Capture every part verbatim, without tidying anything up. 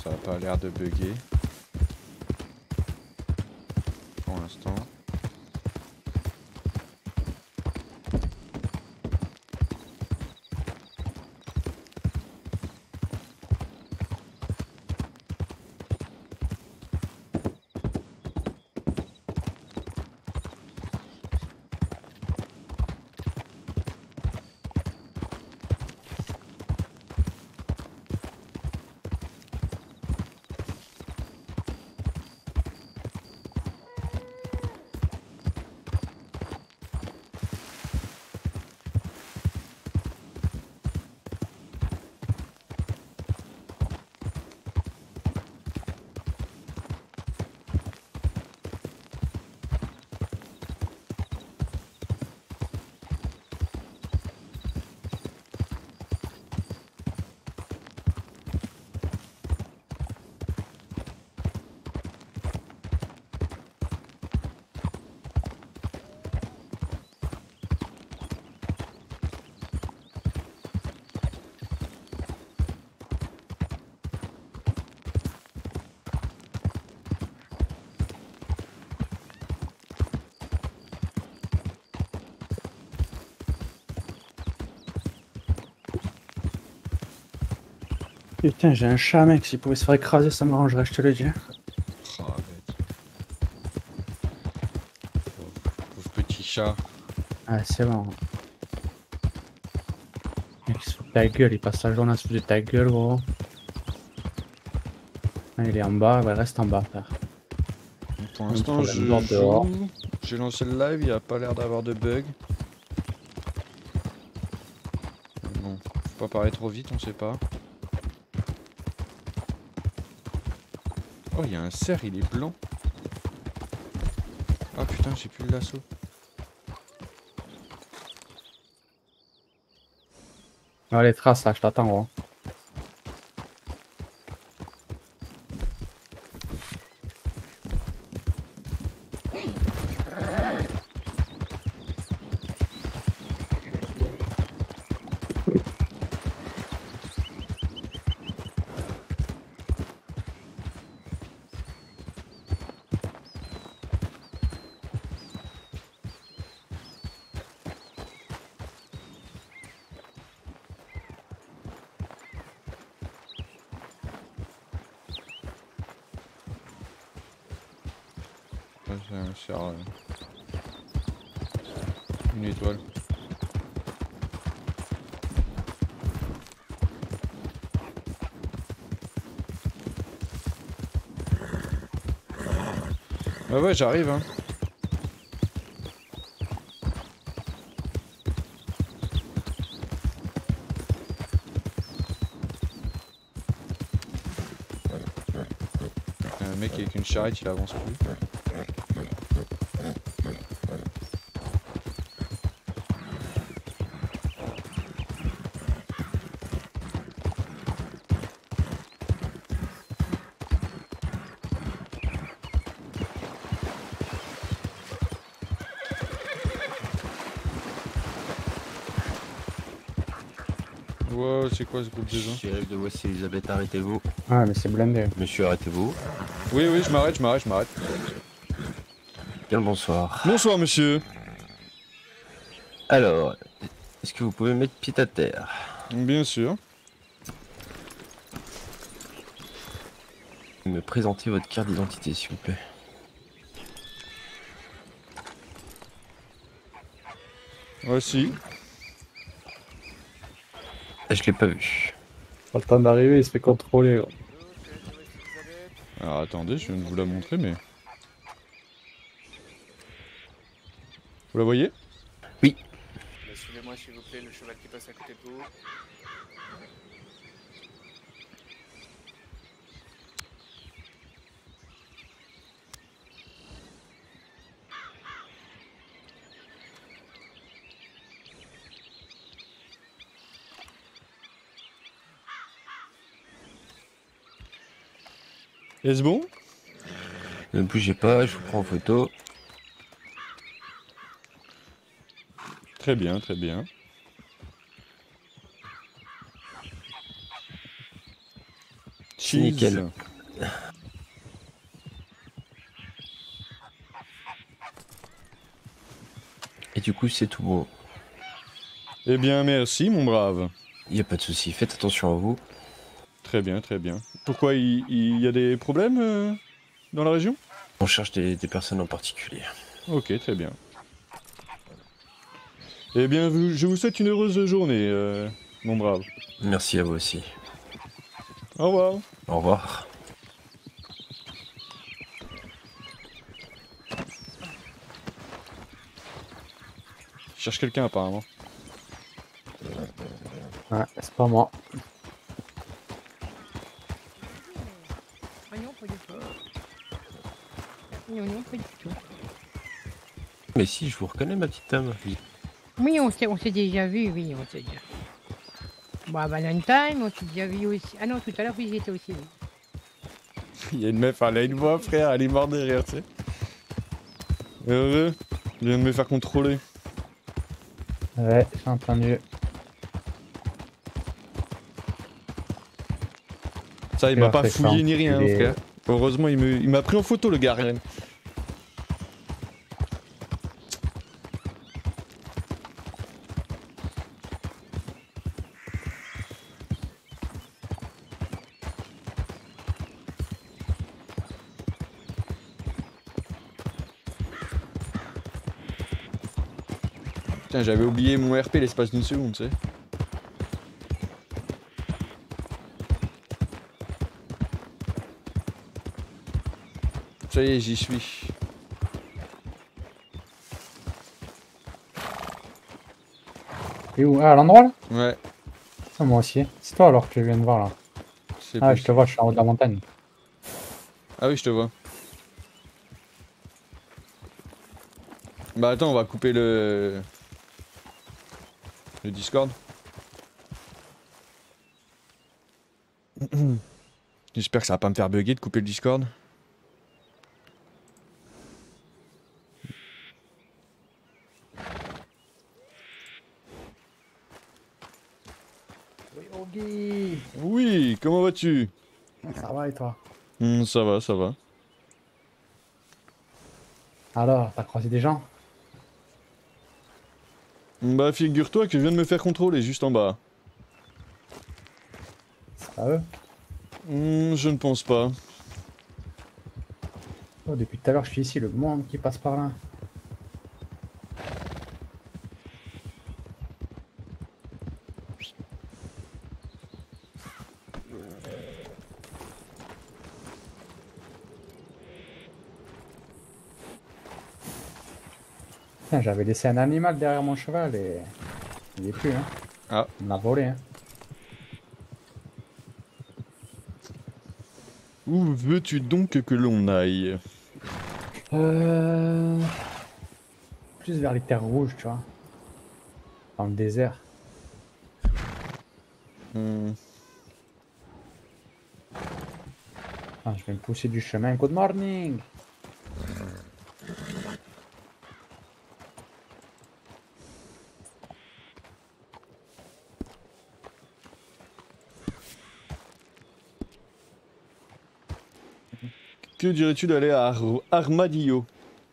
ça a pas l'air de bugger. Pour l'instant. Putain, j'ai un chat, mec. S'il pouvait se faire écraser, ça m'arrangerait, je te le dis. Oh, bête. Pauvre, pauvre petit chat. Ah, c'est bon. Mec, il se fout de ta gueule. Il passe sa journée à se foutre de ta gueule, gros. Ah, il est en bas. Ouais, reste en bas, frère. Pour Un l'instant, problème je d'or dehors. joue. J'ai lancé le live, il n'y a pas l'air d'avoir de bug. Bon, faut pas parler trop vite, on sait pas. Oh, il y a un cerf, il est blanc. Ah putain, j'ai plus le lasso. Ah, les traces, là, je t'attends, gros. Ah, c'est un cerf. euh, Une étoile. Ah ouais, j'arrive, hein. Un mec avec une charrette, il avance plus. Wow, c'est quoi ce groupe de gens? Shérif de Voici Elisabeth, arrêtez-vous. Ah, mais c'est blindé. Monsieur, arrêtez-vous. Oui, oui, je m'arrête, je m'arrête, je m'arrête. Bien le bonsoir. Bonsoir, monsieur. Alors, est-ce que vous pouvez mettre pied à terre? Bien sûr. Me présenter votre carte d'identité, s'il vous plaît. Voici. Ah, je l'ai pas vu. Pas le temps d'arriver, il se fait contrôler, gros. Alors attendez, je viens de vous la montrer, mais... Vous la voyez? Oui. Suivez-moi s'il vous plaît, le cheval qui passe à côté de vous. Est-ce bon? Ne bougez pas, je vous prends en photo. Très bien, très bien. C'est nickel. Et du coup, c'est tout beau. Eh bien, merci, mon brave. Y a pas de souci, faites attention à vous. Très bien, très bien. Pourquoi il, il y a des problèmes euh, dans la région? On cherche des, des personnes en particulier. Ok, très bien. Eh bien, vous- je vous souhaite une heureuse journée, euh, mon brave. Merci à vous aussi. Au revoir. Au revoir. Je cherche quelqu'un apparemment. Ouais, c'est pas moi. Ah non, pas du tout. Non, non, pas du tout. Mais si, je vous reconnais, ma petite dame. Oui, on s'est, on s'est déjà vu, oui, on s'est déjà. Bon, à Valentine, on s'est déjà vu aussi. Ah non, tout à l'heure, oui, j'étais aussi, oui. Il y a une meuf, elle a une voix, frère, elle est morte de rire, tu sais. Heureux, je viens de me faire contrôler. Ouais, j'ai entendu. Ça, il Et m'a la pas fréquence, fouillé ni rien, il est- frère. Heureusement, il me- il m'a pris en photo, le gars, rien. Putain, j'avais oublié mon R P l'espace d'une seconde, tu sais. Ça y est, j'y suis. Et où? Ah, à l'endroit là? Ouais, Ça, moi aussi. C'est toi alors que je viens de voir là. c'est Ah, je possible. te vois, je suis en haut de la montagne. Ah oui, je te vois. Bah attends, on va couper le... Le Discord. J'espère que ça va pas me faire bugger de couper le Discord. Oui, Ogi. Oui, comment vas-tu? Ça va et toi? Hmm, ça va, ça va. Alors, t'as croisé des gens? Bah figure-toi que je viens de me faire contrôler juste en bas. C'est pas eux? Hmm, je ne pense pas. Oh, depuis tout à l'heure, je suis ici, le monde qui passe par là. Putain, j'avais laissé un animal derrière mon cheval et il est plus, hein. Ah. On l'a volé, hein. Où veux-tu donc que l'on aille? Euh... Plus vers les terres rouges, tu vois. Dans le désert. Hmm. Ah, je vais me pousser du chemin. Good morning! Que dirais-tu d'aller à Ar- Armadillo?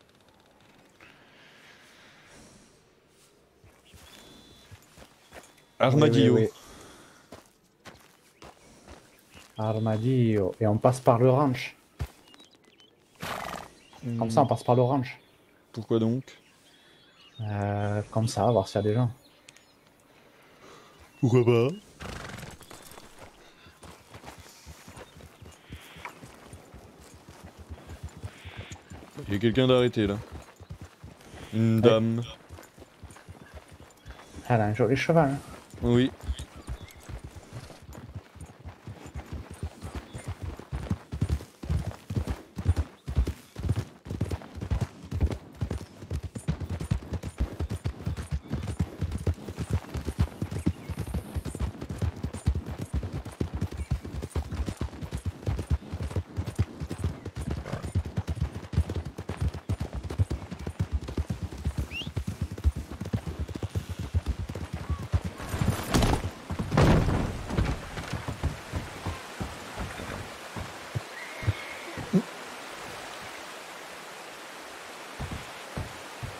Armadillo. Oui, oui, oui. Armadillo. Et on passe par le ranch. Comme ça, on passe par le ranch. Pourquoi donc? Euh, comme ça, voir s'il y a des gens. Pourquoi pas? Il y a quelqu'un d'arrêté là. Une Ouais. dame. Elle a un joli cheval. Hein. Oui.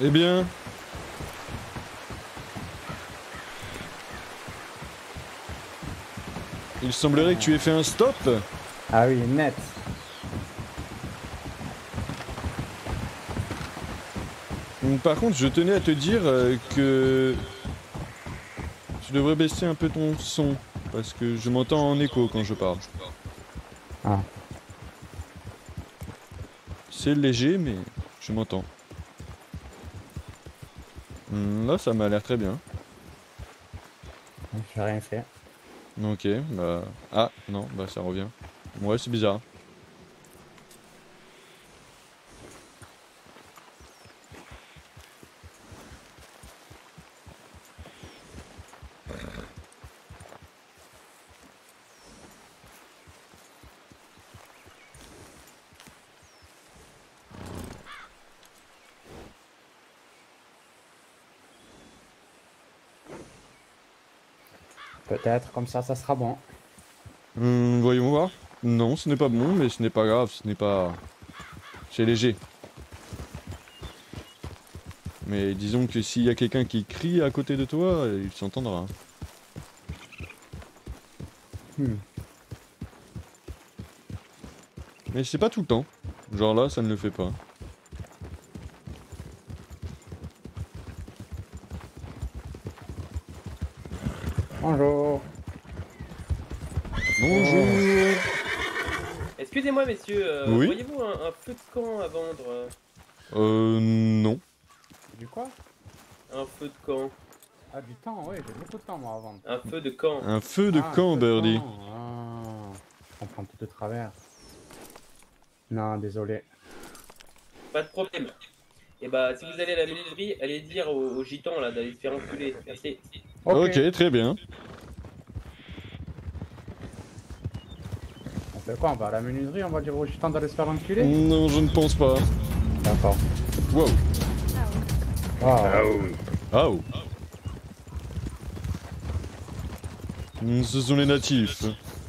Eh bien... Il semblerait que tu aies fait un stop. Ah oui, net. Donc, par contre, je tenais à te dire euh, que... Tu devrais baisser un peu ton son. Parce que je m'entends en écho quand je parle. Ah. C'est léger, mais je m'entends. Hmm, là, ça m'a l'air très bien. J'ai rien fait. Ok, bah... Ah, non, bah ça revient. Ouais, c'est bizarre. Peut-être, comme ça, ça sera bon. Hum, voyons voir. Non, ce n'est pas bon, mais ce n'est pas grave, ce n'est pas... C'est léger. Mais disons que s'il y a quelqu'un qui crie à côté de toi, il s'entendra. Hmm. Mais c'est pas tout le temps. Genre là, ça ne le fait pas. Bonjour. Bonjour. Excusez-moi, messieurs, euh, Oui voyez-vous un, un feu de camp à vendre euh, Euh, non. Du quoi? Un feu de camp. Ah, du temps, oui, j'ai beaucoup de temps, moi, à vendre. Un feu de camp. Un feu de Ah, un camp, feu de Birdie. camp. Ah, je comprends tout de travers. Non, désolé. Pas de problème. Et bah, si vous allez à la menuiserie, allez dire aux, aux gitans là d'aller se faire enculer. Merci. Ok, très bien. On fait quoi? On va à la menuiserie, on va dire aux gitans d'aller se faire enculer? Non, je ne pense pas. D'accord. Wow. Wow. Ah oh. Hmm, ce sont les natifs.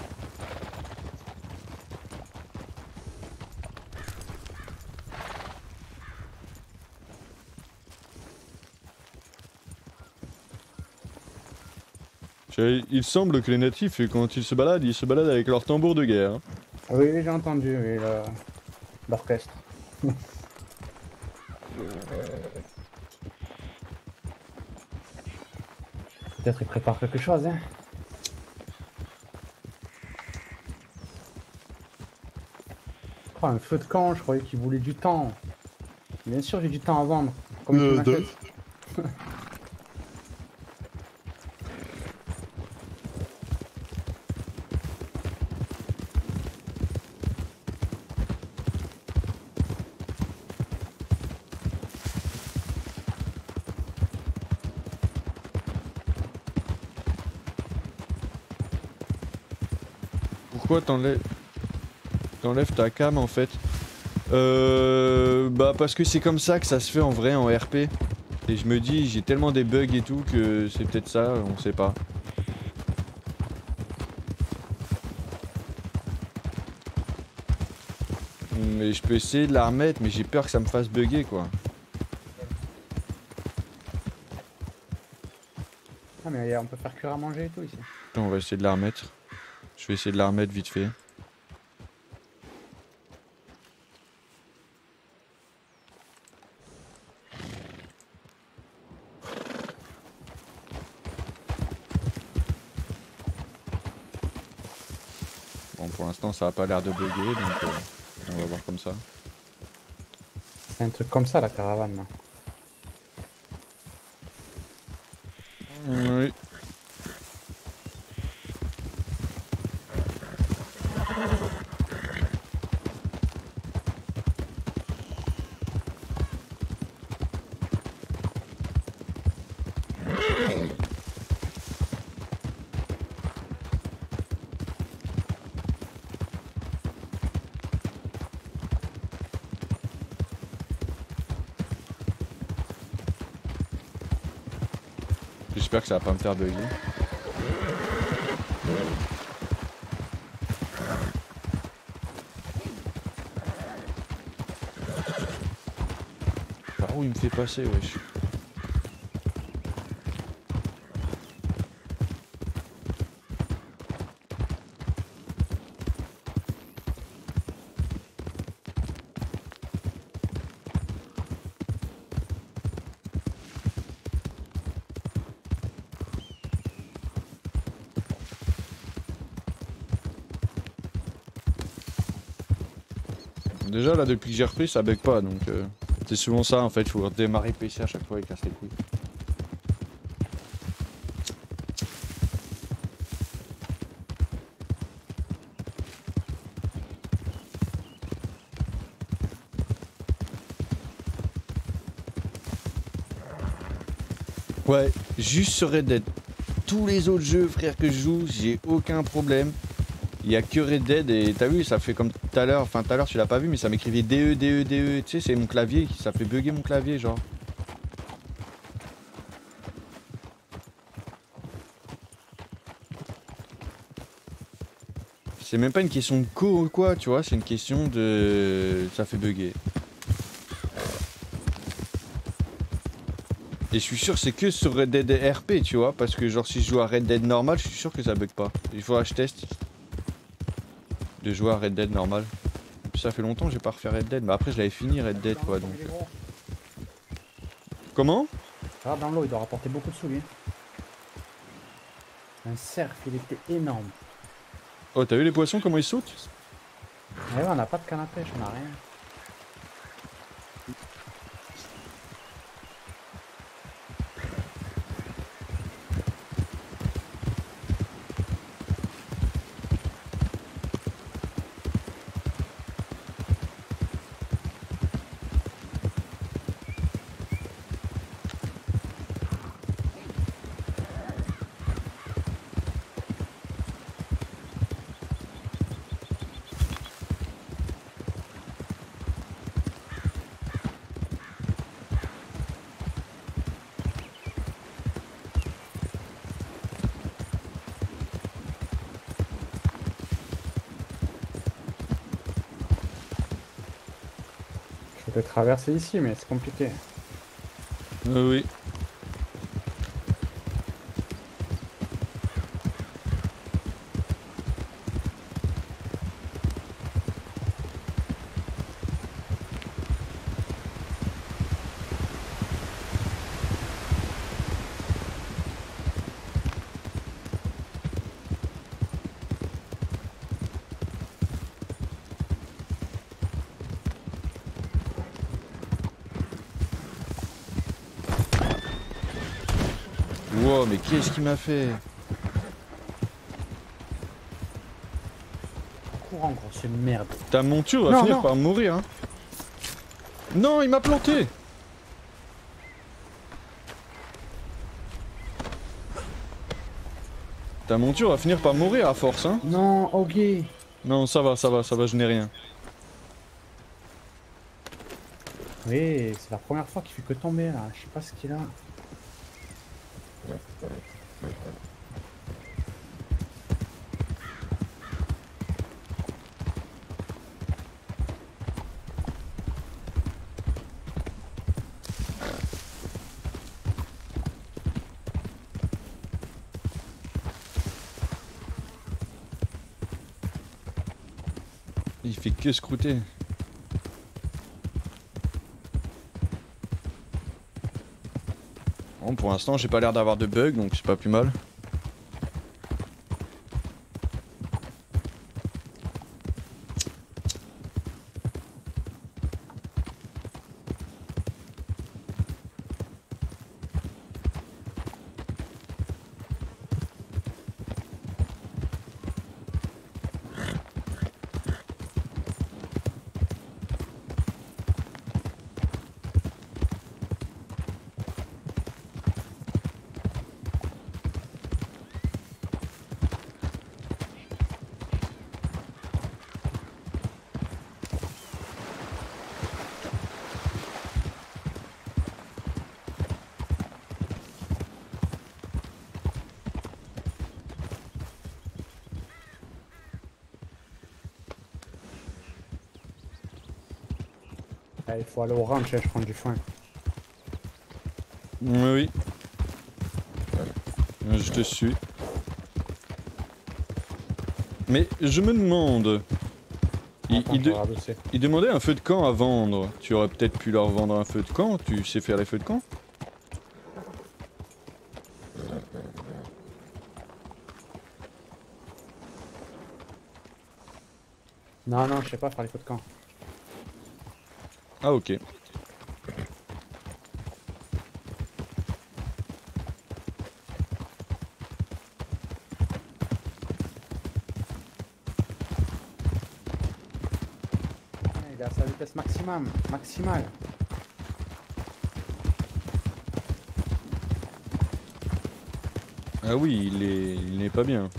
Tu- Il semble que les natifs, quand ils se baladent, ils se baladent avec leur tambour de guerre. Oui, j'ai entendu, oui, le- l'orchestre. Peut-être ils préparent quelque chose, hein. Oh, un feu de camp, je croyais qu'il voulait du temps. Bien sûr, j'ai du temps à vendre. Comme Euh, tu m'achètes. Pourquoi t'enlèves... T'enlèves ta cam en fait? Euh... Bah parce que c'est comme ça que ça se fait en vrai en R P. Et je me dis, j'ai tellement des bugs et tout que c'est peut-être ça, on sait pas. Mais je peux essayer de la remettre, mais j'ai peur que ça me fasse bugger quoi. Ah, mais y a- on peut faire cuire à manger et tout ici. Attends, on va essayer de la remettre. Je vais essayer de la remettre vite fait. Bon, pour l'instant, ça a pas l'air de bugger, donc euh, on va voir comme ça. C'est un truc comme ça, la caravane, là. Oui. J'espère que ça va pas me faire bugger. Par où il me fait passer, wesh. Déjà là depuis que j'ai repris ça bug pas donc euh, c'est souvent ça en fait, il faut redémarrer P C à chaque fois et casse les couilles. Ouais, juste sur Red Dead. Tous les autres jeux frère que je joue, j'ai aucun problème. Il y a que Red Dead et t'as vu ça fait comme tout à l'heure, enfin tout à l'heure tu l'as pas vu mais ça m'écrivait D E, D E, D E, tu sais c'est mon clavier, ça fait bugger mon clavier genre. C'est même pas une question de co ou quoi tu vois, c'est une question de... ça fait bugger. Et je suis sûr c'est que sur Red Dead R P tu vois, parce que genre si je joue à Red Dead normal je suis sûr que ça bug pas. Il faudra que je teste. De jouer à Red Dead normal. Puis ça fait longtemps que j'ai pas refait Red Dead, mais après je l'avais fini Red Dead quoi donc. Comment? Ah, dans l'eau, il doit rapporter beaucoup de sous lui. Un cerf, il était énorme. Oh t'as vu les poissons comment ils sautent? Ouais, on n'a pas de canne à pêche, on n'a rien. Je peux traverser ici, mais c'est compliqué. Euh, oui. Wow, mais qu'est-ce qu'il m'a fait? Courant, grosse merde. Ta monture va Non, finir non. par mourir hein. Non, il m'a planté. Ta monture va finir par mourir à force hein. Non, Oggy. Non, ça va, ça va, ça va, je n'ai rien. Oui, c'est la première fois qu'il fait que tomber là. Je sais pas ce qu'il a. Il fait que scrouter. Bon, pour l'instant, j'ai pas l'air d'avoir de bug, donc c'est pas plus mal. Ah, il faut aller au ranch, je prends du foin. Oui, oui. Je te suis. Mais je me demande... Il, Attends, il je de- regarde aussi. il demandait un feu de camp à vendre. Tu aurais peut-être pu leur vendre un feu de camp. Tu sais faire les feux de camp? Non, non, je sais pas faire les feux de camp. Ah ok. Il est à sa vitesse maximum, maximale. Ah oui, il est, il n'est pas bien.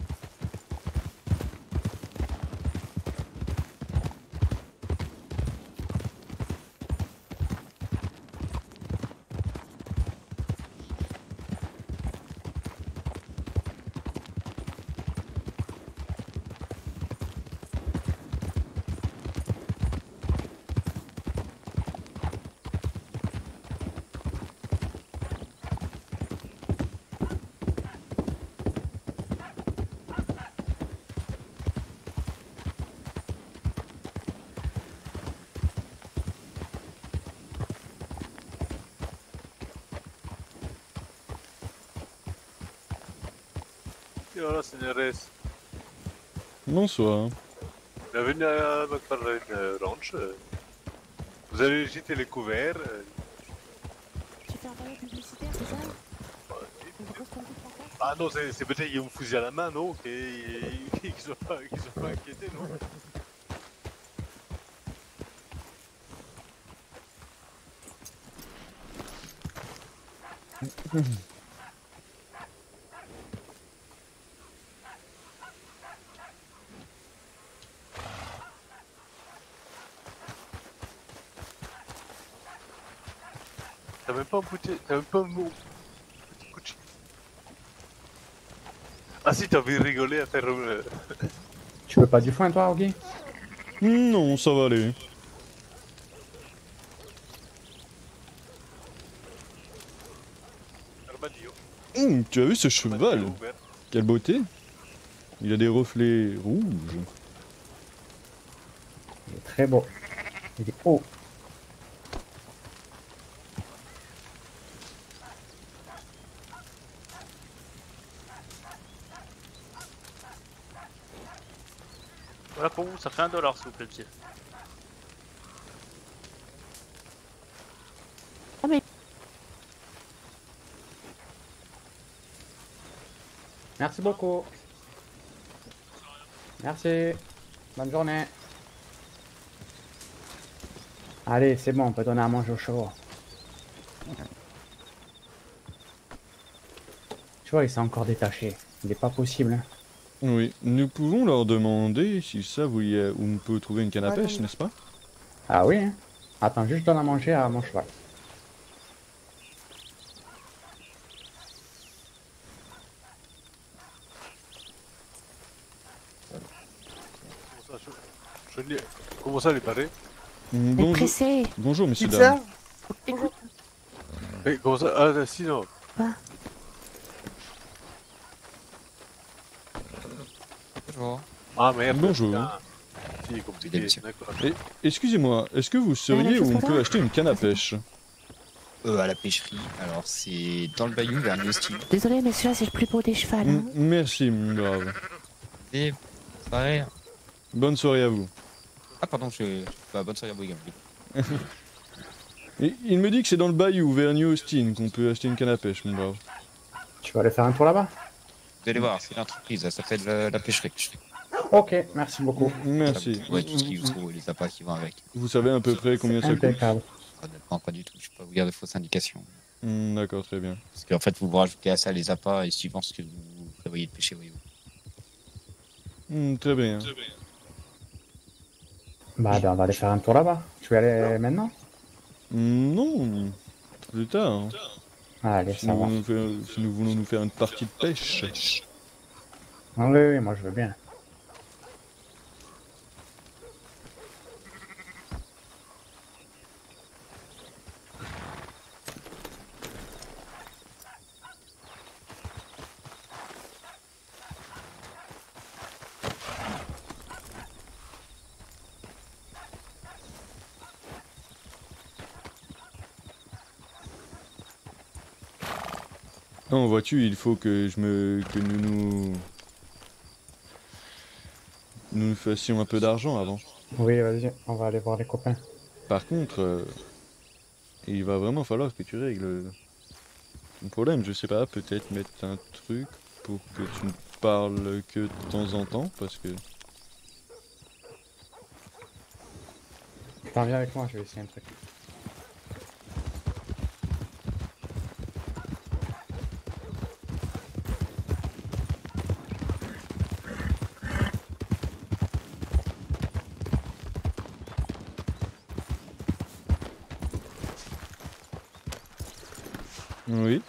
Et voilà, señores. Bonsoir. Bienvenue à McFarlane Ranch. Vous allez jeter les couverts. euh, Tu fais un panneau publicitaire, c'est ça? Une grosse panneau pancarte? Ah non, c'est c'est peut-être qu'ils ont un fusil à la main, non? Qu'ils qu'ils sont pas, qu'ils sont pas inquiétés, non? T'as même pas un petit... T'as même pas un mot... petit coup de chien. Ah si, t'as envie de rigoler à faire... euh, Tu veux pas du foin, toi, Augie? Non, ça va aller. Armadillo. Hum, tu as vu ce cheval? Armadillo ouvert. Quelle beauté. Il a des reflets rouges. Il est très beau. Il est haut. Voilà pour vous, ça fait un dollar s'il vous plaît, monsieur. Merci beaucoup. Merci. Bonne journée. Allez, c'est bon, on peut donner à manger aux chevaux. Tu vois, il s'est encore détaché. Il n'est pas possible. Hein. Oui, nous pouvons leur demander si ça vous y a- où on peut trouver une canne à Ouais, pêche, non. n'est-ce pas? Ah oui, hein. Attends, juste je donne à manger à mon cheval. Comment ça, je... je n'ai- Comment ça, les barrés? Hum, Mais Bonjour, pressé. bonjour messieurs dames. Écoute, Mais comment ça? Ah si, non. Bonjour. Ah merde. Bonjour. putain. Si, compliqué, Monsieur. d'accord. Excusez-moi, est-ce que vous sauriez chose où on comme peut ça acheter une canne à pêche? Euh, à la pêcherie. Alors, c'est dans le bayou vers Newstead. désolé, mais celui-là, c'est le plus beau des chevals. Hum, Hein. Merci, mon brave. Et, soirée. Bonne soirée à vous. Ah, pardon, je... Bah, bonne soirée à vous également. Et il me dit que c'est dans le bayou vers New Austin qu'on peut acheter une canne à pêche, mon brave. Tu vas aller faire un tour là-bas? Vous allez voir, c'est l'entreprise, ça s'appelle la, la pêcherie. que je fais. Ok, merci beaucoup. Merci. Ouais, tout ce qu'il vous faut, les appâts qui vont avec. Vous savez à peu près combien ça coûte? Impeccable. Honnêtement, pas du tout. Je peux pas vous dire de fausses indications. Hum, D'accord, très bien. Parce qu'en fait, vous vous rajoutez à ça les appâts et suivant ce que vous prévoyez de pêcher, voyez-vous. Hum, très bien. Bah, ben, on va aller faire un tour là-bas. Tu veux aller maintenant? Hum, Non, plus tard. Allez, Si ça nous, va. voulons nous faire, si nous voulons nous faire une partie de pêche. Ah oui, oui, moi je veux bien. Non, vois-tu, il faut que je me. que nous nous. Nous nous fassions un peu d'argent avant. Oui, vas-y, on va aller voir les copains. Par contre, euh, il va vraiment falloir que tu règles ton problème. Je sais pas, peut-être mettre un truc pour que tu ne parles que de temps en temps, parce que. T'en viens avec moi, je vais essayer un truc. Oui.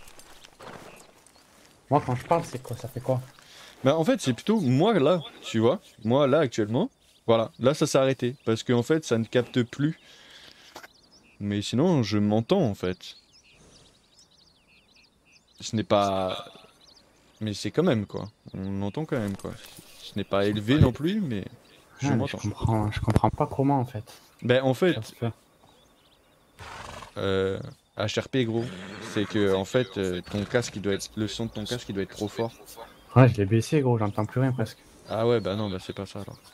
Moi, quand je parle, c'est quoi? Ça fait quoi? Bah en fait c'est plutôt moi là, tu vois, moi là actuellement, voilà, là ça s'est arrêté, parce qu'en fait ça ne capte plus. Mais sinon je m'entends en fait. Ce n'est pas... Mais c'est quand même quoi, on entend quand même quoi. Ce n'est pas élevé non plus, mais je Ah, mais je m'entends. comprends, je comprends pas comment en fait. Ben en fait, Ça se fait. euh, H R P gros, c'est que en fait euh, ton casque il doit être... le son de ton casque il doit être trop fort. Ouais, je l'ai baissé gros, j'entends plus rien presque. Ah ouais bah non bah c'est pas ça alors.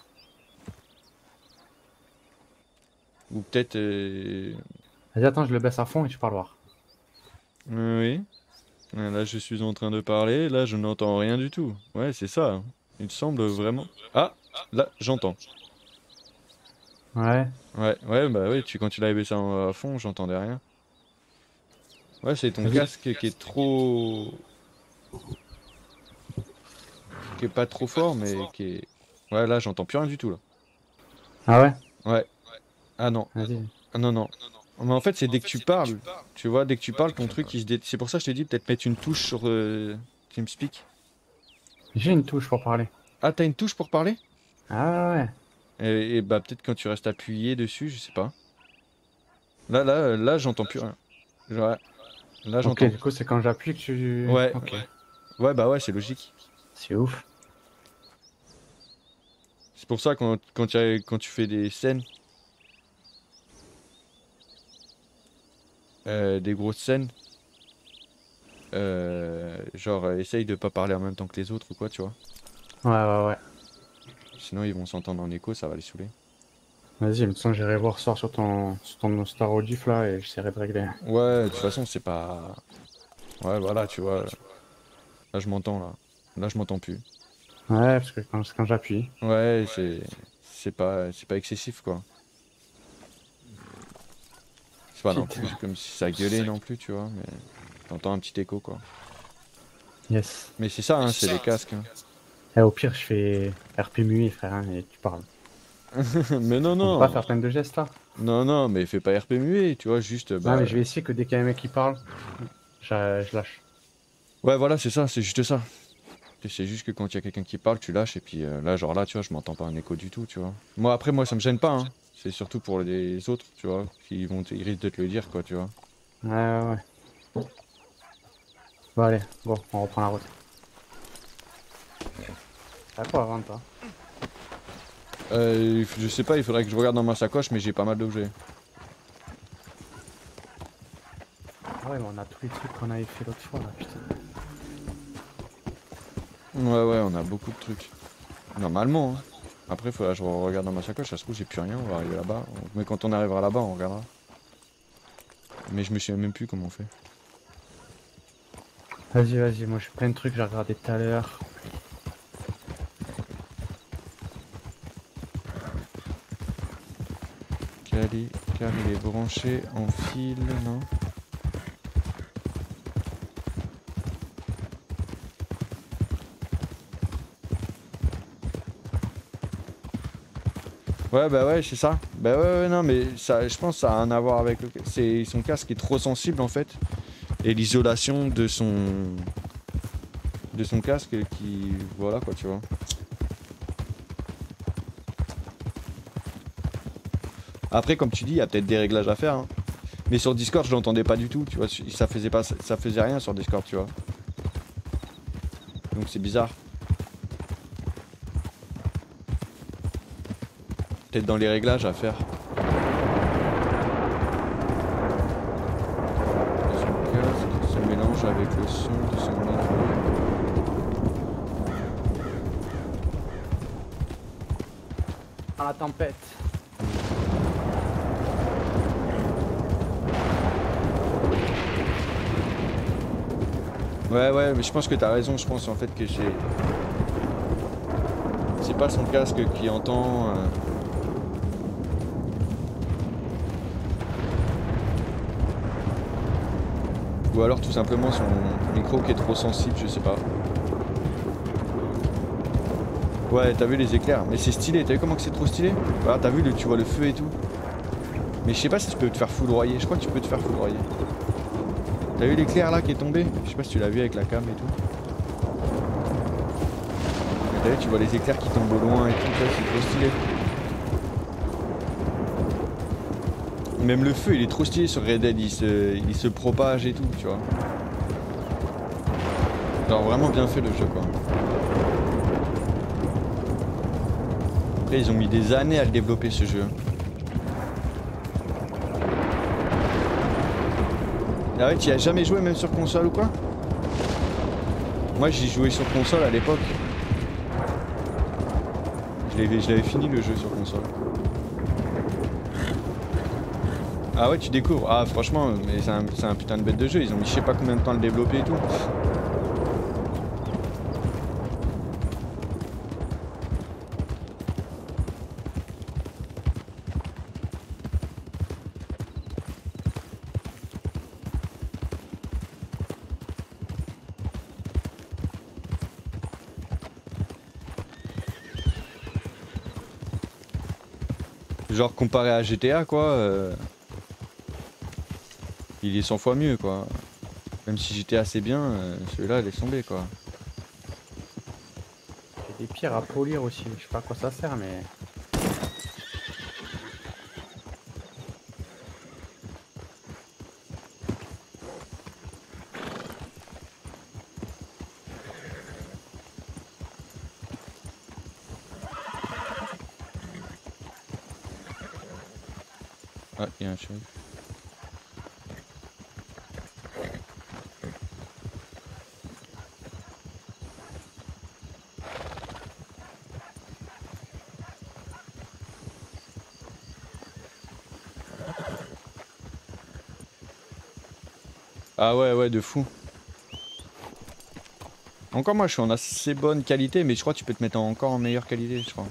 Ou peut-être... euh, Vas-y, attends, je le baisse à fond et tu parles voir. Oui. Là, je suis en train de parler. Là, je n'entends rien du tout. Ouais, c'est ça. hein. Il semble vraiment... Ah, là, j'entends. Ouais. Ouais, ouais, bah oui, tu, quand tu l'avais baissé en- à fond, j'entendais rien. Ouais, c'est ton Vas-y. casque qui est trop... qui est pas trop fort, mais qui est... Ouais, là, j'entends plus rien du tout, là. Ah ouais? Ouais. Ah non. Vas-y. Ah non, non. Mais en fait, c'est dès que tu parles. Tu vois, dès que tu parles, ton truc, il se dé... C'est pour ça que je t'ai dit peut-être mettre une touche sur euh, TeamSpeak. J'ai une touche pour parler. Ah, t'as une touche pour parler? Ah ouais. Et, et bah peut-être quand tu restes appuyé dessus, je sais pas. Là, là, là, j'entends plus rien. Ouais. Là, j'entends. Ok, du coup, c'est quand j'appuie que tu... Ouais. Ok. Ouais, bah ouais, c'est logique. C'est ouf. C'est pour ça quand, quand, tu as- quand tu fais des scènes, euh, des grosses scènes, euh, genre euh, essaye de pas parler en même temps que les autres ou quoi, tu vois. Ouais, ouais, ouais. Sinon ils vont s'entendre en écho, ça va les saouler. Vas-y, me semble j'irai voir sort sur ton, sur ton Star Audif là et j'essaierai de régler. Ouais, de toute façon c'est pas... Ouais, voilà, tu vois. Là je m'entends là. Là je m'entends plus. Ouais, parce que quand, quand j'appuie. Ouais, c'est c'est pas c'est pas excessif quoi. C'est pas non Putain. plus comme si ça gueulait non plus, tu vois, mais t'entends un petit écho quoi. Yes. Mais c'est ça, hein, c'est les casques. hein. Et au pire, je fais R P muet, frère, hein, et tu parles. Mais non On non. peut pas faire plein de gestes là. Non non, mais fais pas R P muet, tu vois, juste bah. Non, mais je vais essayer que dès qu'il y a un mec qui parle, je, je lâche. Ouais, voilà, c'est ça, c'est juste ça. C'est juste que quand il y a quelqu'un qui parle, tu lâches et puis euh, là, genre là, tu vois, je m'entends pas un écho du tout, tu vois. Moi, après, moi, ça me gêne pas, hein. C'est surtout pour les autres, tu vois, qui vont, ils risquent de te le dire, quoi, tu vois. Ouais, ouais, ouais. Bon, allez, bon, on reprend la route. T'as quoi avant toi? Euh, je sais pas, il faudrait que je regarde dans ma sacoche, mais j'ai pas mal d'objets. Ah ouais, mais on a tous les trucs qu'on avait fait l'autre fois là, putain. Ouais, ouais, on a beaucoup de trucs. Normalement, hein. Après, faudra que je regarde dans ma sacoche, ça se trouve, j'ai plus rien, on va arriver là-bas. Mais quand on arrivera là-bas, on regardera. Mais je me souviens même plus comment on fait. Vas-y, vas-y, moi j'ai plein de trucs, j'ai regardé tout à l'heure. Cali, car il est branché en fil, non? Ouais bah ouais c'est ça. Bah ouais, ouais non mais ça je pense que ça a un à voir avec le c'est son casque est trop sensible en fait et l'isolation de son de son casque qui voilà quoi tu vois. Après comme tu dis il y a peut-être des réglages à faire hein. Mais sur Discord je l'entendais pas du tout tu vois ça faisait pas ça faisait rien sur Discord tu vois. Donc c'est bizarre. Peut-être dans les réglages à faire. Son casque se mélange étrange avec le son de son micro. Dans la tempête. Ouais ouais mais je pense que t'as raison, je pense en fait que c'est... C'est pas son casque qui entend... Euh... Ou alors tout simplement son micro qui est trop sensible, je sais pas. Ouais, t'as vu les éclairs, mais c'est stylé, t'as vu comment que c'est trop stylé? Voilà, t'as vu, le, tu vois le feu et tout. Mais je sais pas si tu peux te faire foudroyer, je crois que tu peux te faire foudroyer. T'as vu l'éclair là qui est tombé? Je sais pas si tu l'as vu avec la cam et tout. T'as vu, tu vois les éclairs qui tombent au loin et tout, c'est trop stylé. Même le feu il est trop stylé sur Red Dead, il se, il se propage et tout, tu vois. Genre vraiment bien fait le jeu quoi. Après ils ont mis des années à le développer ce jeu. Ah ouais, tu y as jamais joué même sur console ou quoi? Moi j'y jouais sur console à l'époque. Je l'avais fini le jeu sur console. Ah ouais, tu découvres. Ah franchement, mais c'est un, un putain de bête de jeu. Ils ont mis je sais pas combien de temps à le développer et tout. Genre comparé à G T A quoi. Euh... Il est cent fois mieux quoi. Même si G T A c'est bien, euh, celui-là laisse tomber quoi. Il y a des pierres à polir aussi, je sais pas à quoi ça sert mais... Ah, il y a un chef. Ah ouais, ouais, de fou. Encore moi, je suis en assez bonne qualité, mais je crois que tu peux te mettre en encore en meilleure qualité, je crois.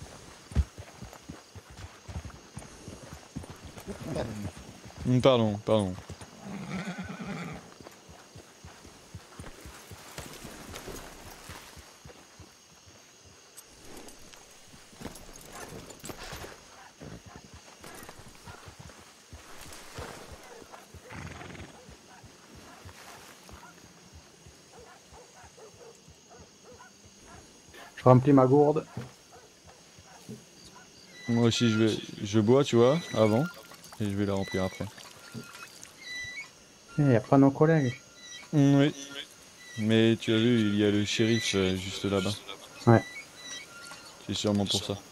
Pardon, pardon. Je remplis ma gourde. Moi aussi, je vais, je bois, tu vois, avant, et je vais la remplir après. Il n'y a pas nos collègues. Mmh, oui. Mais tu as vu, il y a le shérif euh, juste là-bas. Ouais. C'est sûrement pour ça.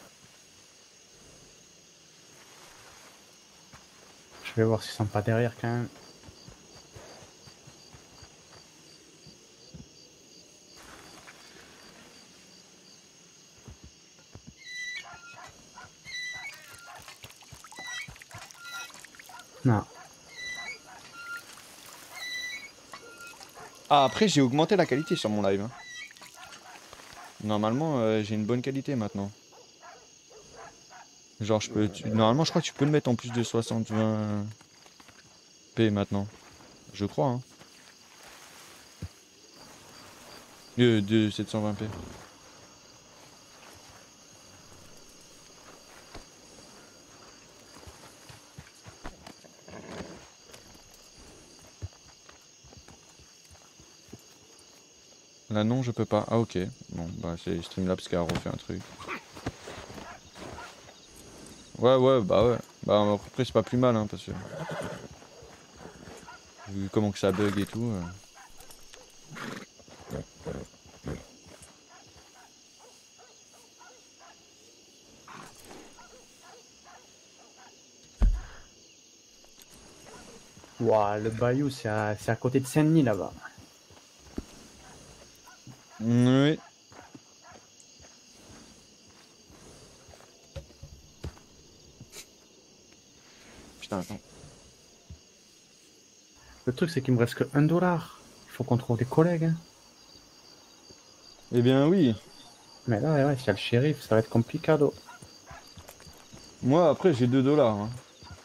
Je vais voir s'ils sont pas derrière quand même. Non. Ah, après, j'ai augmenté la qualité sur mon live. Hein. Normalement, euh, j'ai une bonne qualité maintenant. Genre, je peux. Tu... Normalement, je crois que tu peux le mettre en plus de soixante vingt p maintenant. Je crois. Hein. Euh, de sept cent vingt p. Là non je peux pas. Ah ok. Bon bah c'est Streamlabs qui a refait un truc. Ouais ouais bah ouais. Bah après c'est pas plus mal hein parce que... Vu comment que ça bug et tout. Euh... Ouah, le bayou, c'est à, c'est à côté de Saint-Denis là-bas. Oui. Putain, attends. Le truc, c'est qu'il me reste que un dollar. Il faut qu'on trouve des collègues. Hein. Eh bien, oui. Mais là, ouais, ouais, s'il y a le shérif, ça va être complicado. Moi, après, j'ai deux dollars. Hein.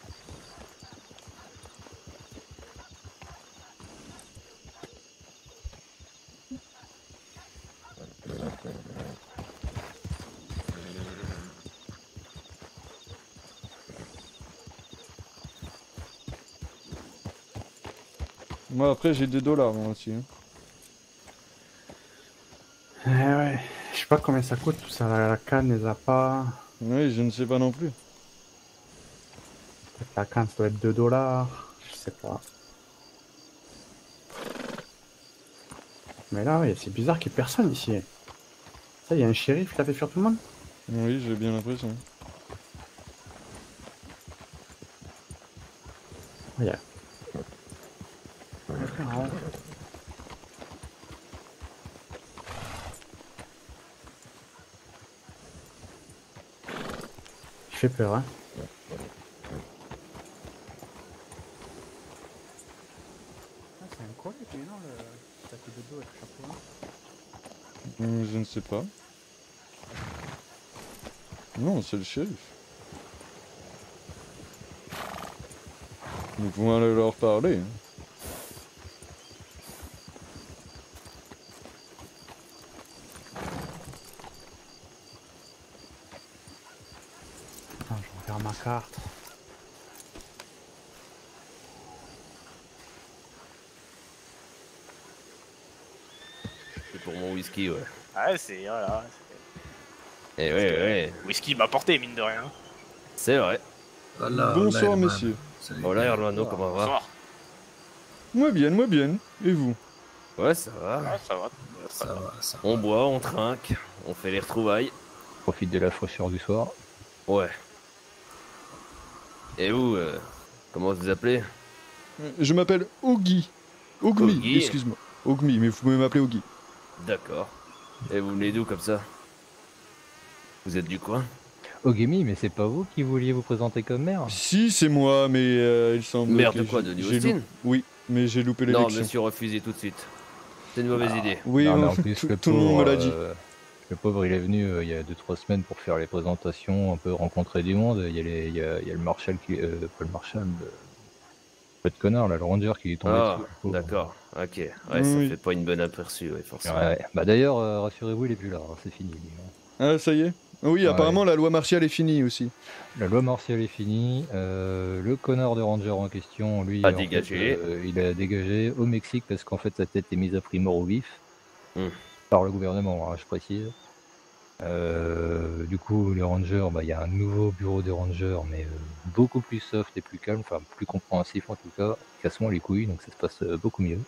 Moi, après, j'ai deux dollars, moi aussi. Hein. Eh ouais, je sais pas combien ça coûte tout ça, la, la canne, les appâts. Oui, je ne sais pas non plus. Peut-être la canne, ça doit être deux dollars, je sais pas. Mais là, ouais, c'est bizarre qu'il y ait personne ici. Ça, il y a un shérif qui l'a fait fuir tout le monde. Oui, j'ai bien l'impression. Il y a... Il fait peur, hein. Ah, c'est un collègue, lui, non, le tapis de dos avec le chapeau, hein. Hum, Je ne sais pas. Non, c'est le shérif. Nous pouvons aller leur parler. Hein. Attends, je regarde ma carte. C'est pour mon whisky, ouais. Ouais, c'est. Voilà. Et ouais, ouais. Whisky m'a porté, mine de rien. C'est vrai. Voilà, Bonsoir, hola, messieurs. hermano. Hola, hermano, comment va? Bonsoir. Moi bien, moi bien. Et vous? Ouais, ça va. Ah, ça va. Ça va, ça va. On boit, on trinque, on fait les retrouvailles. Profite de la fraîcheur du soir. Ouais. Et vous, euh, comment vous vous appelez? Je m'appelle Ogi. Ogmi, Ogi. excuse-moi. Ogmi, mais vous pouvez m'appeler Ogi. D'accord. Et vous venez d'où comme ça? Vous êtes du coin? Ogemi, mais c'est pas vous qui vouliez vous présenter comme maire? Si, c'est moi, mais euh, il semble Maire que de quoi, j'ai- de New j'ai Austin? lou- Oui, mais j'ai loupé Non, l'élection. monsieur, refusez tout de suite. C'est une mauvaise idée. Oui, Non, mais on- en plus, tout, le tout le monde me l'a pauvre, dit. euh, le pauvre, il est venu euh, il y a deux trois semaines pour faire les présentations, un peu rencontrer du monde. Il y a, les, il y a, il y a le marshal qui. Euh, pas le marshal, le. Pas de connard, là, le ranger qui est tombé Ah, dessus. le pauvre. d'accord. Ok. Ouais, Oui, ça oui. fait pas une bonne aperçue, ouais, forcément. Ouais. Bah d'ailleurs, euh, rassurez-vous, il est plus là, hein, c'est fini. lui, hein. Ah, ça y est. Oui, Ouais. apparemment la loi martiale est finie aussi. La loi martiale est finie. euh, le connard de ranger en question, lui, A en fait, dégagé. euh, il a dégagé au Mexique parce qu'en fait sa tête est mise à prix mort au vif Hmm. par le gouvernement, hein, je précise. Euh, du coup, les rangers, bah, il y a un nouveau bureau des rangers, mais euh, beaucoup plus soft et plus calme, enfin plus compréhensif en tout cas. Casse moins les couilles, donc ça se passe euh, beaucoup mieux.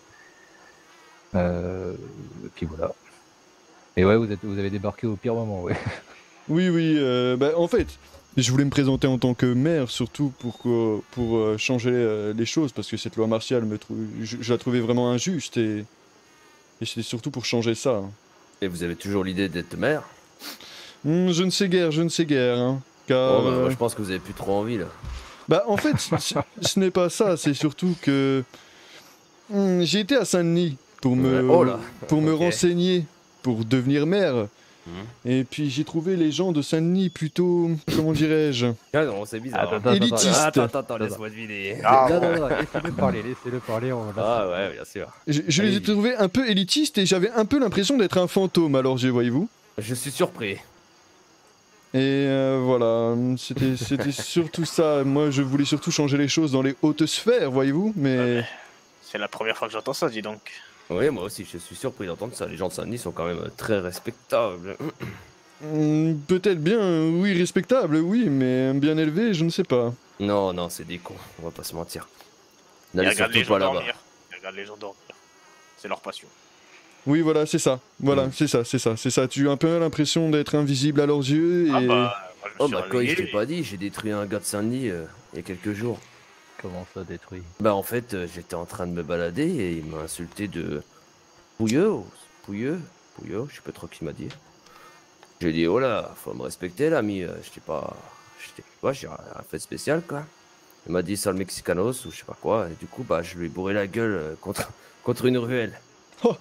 Euh, et puis voilà. Et ouais, vous, êtes, vous avez débarqué au pire moment, ouais. Oui, oui, euh, bah, en fait, je voulais me présenter en tant que maire, surtout pour, que- pour euh, changer euh, les choses, parce que cette loi martiale, me trou- je, je la trouvais vraiment injuste, et, et c'était surtout pour changer ça. hein. Et vous avez toujours l'idée d'être maire? Hmm, je ne sais guère, je ne sais guère, hein, car... Oh, bah, moi, euh, je pense que vous avez plus trop envie, là. Bah, en fait, c- c- ce n'est pas ça, c'est surtout que... hmm, j'ai été à Saint-Denis pour me, Ouais, oh là, pour me ok. renseigner, pour devenir maire. Mhm. Et puis j'ai trouvé les gens de Saint-Denis plutôt, comment dirais-je, Ah non, c'est bizarre. Attends, hein. attends, attends, Élitiste. Attends, attends, attends, laisse-moi deviner. Ah, Non, non, non, laissez-le parler, laissez-le parler. On va... Ah ouais, bien sûr. je, je les ai Allez-y. trouvés un peu élitistes et j'avais un peu l'impression d'être un fantôme, alors j'ai, voyez-vous. Je suis surpris. Et euh, voilà, c'était c'était surtout ça. Moi, je voulais surtout changer les choses dans les hautes sphères, voyez-vous, mais... C'est la première fois que j'entends ça, dis donc. Oui, moi aussi, je suis surpris d'entendre ça. Les gens de Saint-Denis sont quand même euh, très respectables. Hmm, peut-être bien, oui, respectable, oui, mais bien élevé, je ne sais pas. Non, non, c'est des cons, on va pas se mentir. Ils N'allez regardent les surtout gens pas là-bas. dormir. Ils regardent les gens dormir. C'est leur passion. Oui, voilà, c'est ça. Voilà, Mm. c'est ça, c'est ça, c'est ça. Tu as un peu l'impression d'être invisible à leurs yeux et... Ah bah, moi je me Oh suis bah quoi, je réveillé. t'ai pas dit, j'ai détruit un gars de Saint-Denis euh, il y a quelques jours. Comment ça détruit? Bah en fait, euh, j'étais en train de me balader et il m'a insulté de pouilleux, ou- pouilleux, pouilleux, je sais pas trop qui m'a dit. J'ai dit, oh là, faut me respecter l'ami, euh, j'étais pas... J'étais... Ouais, j'ai rien fait de spécial quoi. Il m'a dit sale mexicanos ou je sais pas quoi, et du coup bah je lui ai bourré la gueule euh, contre, contre une ruelle. Oh.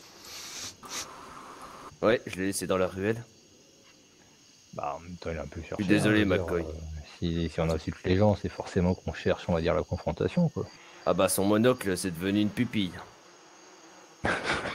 Ouais, je l'ai laissé dans la ruelle. Bah en même temps il est un peu cherché. Je suis désolé hein, je veux McCoy. dire, euh, si, si on insulte les gens, c'est forcément qu'on cherche, on va dire, la confrontation quoi. Ah bah son monocle c'est devenu une pupille. Ah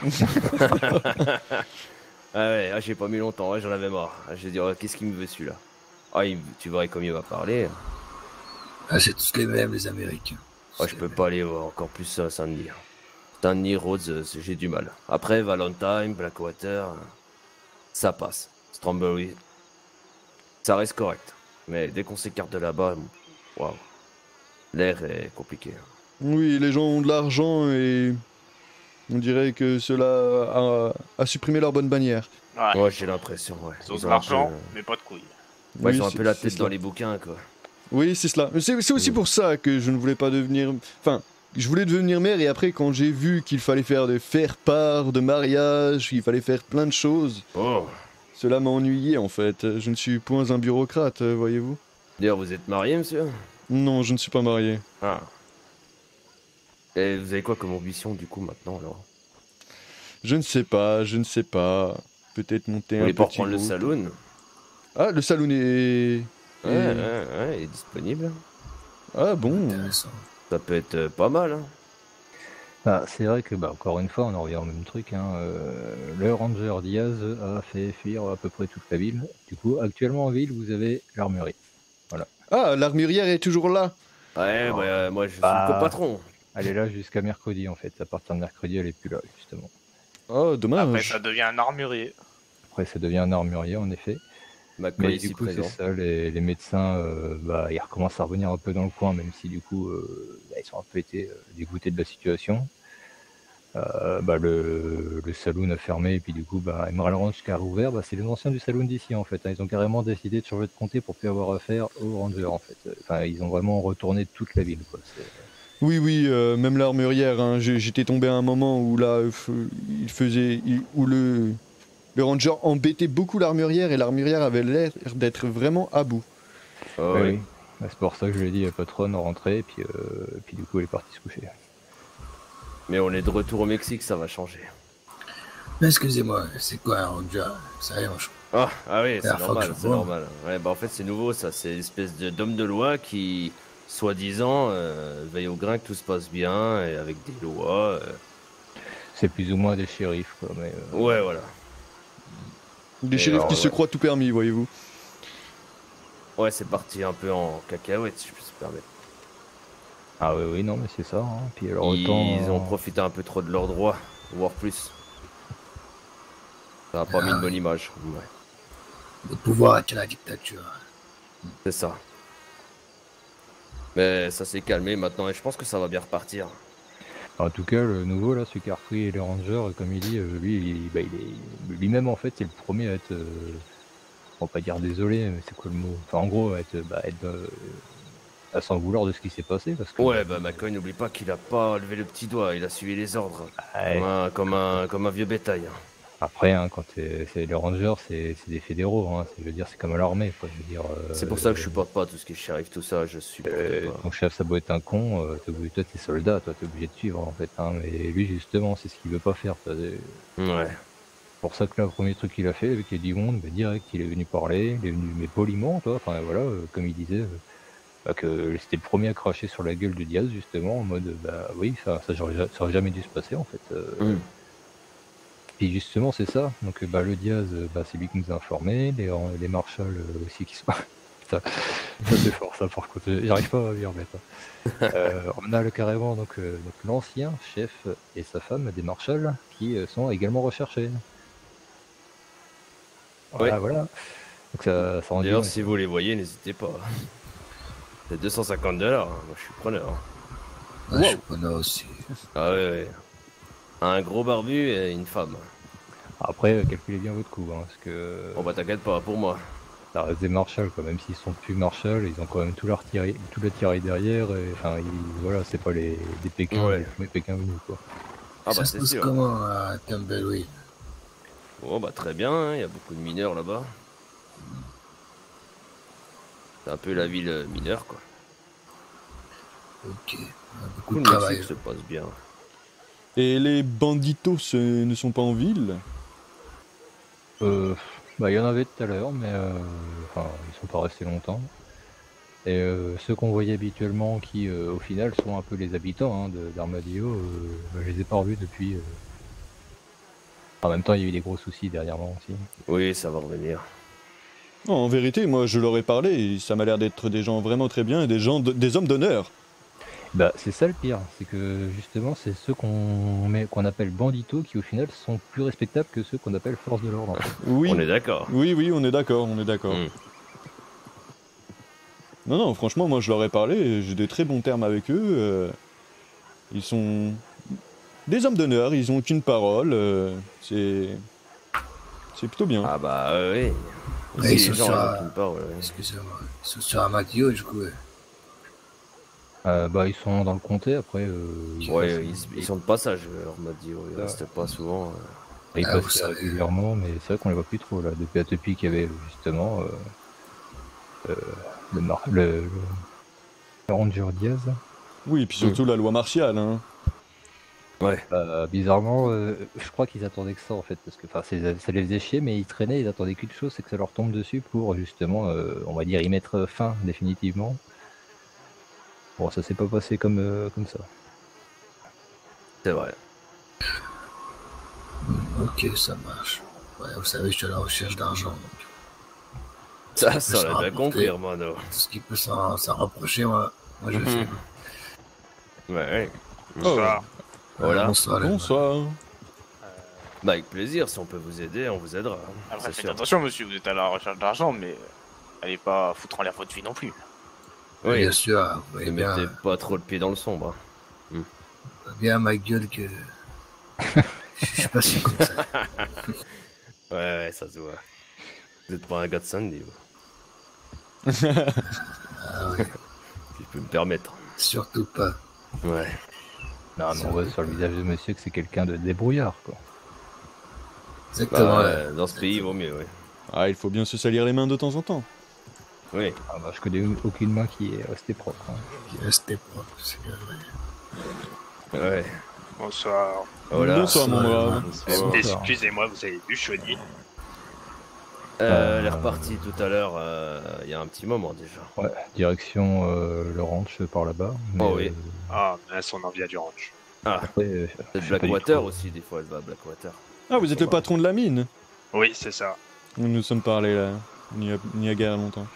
ouais, ah, j'ai pas mis longtemps, ouais, j'en avais marre. Ah, j'ai dit oh, qu'est-ce qu'il me veut celui-là. Ah il- tu verrais comme il va parler. Ah, c'est tous les mêmes, les Américains. Oh, je peux pas aller voir encore plus à Saint-Denis. Saint-Denis, Rhodes, euh, c'est- j'ai du mal. Après Valentine, Blackwater, euh, ça passe. Strawberry, ça reste correct. Mais dès qu'on s'écarte de là-bas, waouh, l'air est compliqué. Oui, les gens ont de l'argent et on dirait que cela a, a supprimé leur bonne bannière. Ouais. Ouais, j'ai l'impression, ouais. Ils ont de un l'argent, peu, euh, mais pas de couilles. Ouais, Oui, ils ont un c'est- peu la c'est tête cela. dans les bouquins, quoi. Oui, c'est cela. C'est c'est aussi pour ça que je ne voulais pas devenir... Enfin, je voulais devenir maire et après quand j'ai vu qu'il fallait faire des faire-part, de mariage, qu'il fallait faire plein de choses, Oh, cela m'a ennuyé en fait. Je ne suis point un bureaucrate, euh, voyez-vous. d'ailleurs, vous êtes marié, monsieur? Non, je ne suis pas marié. Ah. Et vous avez quoi comme ambition, du coup, maintenant, alors? Je ne sais pas, je ne sais pas. Peut-être monter Vous un voulez pas petit reprendre le groupe. saloon? Ah, le saloon est... Ouais, est- ouais, ouais, il est disponible. Ah bon. Intéressant. Ça peut être euh, pas mal, hein. Bah, c'est vrai que, bah, encore une fois, on en revient au même truc. Hein, euh, le Ranger Diaz a fait fuir à peu près toute la ville. Du coup, actuellement en ville, vous avez l'armurerie. Voilà. Ah, l'armurière est toujours là. Ouais, bah, euh, moi, je suis Bah, le copatron. Elle est là jusqu'à mercredi, en fait. À partir de mercredi, elle est plus là, justement. Oh, Après, dommage. ça devient un armurier. Après, ça devient un armurier, en effet. McCoy Mais ici du coup, c'est présent. ça, les, les médecins, euh, bah, ils recommencent à revenir un peu dans le coin, même si du coup, euh, bah, ils sont un peu été euh, dégoûtés de la situation. Euh, bah, le, le saloon a fermé, et puis du coup, bah, Emerald Ranch qui a rouvert, bah, c'est les anciens du saloon d'ici, en fait. Hein. Ils ont carrément décidé de changer de comté pour plus avoir affaire aux rangers, en fait. Enfin, ils ont vraiment retourné toute la ville, quoi. C'est- Oui, oui, euh, même l'armurière. Hein, j'ai- j'étais tombé à un moment où là, euh, f- il faisait, il- où le, le ranger embêtait beaucoup l'armurière et l'armurière avait l'air d'être vraiment à bout. Oh, Ouais, oui. oui. Bah, c'est pour ça que je lui ai dit à patronne rentrer, et puis, euh, et puis du coup, elle est partie se coucher. Mais on est de retour au Mexique, ça va changer. Mais excusez-moi, c'est quoi un ranger? Ça y est, je... Ah, ah oui, c'est La fois que normal, je c'est vois. normal. Ouais, bah en fait c'est nouveau ça, c'est une espèce de d'homme de loi qui, soi-disant, euh, veille au grain que tout se passe bien et avec des lois. euh. C'est plus ou moins des shérifs, quoi. Mais, euh, Ouais, voilà. Des Et shérifs alors, qui se ouais. croient tout permis, voyez-vous. Ouais, c'est parti un peu en cacahuète, si je peux se permettre. Ah oui, oui, non, mais c'est ça. Hein. Puis alors, Ils autant, ont profité un peu trop de leurs droits, voire plus. Ça a pas mis une bonne image. Ouais, Le pouvoir est la dictature. c'est ça. Mais ça s'est calmé maintenant et je pense que ça va bien repartir. En tout cas, le nouveau, là, celui qui a repris les Rangers, comme il dit, euh, lui, il, bah, il est, lui-même, en fait, c'est le premier à être, euh, on va pas dire désolé, mais c'est quoi le mot? Enfin, en gros, à être, bah, être euh, à s'en vouloir de ce qui s'est passé. Parce que, Ouais, bah McCoy, n'oublie pas qu'il a pas levé le petit doigt, il a suivi les ordres. Ouais. Comme, un, comme, un, comme un vieux bétail. Après, hein, quand t'es- c'est les Rangers, c'est c'est des fédéraux, hein, c'est- je veux dire, c'est comme à l'armée, quoi. Je veux dire, euh, C'est pour ça que je supporte pas tout ce qui est shérif, tout ça, je supporte Euh, pas. ton chef, ça doit être un con, euh, t'es obligé- toi t'es soldat, toi t'es obligé de suivre en fait. Hein, mais lui justement, c'est ce qu'il veut pas faire. toi, c'est- Ouais. C'est pour ça que là, le premier truc qu'il a fait avec Eddie Wond, bah, direct, il est venu parler, il est venu mais poliment, toi. Enfin voilà, euh, comme il disait, euh, bah, que c'était le premier à cracher sur la gueule de Diaz justement, en mode bah oui, ça, ça, j'aurais ja- ça aurait jamais dû se passer en fait. euh. Mm. Et justement, c'est ça. Donc bah, le Diaz, euh, bah, c'est lui qui nous a informés, les, les Marshall euh, aussi qui sont. Putain, ça c'est fort ça par contre, j'arrive pas à m'y remettre. hein. Euh, on a le, carrément donc, euh, donc l'ancien chef et sa femme des Marshall qui euh, sont également recherchés. Voilà, Ouais. voilà. Donc ça, ça rend D'ailleurs, bien, si vous les voyez, n'hésitez pas. C'est deux cent cinquante dollars, hein. Moi je suis preneur. Ouais, je suis preneur aussi. Ah ouais, ouais. Un gros barbu et une femme. Après, euh, calculez bien votre coût, hein, parce que. Oh bah t'inquiète pas, pour moi. ça reste des marshals, quoi. Même s'ils sont plus marshals, ils ont quand même tout leur tiré, tout le tiré derrière. Et enfin, ils, voilà, c'est pas les des Pékins, Ouais. les Pékins venus, quoi. Ah Ça bah se c'est passe sûr. comment à Tumbleweed? Bon bah très bien, hein, il y a beaucoup de mineurs là-bas. C'est un peu la ville euh, mineure quoi. Ok. Beaucoup de de travail. Mexique se passe bien. Et les banditos euh, ne sont pas en ville? Euh, bah, il y en avait tout à l'heure, mais euh, enfin, ils sont pas restés longtemps. Et euh, ceux qu'on voyait habituellement, qui euh, au final sont un peu les habitants hein, de- d'Armadillo, euh, bah, je les ai pas revus depuis. euh. En même temps, il y a eu des gros soucis dernièrement aussi. Oui, ça va revenir. Non, en vérité, moi je leur ai parlé et ça m'a l'air d'être des gens vraiment très bien et des gens, de- des hommes d'honneur. Bah, c'est ça le pire, c'est que justement, c'est ceux qu'on met, qu'on appelle banditos qui au final sont plus respectables que ceux qu'on appelle force de l'ordre. en fait. Oui. On est d'accord. Oui, oui, on est d'accord, on est d'accord. Mm. Non, non, franchement, moi je leur ai parlé, et j'ai des très bons termes avec eux. euh, Ils sont des hommes d'honneur, ils ont qu'une parole. euh, C'est. C'est plutôt bien. Ah bah euh, oui. Ouais, ils Ici, sont les gens, sur, ils ont euh, qu'une parole, ouais. Excusez-moi. Ils sont sur Armadillo, du coup. ouais. Euh, bah, ils sont dans le comté après. Euh, ils Ouais, passent- ils, ils sont de passage, euh, on m'a dit, ils Ah. restent pas souvent. euh. ils Ah, vous passent savez. régulièrement, mais c'est vrai qu'on les voit plus trop là. Depuis, depuis qu'il y avait justement euh, euh, le, mar- le, le, le Ranger Diaz. Oui, et puis surtout la loi martiale. Hein. Ouais. Euh, bizarrement, euh, je crois qu'ils attendaient que ça en fait, parce que enfin, c'est- ça les faisait chier, mais ils traînaient, ils attendaient qu'une chose, c'est que ça leur tombe dessus pour justement, euh, on va dire, y mettre fin définitivement. Bon, ça s'est pas passé comme, euh, comme ça. C'est vrai. Ok, ça marche. Ouais, vous savez, je suis à la recherche d'argent. donc. Ça, Tout ce qui ça peut on s'en l'a bien rapporter, compris, Hermano. Tout ce qui peut s'en s'en rapprocher, moi, moi je le fais. Ouais, ouais. Bonsoir. Voilà. Bonsoir, les Bonsoir. Bah avec plaisir, si on peut vous aider, on vous aidera. hein, Après, c'est faites sûr. attention, monsieur, vous êtes à la recherche d'argent, mais euh, allez pas foutre en l'air votre vie non plus. Oui, Bien sûr, vous voyez ne bien, mettez pas trop le pied dans le sombre. hein. vous voyez bien à ma gueule que je suis pas si con que ça. Ouais, ouais, ça se voit. Vous êtes pas un gars de Sandy, vous. Ah ouais, Si je peux me permettre. surtout pas. Ouais. Non, mais on voit sur le visage de monsieur que c'est quelqu'un de débrouillard, quoi. Exactement. Bah, ouais. euh, dans ce pays, il vaut mieux, ouais. Ah, il faut bien se salir les mains de temps en temps. Oui. Ah, bah, je connais aucune main qui est restée propre. hein. Qui restait propre, c'est bien vrai. Ouais. Bonsoir. Voilà. Bonsoir, mon brave. Euh, Excusez-moi, vous avez vu Chauny? Euh, elle est repartie tout à l'heure, euh, il y a un petit moment déjà. Ouais, direction euh, le ranch par là-bas. mais, Oh oui. euh, Ah, mince, on en vient du ranch. Ah, après, euh, je peut-être sais pas du Blackwater tout. aussi, des fois elle va à Blackwater. Ah, vous êtes le patron de la mine? Oui, c'est ça. Nous nous sommes parlé là, il n'y a, il n'y a guère longtemps.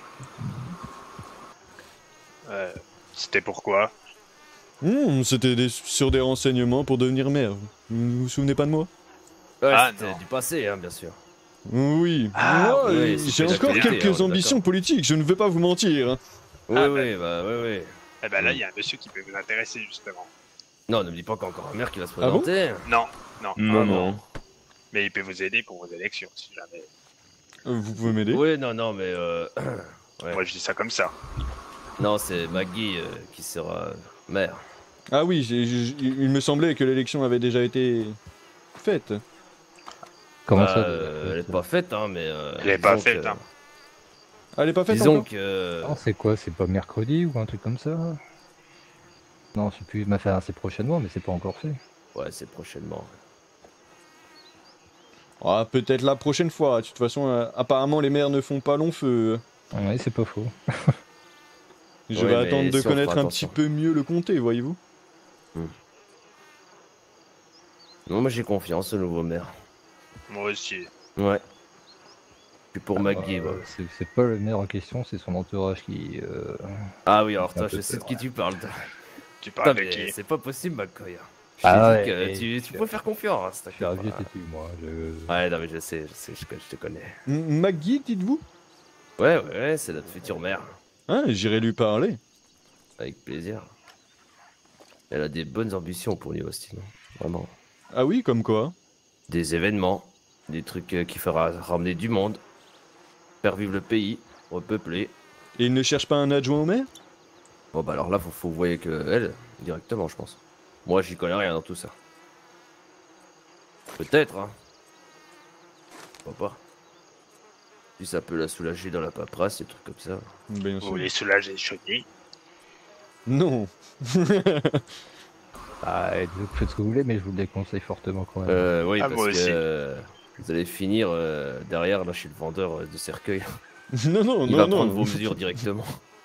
Euh, C'était pourquoi? Hmm, C'était des- sur des renseignements pour devenir maire. Vous vous souvenez pas de moi? Ouais, Ah, c'était non. du passé, hein, bien sûr. Oui. Ah, Moi, oui, euh, c'est j'ai de encore l'actualité, quelques on est ambitions d'accord. politiques, je ne vais pas vous mentir. hein. Oui, Ah, oui, bah, oui, oui. Eh ben là, il y a un monsieur qui peut vous intéresser, justement. Non, ne me dis pas qu'il y a encore un maire qui va se Ah bon présenter. Non, non. Non, non. Mais il peut vous aider pour vos élections, si jamais. Euh, Vous pouvez m'aider? Oui, non, non, mais euh... ouais. Moi, je dis ça comme ça. Non, c'est Maggie euh, qui sera maire. Ah oui, j'ai- j'ai- il me semblait que l'élection avait déjà été faite. Comment Bah, ça euh, Elle est pas faite, hein, mais. Euh, Elle est pas disons faite, que- hein. Ah, elle est pas faite Disons encore? que. euh, Non, c'est quoi? C'est pas mercredi ou un truc comme ça? Non, c'est plus. Enfin, c'est prochainement, mais c'est pas encore fait. Ouais, c'est prochainement. Ah, peut-être la prochaine fois. De toute façon, euh, apparemment, les maires ne font pas long feu. Ouais, c'est pas faux. Je Ouais, vais mais attendre de si on connaître fera un attention. petit peu mieux le comté, voyez-vous. Non, moi j'ai confiance au nouveau maire. Moi aussi. Ouais. Puis pour Maggie, Euh, bah. c'est c'est pas le maire en question, c'est son entourage qui. euh, Ah oui, alors un toi, peu je sais de peur, qui tu parles. toi. Tu Putain, parles de mais qui? c'est pas possible, McCoy. Je Ah t'ai dit ouais, que et- tu, tu peux faire confiance. Je t'inquiète suis un pas. vieux têtu, moi. Je... Ouais, non, mais je sais, je sais, je, je te connais. M- Maggie, dites-vous? Ouais, ouais, ouais, c'est notre future mère. Ah, j'irai lui parler. Avec plaisir. Elle a des bonnes ambitions pour New Austin. Vraiment. Ah oui, comme quoi? Des événements, des trucs euh, qui fera ramener du monde, faire vivre le pays. repeuplé. Et il ne cherche pas un adjoint au maire? Bon bah alors là, faut, faut vous voyez que elle, directement, je pense. Moi, j'y connais rien dans tout ça. Peut-être, hein. Pourquoi pas. Si ça peut la soulager dans la paperasse, des trucs comme ça. Bien Vous sûr. voulez soulager Chauny? Non. Ah, faites ce que vous voulez, mais je vous le déconseille fortement quand même. Euh, oui, Ah, parce moi que aussi. euh, vous allez finir euh, derrière, là, chez le vendeur euh, de cercueil. Non, non, Il non, va non. prendre vos mesures directement.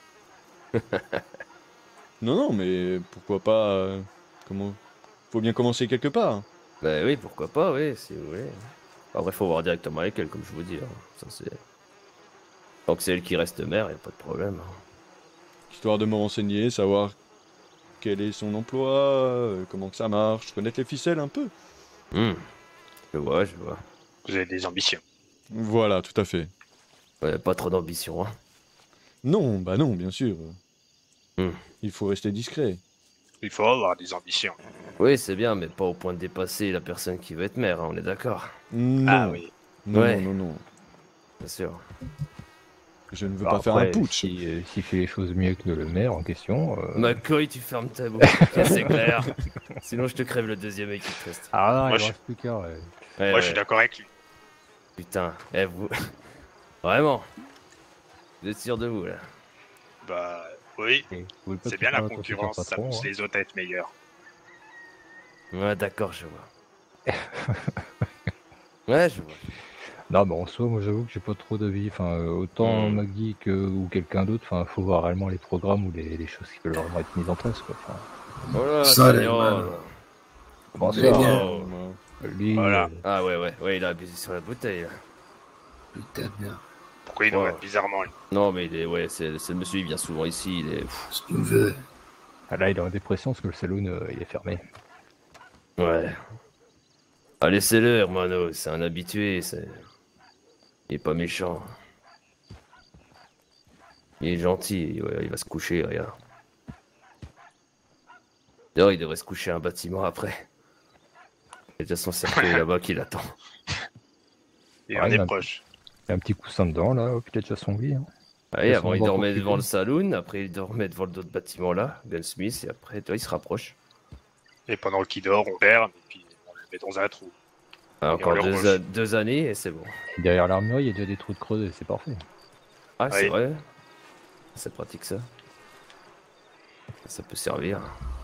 Non, non, mais pourquoi pas... euh, comment... Faut bien commencer quelque part. Bah oui, pourquoi pas, oui, si vous voulez. Après, faut voir directement avec elle, comme je vous dis. hein. Ça, c'est... Tant que c'est elle qui reste mère, y a pas de problème. hein. Histoire de me renseigner, savoir quel est son emploi, euh, comment que ça marche, connaître les ficelles un peu. Hmm. Je vois, je vois. Vous avez des ambitions. Voilà, tout à fait. Ouais, pas trop d'ambition, hein. Non, bah non, bien sûr. Hmm. Il faut rester discret. Il faut avoir des ambitions. Oui, c'est bien, mais pas au point de dépasser la personne qui veut être mère, hein, on est d'accord. Non. Ah oui. Non, Ouais. non, non, non. Bien sûr. Je ne veux Bah, pas faire un après, putsch. Si, euh, s'il fait les choses mieux que le maire en question. euh, McCoy, tu fermes ta bouche, c'est clair. Sinon, je te crève le deuxième œil qui te reste. Ah non, Moi, il je- ne reste plus qu'un. ouais. Ouais, Moi, je suis ouais. d'accord avec lui. Putain, eh, vous... Vraiment. Vous êtes sûr de vous, là? Bah, oui. Et vous pouvez pas C'est tout bien la faire à votre concurrence, ça patron, pousse hein. les autres à être meilleurs. Ouais, d'accord, je vois. Ouais, je vois. Non, mais en soi, moi j'avoue que j'ai pas trop d'avis. Enfin, euh, autant Mm. Maggie que ou quelqu'un d'autre. Enfin, faut voir réellement les programmes ou les, les choses qui peuvent vraiment être mises en place, quoi. Enfin, Oh là, Ça, les Seigneur. man. bonsoir. bien. Oh. Lui, Voilà. euh, Ah ouais, ouais, ouais, il a abusé sur la bouteille, là. Putain de merde. Pourquoi il nous Ouais. regarde bizarrement, lui? Non, mais il est, ouais, c'est c'est le monsieur, il vient souvent ici, il est... pff, Ce qu'il veut. ah, là, il est en dépression parce que le saloon euh, il est fermé. Ouais. Ah, laissez-le, hermano, c'est un habitué, c'est... Il est pas méchant. Il est gentil, ouais, il va se coucher, regarde. D'ailleurs, il devrait se coucher à un bâtiment après. Il y a déjà son cercueil là-bas qui l'attend. Et Ouais, on il y a est un- proche. Il y a un petit coussin dedans, là, puis il a déjà son lit. Hein. Allez, Ils avant, sont il bons pour dormait flipper. devant le saloon, après, il dormait devant l'autre bâtiment là, Gunsmith, et après, toi, il se rapproche. Et pendant qu'il dort, on perd, et puis on le met dans un trou. Ah, on encore le deux, reproche. a- deux années, et c'est bon. Et derrière l'armurerie, il y a déjà des trous de creusés, c'est parfait. Ah, c'est Oui. vrai. C'est pratique, ça. Ça peut servir.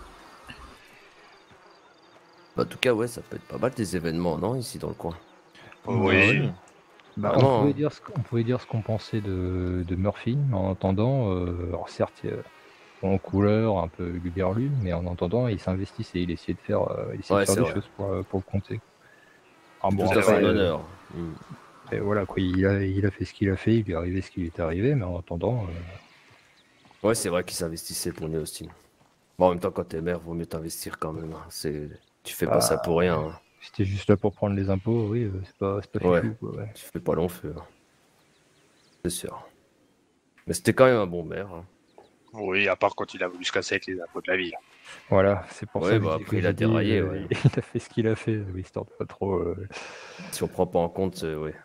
Bah, en tout cas, ouais, ça peut être pas mal des événements, non, ici dans le coin. Oui. Bah, Ah on, non. pouvait dire ce, qu'on pouvait dire ce qu'on pensait de, de Murphy, en entendant, euh, alors certes, euh, en couleur, un peu guberlu, mais en entendant, il s'investissait, il essayait de faire, euh, il essayait Ouais, de faire c'est des vrai. choses pour, euh, pour le compter. Ah bon, Tout à après, son euh, honneur. Mm. et voilà, quoi, il a, il a fait ce qu'il a fait, il lui est arrivé ce qui lui est arrivé, mais en attendant, euh, Ouais, c'est vrai qu'il s'investissait pour New Austin. Bon, en même temps, quand t'es maire, vaut mieux t'investir quand même. hein. C'est... Tu fais pas Ah, ça pour rien. hein. c'était juste là pour prendre les impôts, oui, euh, c'est pas, c'est pas Ouais. fifou, quoi, ouais. Tu fais pas long feu. hein. C'est sûr. Mais c'était quand même un bon maire. hein. Oui, à part quand il a voulu se casser avec les impôts de la ville. Voilà, c'est pour Ouais, ça bah, que après, j'ai il a dit, déraillé, euh, ouais. il a fait ce qu'il a fait, euh, histoire de pas trop... euh, Si on prend pas en compte, euh, ouais.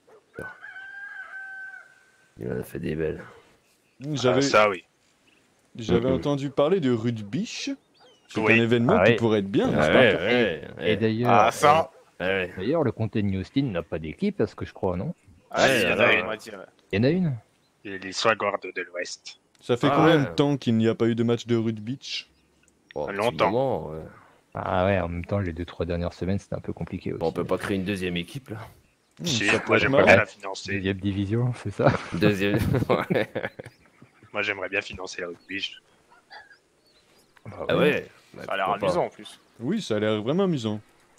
Il en a fait des belles. J'avais Ah, ça, oui. j'avais Mhm. entendu parler de Rudbiche. C'est Oui. un événement Ah qui ouais. pourrait être bien, Ah n'est-ce ouais, pas? ouais, Et ouais. d'ailleurs, Ah, ça. Ouais, ouais. euh, d'ailleurs, le comté de New Austin n'a pas d'équipe, parce que je crois, non? Ah, Ouais, il y en alors, a euh, une. va dire. Il y en a une? Et les Swagwards de l'Ouest. Ça fait Ah combien ouais. de temps qu'il n'y a pas eu de match de Rudbeach? Bon, un petit Longtemps. moment, ouais. Ah ouais, en même temps, les deux trois dernières semaines, c'était un peu compliqué aussi. Bon, on peut pas créer une deuxième équipe, là. Hmm, Si, ça moi pourrait être j'aimerais marrant. bien la financer. Deuxième division, c'est ça? Deuxième. ouais. Moi j'aimerais bien financer la rugby. Ah ouais. Bah, Ça a l'air pourquoi pas. amusant en plus. Oui, ça a l'air vraiment amusant.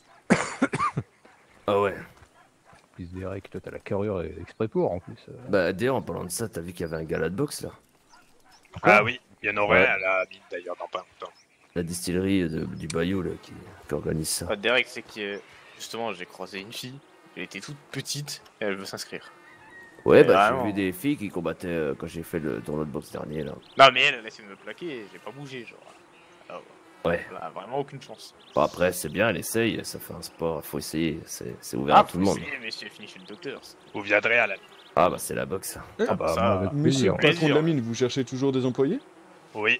Ah ouais. Plus Derek, toi t'as la carrure exprès pour en plus. euh. Bah, d'ailleurs, en parlant de ça, t'as vu qu'il y avait un gala de boxe, là? Ah oui, il y en aurait Ouais. à la mine d'ailleurs dans pas longtemps. La distillerie de- du Bayou, là, qui, qui organise ça. Ah, Derek, c'est que justement, j'ai croisé une fille. Elle était toute petite et elle veut s'inscrire. Ouais, Mais bah, vraiment. j'ai vu des filles qui combattaient euh, quand j'ai fait le tournoi de boxe dernier, là. Non, mais elle, elle a essayé de me plaquer et j'ai pas bougé, genre. Ah, Ouais. elle a vraiment aucune chance. Bon, après, c'est bien, elle essaye, ça fait un sport, faut essayer, c'est c'est ouvert à tout le monde. Mais si elle finit chez le docteur. c'est- Vous viendrez à la mine. Ah bah c'est la boxe. Eh, Ah bah, ça, moi, avec Monsieur le plaisir. patron de la mine, vous cherchez toujours des employés? Oui.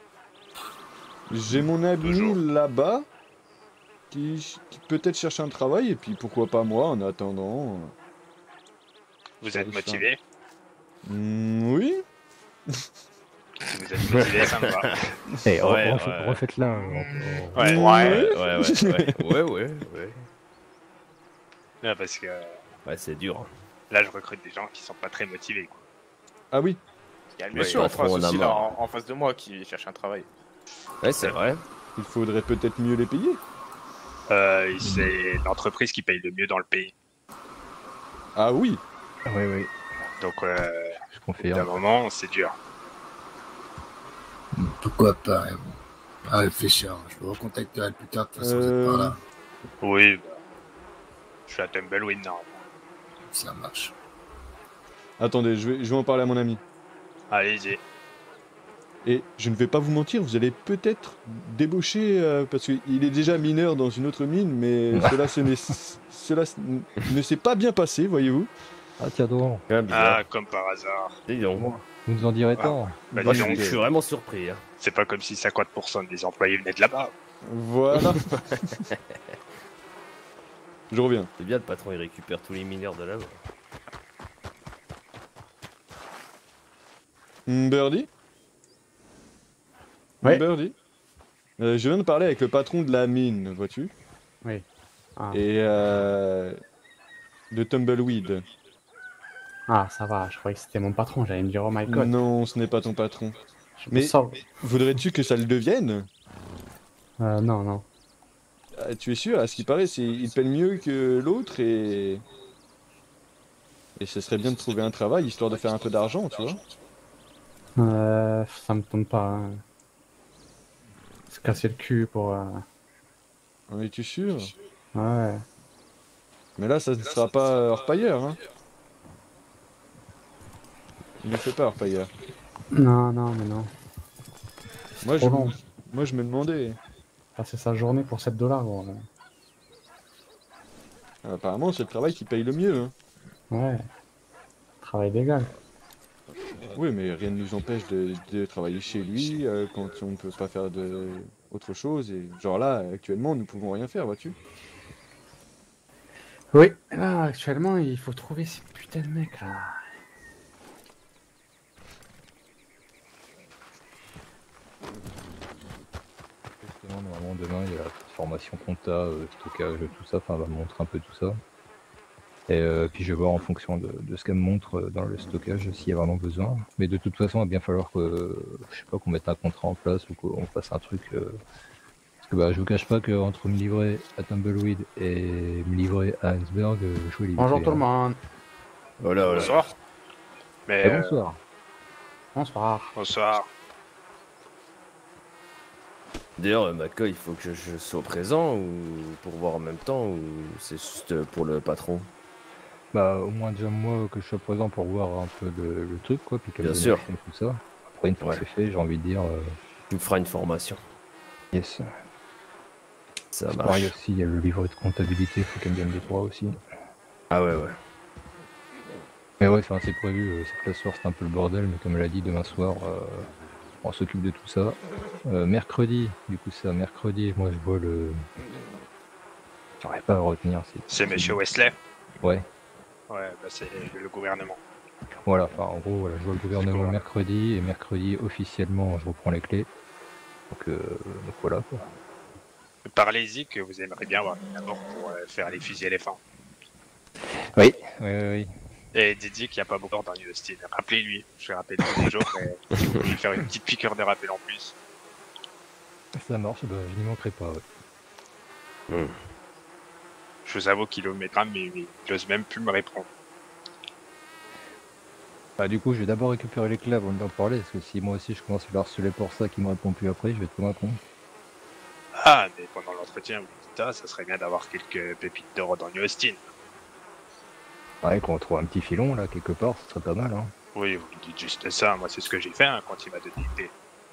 J'ai mon ami Toujours. là-bas qui, qui peut-être cherche un travail et puis pourquoi pas moi en attendant. Vous Ça êtes vous motivé? Hmm, oui. Si vous êtes motivé, ça me va. Eh, re- Ouais, refaites- ouais. refaites-la. euh, en- en- Ouais. Ouais, ouais, ouais, ouais, ouais, ouais, ouais. Ouais, parce que euh, Ouais, c'est dur. là, je recrute des gens qui sont pas très motivés. Quoi. Ah oui. Il y a le Ouais, monsieur en patron, face on a aussi, là, marre. en, en face de moi, qui cherche un travail. Ouais, c'est vrai. Il faudrait peut-être mieux les payer. Euh, et c'est l'entreprise qui paye le mieux dans le pays. Ah oui. Ah oui, oui, Donc, euh, je d'un confirme. moment, c'est dur. Pourquoi pas hein, bon. À réfléchir. Je vous recontacterai plus tard. De toute façon, vous êtes par là. Oui, bah, je suis à Tumbleweed normalement. Ça marche. Attendez, je vais, je vais en parler à mon ami. Allez-y. Et je ne vais pas vous mentir, vous allez peut-être débaucher, euh, parce qu'il est déjà mineur dans une autre mine, mais cela, ce n'est- cela s- ne s'est pas bien passé, voyez-vous. Ah, tiens donc. Ouais, bizarre. Ah, comme par hasard. Dis donc. Vous nous en direz Ah. tant. Bah, Moi, dis je, donc, suis, je suis vraiment surpris. Hein. c'est pas comme si cinquante pour cent des employés venaient de là-bas. Voilà. Je reviens. C'est bien, le patron, il récupère tous les mineurs de là. Hmm, Birdie Ouais. Birdie Euh, Je viens de parler avec le patron de la mine, vois-tu? Oui. Ah. Et euh, de Tumbleweed. Ah, ça va, je croyais que c'était mon patron, j'allais me dire oh my god. Non, ce n'est pas ton patron. Je Mais me sens- voudrais-tu que ça le devienne? Euh, non, non. Ah, tu es sûr? À ce qui paraît, c'est... il paye mieux que l'autre et... Et ce serait bien de trouver un travail, histoire de faire un peu d'argent, tu vois? Euh, ça me tombe pas. Hein. Se casser le cul pour. Euh... En es-tu sûr? Ouais. Mais là, ça ne sera pas hors pailleur, hein? Il ne fait pas hors pailleur. Non, non, mais non. Moi, je, Trop long. moi, je me demandais... Passer sa journée pour sept dollars, gros. Apparemment, c'est le travail qui paye le mieux, hein? Ouais. Travail légal. Oui, mais rien ne nous empêche de, de travailler chez lui euh, quand on ne peut pas faire de... autre chose. Et genre là, actuellement, nous pouvons rien faire, vois-tu? Oui, là, actuellement, il faut trouver ces putains de mecs, là. Justement, normalement, demain, il y a la formation compta, euh, stockage, tout ça. Enfin, elle va me montrer un peu tout ça. Et euh, puis je vais voir en fonction de, de ce qu'elle me montre euh, dans le stockage s'il y a vraiment besoin. Mais de toute façon, il va bien falloir que, euh, je sais pas, qu'on mette un contrat en place ou qu'on fasse un truc. Euh, parce que bah, je vous cache pas qu'entre me livrer à Tumbleweed et me livrer à Heinsberg, euh, le choix est limité. Bonjour tout le hein. monde. Voilà, voilà. Bonsoir. Mais, Et euh, bonsoir. Bonsoir. bonsoir. D'ailleurs, euh, McCoy, il faut que je, je sois présent ou pour voir en même temps ou c'est juste pour le patron? Bah, au moins déjà moi que je sois présent pour voir un peu le, le truc, quoi, puis qu'elle Bien me donne sûr. l'action et tout ça. Après, une fois Ouais. que c'est fait, j'ai envie de dire, euh, Tu me feras une formation. yes. Ça C'est marche. pareil aussi, il y a le livret de comptabilité, faut qu'elle me donne les droits aussi. Ah ouais, ouais. Mais ouais, enfin, c'est prévu, euh, c'est que ce soir c'est un peu le bordel, mais comme elle a dit, demain soir, euh, on s'occupe de tout ça. Euh, mercredi, du coup c'est à mercredi, moi je vois le... J'arrive pas à retenir. C'est Monsieur Wesley. Ouais, Ouais, bah c'est le gouvernement. voilà, enfin en gros, voilà, je vois le gouvernement mercredi, et mercredi officiellement je reprends les clés. Donc, euh, donc voilà quoi. Parlez-y que vous aimeriez bien avoir d'abord pour euh, faire les fusils éléphants. Oui, oui, oui. oui. Et Didier qu'il n'y a pas beaucoup dans New Austin. Rappelez-lui, je le rappelle tous les jours, mais si vous voulez lui faire une petite piqûre de rappel en plus. Ça marche, bah, je n'y manquerai pas, ouais. Hmm. Je vous avoue qu'il omettra, mais il n'ose même plus me répondre. Bah du coup je vais d'abord récupérer les clés avant d'en parler, parce que si moi aussi je commence à le harceler pour ça qu'il me répond plus après, je vais être comme un con. Ah, mais pendant l'entretien, vous dites, ah, ça serait bien d'avoir quelques pépites d'or dans New Austin. Ouais, qu'on trouve un petit filon là quelque part, ce serait pas mal, hein. Oui, vous me dites juste ça, moi c'est ce que j'ai fait hein, quand il m'a donné l'idée.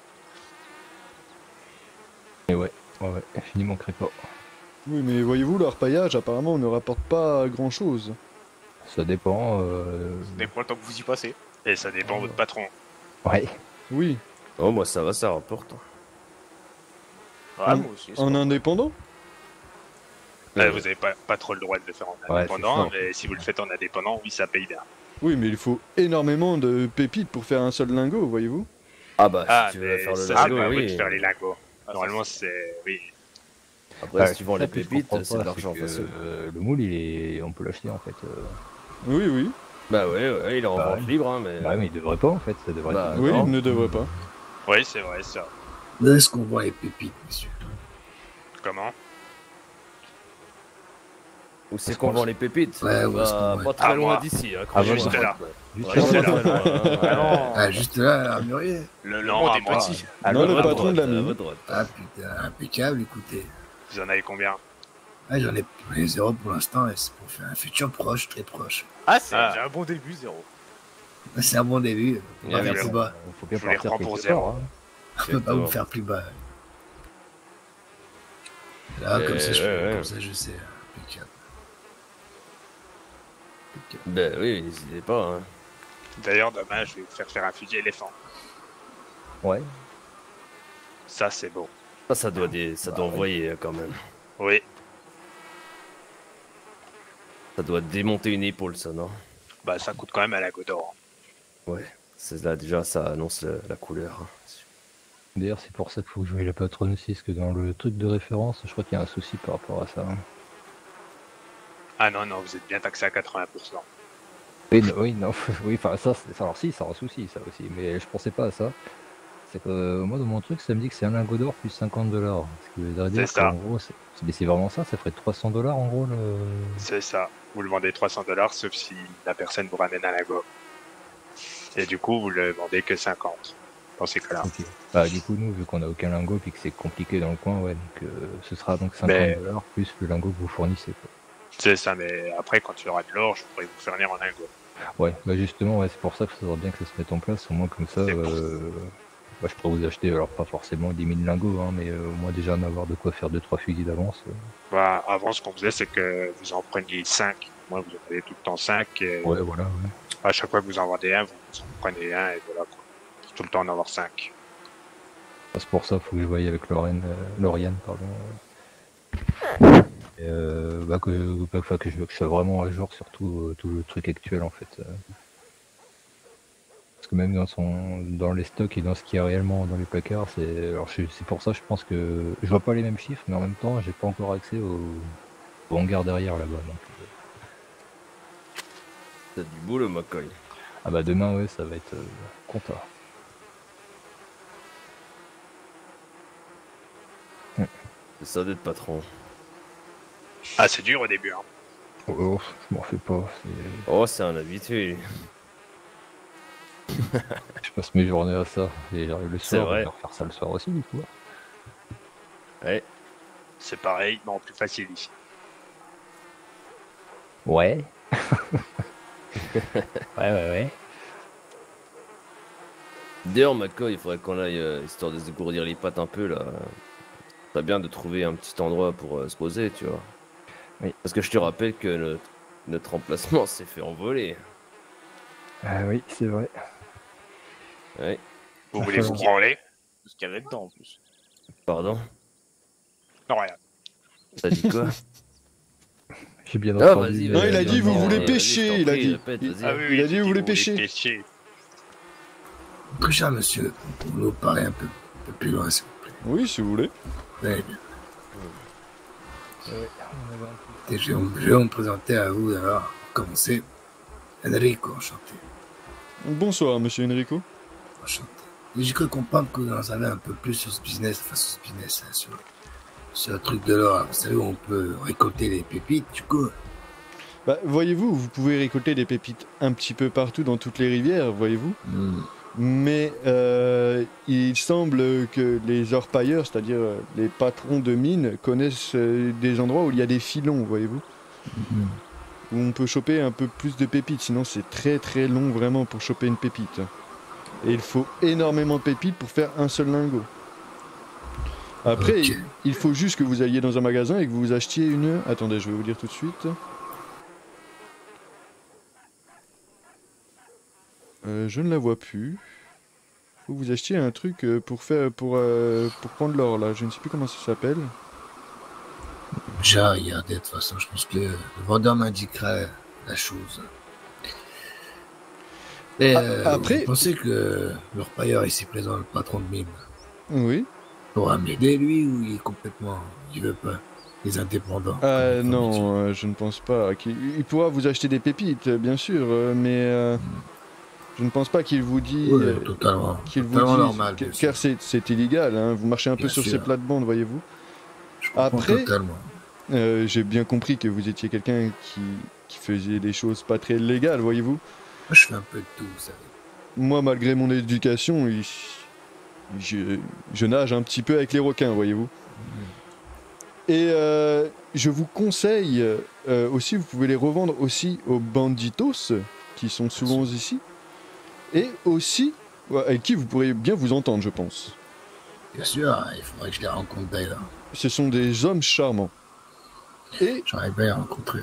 Et ouais, ouais, ouais, je n'y manquerai pas. Oui, mais voyez-vous, leur paillage, apparemment, ne rapporte pas grand-chose. Ça dépend. Euh... Ça dépend le temps que vous y passez. Et ça dépend de votre patron. Ouais. Oui. Oh, moi ça va, ça rapporte. Ouais, en, moi aussi. c'est en pas- indépendant Euh, vous n'avez pas, pas trop le droit de le faire en Ouais, indépendant, c'est ça. mais si vous le faites en indépendant, oui, ça paye bien. Oui, mais il faut énormément de pépites pour faire un seul lingot, voyez-vous. Ah bah, Ah, si tu veux mais faire le ça, lingot, c'est pas à vous oui. de faire les lingots. Ah, Normalement, c'est... Oui. Après, Ouais, si tu vends ça, les que je pépites, comprends c'est de pas, l'argent que, facile. euh, le moule, il est... on peut l'acheter en fait. euh. Oui, oui. Bah ouais, ouais, il est en Bah vente ouais. libre, hein, mais... Bah, mais il devrait pas en fait, ça devrait Bah, être. Oui, non. il ne devrait pas. Oui, c'est vrai, ça. Où est-ce qu'on voit les pépites, monsieur? Comment? Où c'est qu'on vend les pépites? Ouais, où est-ce Bah, qu'on voit? pas très Ah, loin moi. d'ici, hein, Ah, croyez-moi. juste là. Juste Ouais, là. Juste pas là. très loin, hein. Ah non. Ah, juste là, l'armurier. Le Le nom monde à est moi. petit. Ah, Non, le- le À patron de la droite, à mine. votre droite. Ah putain, impeccable, écoutez. Vous en avez combien? Ah, j'en ai j'en ai zéro pour l'instant, et c'est pour faire un futur proche, très proche. Ah, c'est Ah. déjà un bon début, zéro. Ah, c'est un bon début, on va Ah, faire oui, plus bon. bas. Faut bien Je les partir reprends pour quelque zéro. part, hein. On peut pas Exactement. vous faire plus bas. Là, Euh, comme ça, je ouais, fais, ouais. comme ça, je sais. Impeccable. Impeccable. Ben oui, n'hésitez pas, hein. D'ailleurs, demain, je vais vous faire faire un fusil éléphant. Ouais. Ça, c'est beau. Ça, ça doit, des... ça doit envoyer, euh, quand même. Oui. Ça doit démonter une épaule, ça, non? Bah, ça coûte quand même à la Godor. Ouais. C'est là, déjà, ça annonce le- la couleur. hein. D'ailleurs, c'est pour ça qu'il faut que je voie la patronne aussi, parce que dans le truc de référence, je crois qu'il y a un souci par rapport à ça. hein. Ah non, non, vous êtes bien taxé à quatre-vingts pour cent. Oui, non, oui, non, oui, enfin ça, c'est- alors si, c'est un souci, ça aussi, mais je pensais pas à ça. C'est que euh, moi, dans mon truc, ça me dit que c'est un lingot d'or plus cinquante dollars. Ce qui veut dire C'est ça. qu'en gros, c'est mais c'est vraiment ça, ça ferait trois cents dollars en gros le. C'est ça. Vous le vendez trois cents dollars, sauf si la personne vous ramène un lingot. Et du coup, vous le vendez que cinquante. Dans ces cas-là. Ok. Bah, du coup, nous, vu qu'on a aucun lingot et que c'est compliqué dans le coin, ouais, donc euh, ce sera donc Mais- cinquante dollars plus le lingot que vous fournissez. Quoi. C'est ça, mais après, quand il y aura de l'or, je pourrais vous fournir en lingot. Ouais, bah justement, ouais, c'est pour ça que ça serait bien que ça se mette en place, au moins comme ça. C'est pour Euh, bah, je pourrais vous acheter, alors pas forcément dix mille lingots, hein, mais euh, au moins déjà en avoir de quoi faire deux trois fusils d'avance. euh. Bah, avant, ce qu'on faisait, c'est que vous en preniez cinq. Moi, vous en avez tout le temps cinq. Et Ouais, voilà, ouais. à chaque fois que vous en vendez un, vous en prenez un, et voilà, quoi. Pour tout le temps en avoir cinq. Bah, c'est pour ça, faut que je voie avec Lauriane, euh, Lauriane, pardon. euh. Et, euh, bah, que, bah, enfin, que je veux que je sois vraiment à jour sur tout, euh, tout le truc actuel en fait. euh. Parce que même dans son, dans les stocks et dans ce qu'il y a réellement dans les placards, c'est, alors je- c'est pour ça, je pense que je vois pas les mêmes chiffres, mais en même temps, j'ai pas encore accès au, au hangar derrière là-bas. Donc, euh. T'as du boulot, McCoy. Ah bah demain, ouais, ça va être euh, compta. C'est ça d'être patron. Ah, c'est dur au début, hein. Oh, oh, je m'en fais pas. c'est- Oh, c'est un habitué. Je passe mes journées à ça. Et j'arrive le C'est soir, vrai. je vais refaire ça le soir aussi, du coup. Ouais. C'est pareil, mais en plus facile ici. Ouais. ouais, ouais, ouais. D'ailleurs, McCoy, il faudrait qu'on aille, euh, histoire de se dégourdir les pattes un peu, là. C'est bien de trouver un petit endroit pour euh, se poser, tu vois. Oui. Parce que je te rappelle que notre, notre emplacement s'est fait envoler. Ah oui, c'est vrai. Ouais. Vous voulez vous branler? Tout ce qu'il y avait dedans en plus. Pardon? Non, rien. T'as dit quoi? J'ai bien Ah, entendu. vas-y, mais- Non, il a dit vous non, voulez vas-y, pêcher, je t'en il a prie, dit. répète, Il- vas-y. Ah oui, Il a oui, dit, vous voulez pêcher. pêcher. Très cher, monsieur. Vous nous parlez un peu, un peu plus loin, s'il vous plaît. Oui, si vous voulez. Très bien. Et je, vais, je vais me présenter à vous alors. Pour commencer, Enrico, enchanté. Bonsoir, monsieur Enrico. Enchanté. Et j'ai cru comprendre que vous en savez un peu plus sur ce business, enfin sur ce business, hein, sur, sur le truc de l'or. Vous savez où on peut récolter les pépites, du coup. Bah, voyez-vous, vous pouvez récolter des pépites un petit peu partout dans toutes les rivières, voyez-vous. Hmm. Mais euh, il semble que les orpailleurs, c'est-à-dire euh, les patrons de mines, connaissent euh, des endroits où il y a des filons, voyez-vous. Mhm. Où on peut choper un peu plus de pépites, sinon c'est très très long vraiment pour choper une pépite. Et il faut énormément de pépites pour faire un seul lingot. Après, Ok. il, il faut juste que vous alliez dans un magasin et que vous achetiez une... Attendez, je vais vous dire tout de suite. Euh, je ne la vois plus. Faut que vous achetiez un truc euh, pour faire pour euh, pour prendre l'or là. Je ne sais plus comment ça s'appelle. J'ai regardé de toute façon, je pense que le vendeur m'indiquera la chose. Et Ah, euh, après- vous pensez que le repailleur ici présent, le patron de mine, Oui. pourra m'aider lui ou il est complètement, il veut pas, les indépendants. Euh, non, euh, je ne pense pas. qu'il- Il pourra vous acheter des pépites, euh, bien sûr, euh, mais euh, je ne pense pas qu'il vous dit. Ouais, euh, totalement, qu'il vous totalement dise- normal, que- bien sûr. car c'est c'est illégal. Hein, vous marchez un peu Bien sur sûr. ces plates-bandes, voyez-vous. Je comprends Après, totalement. euh, j'ai bien compris que vous étiez quelqu'un qui, qui faisait des choses pas très légales, voyez-vous. Moi, je fais un peu de tout, vous savez. Moi, malgré mon éducation, il- je, je nage un petit peu avec les requins, voyez-vous. Et euh, je vous conseille euh, aussi, vous pouvez les revendre aussi aux banditos, qui sont souvent ici, et aussi ouais, avec qui vous pourrez bien vous entendre, je pense. Bien sûr, il faudrait que je les rencontre d'ailleurs. Ce sont des hommes charmants. Et j'aurais bien les rencontrer.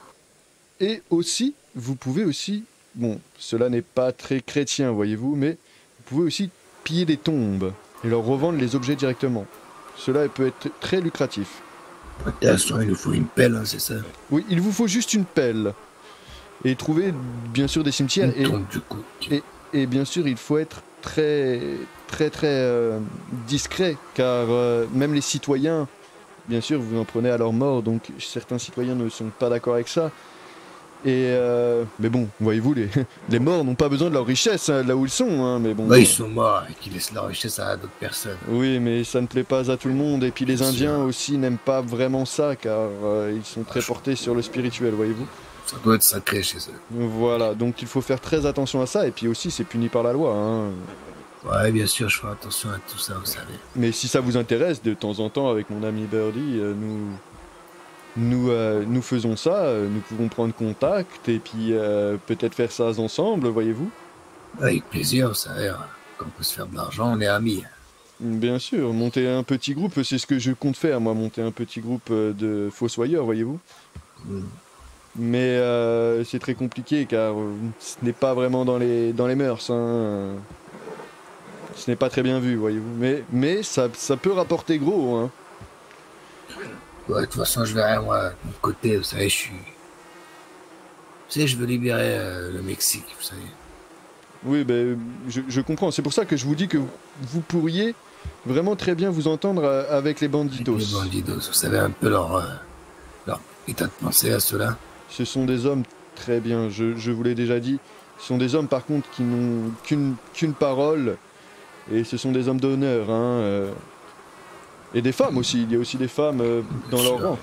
Et aussi, vous pouvez aussi, bon, cela n'est pas très chrétien, voyez-vous, mais vous pouvez aussi piller des tombes et leur revendre les objets directement. Cela peut être très lucratif. Intéressant, il nous faut une pelle, hein, c'est ça? Oui, il vous faut juste une pelle. Et trouver, bien sûr, des cimetières. Une et, tombe, du coup. et, et bien sûr, il faut être très, très, très euh, discret, car euh, même les citoyens, bien sûr, vous en prenez à leur mort, donc certains citoyens ne sont pas d'accord avec ça. Et euh, mais bon, voyez-vous, les, les morts n'ont pas besoin de leur richesse hein, là où ils sont, hein, mais bon. Ouais, ils sont morts et qu'ils laissent leur richesse à d'autres personnes. Oui, mais ça ne plaît pas à tout le monde. Et puis les Indiens aussi n'aiment pas vraiment ça, car euh, ils sont très portés sur le spirituel, voyez-vous. Ça doit être sacré chez eux. Voilà, donc il faut faire très attention à ça. Et puis aussi, c'est puni par la loi. Hein. Ouais, bien sûr, je fais attention à tout ça, vous savez. Mais si ça vous intéresse, de temps en temps, avec mon ami Birdie, euh, nous... Nous, euh, nous faisons ça, euh, nous pouvons prendre contact et puis euh, peut-être faire ça ensemble, voyez-vous. Avec plaisir, vous savez, quand on peut se faire de l'argent, on est amis. Bien sûr, monter un petit groupe, c'est ce que je compte faire, moi, monter un petit groupe euh, de fossoyeurs, voyez-vous. Mm. Mais euh, c'est très compliqué car euh, ce n'est pas vraiment dans les, dans les mœurs. Hein. Ce n'est pas très bien vu, voyez-vous. Mais, mais ça, ça peut rapporter gros. Hein. Ouais, de toute façon, je verrai, moi, de mon côté, vous savez, je suis... Vous savez, je veux libérer euh, le Mexique, vous savez. Oui, ben, je, je comprends. C'est pour ça que je vous dis que vous pourriez vraiment très bien vous entendre euh, avec les banditos. Les bandidos, vous savez un peu leur, euh, leur état de pensée à cela. Ce sont des hommes très bien, je, je vous l'ai déjà dit. Ce sont des hommes, par contre, qui n'ont qu'une qu'une parole. Et ce sont des hommes d'honneur, hein. Euh, et des femmes aussi. Il y a aussi des femmes euh, dans leur rang.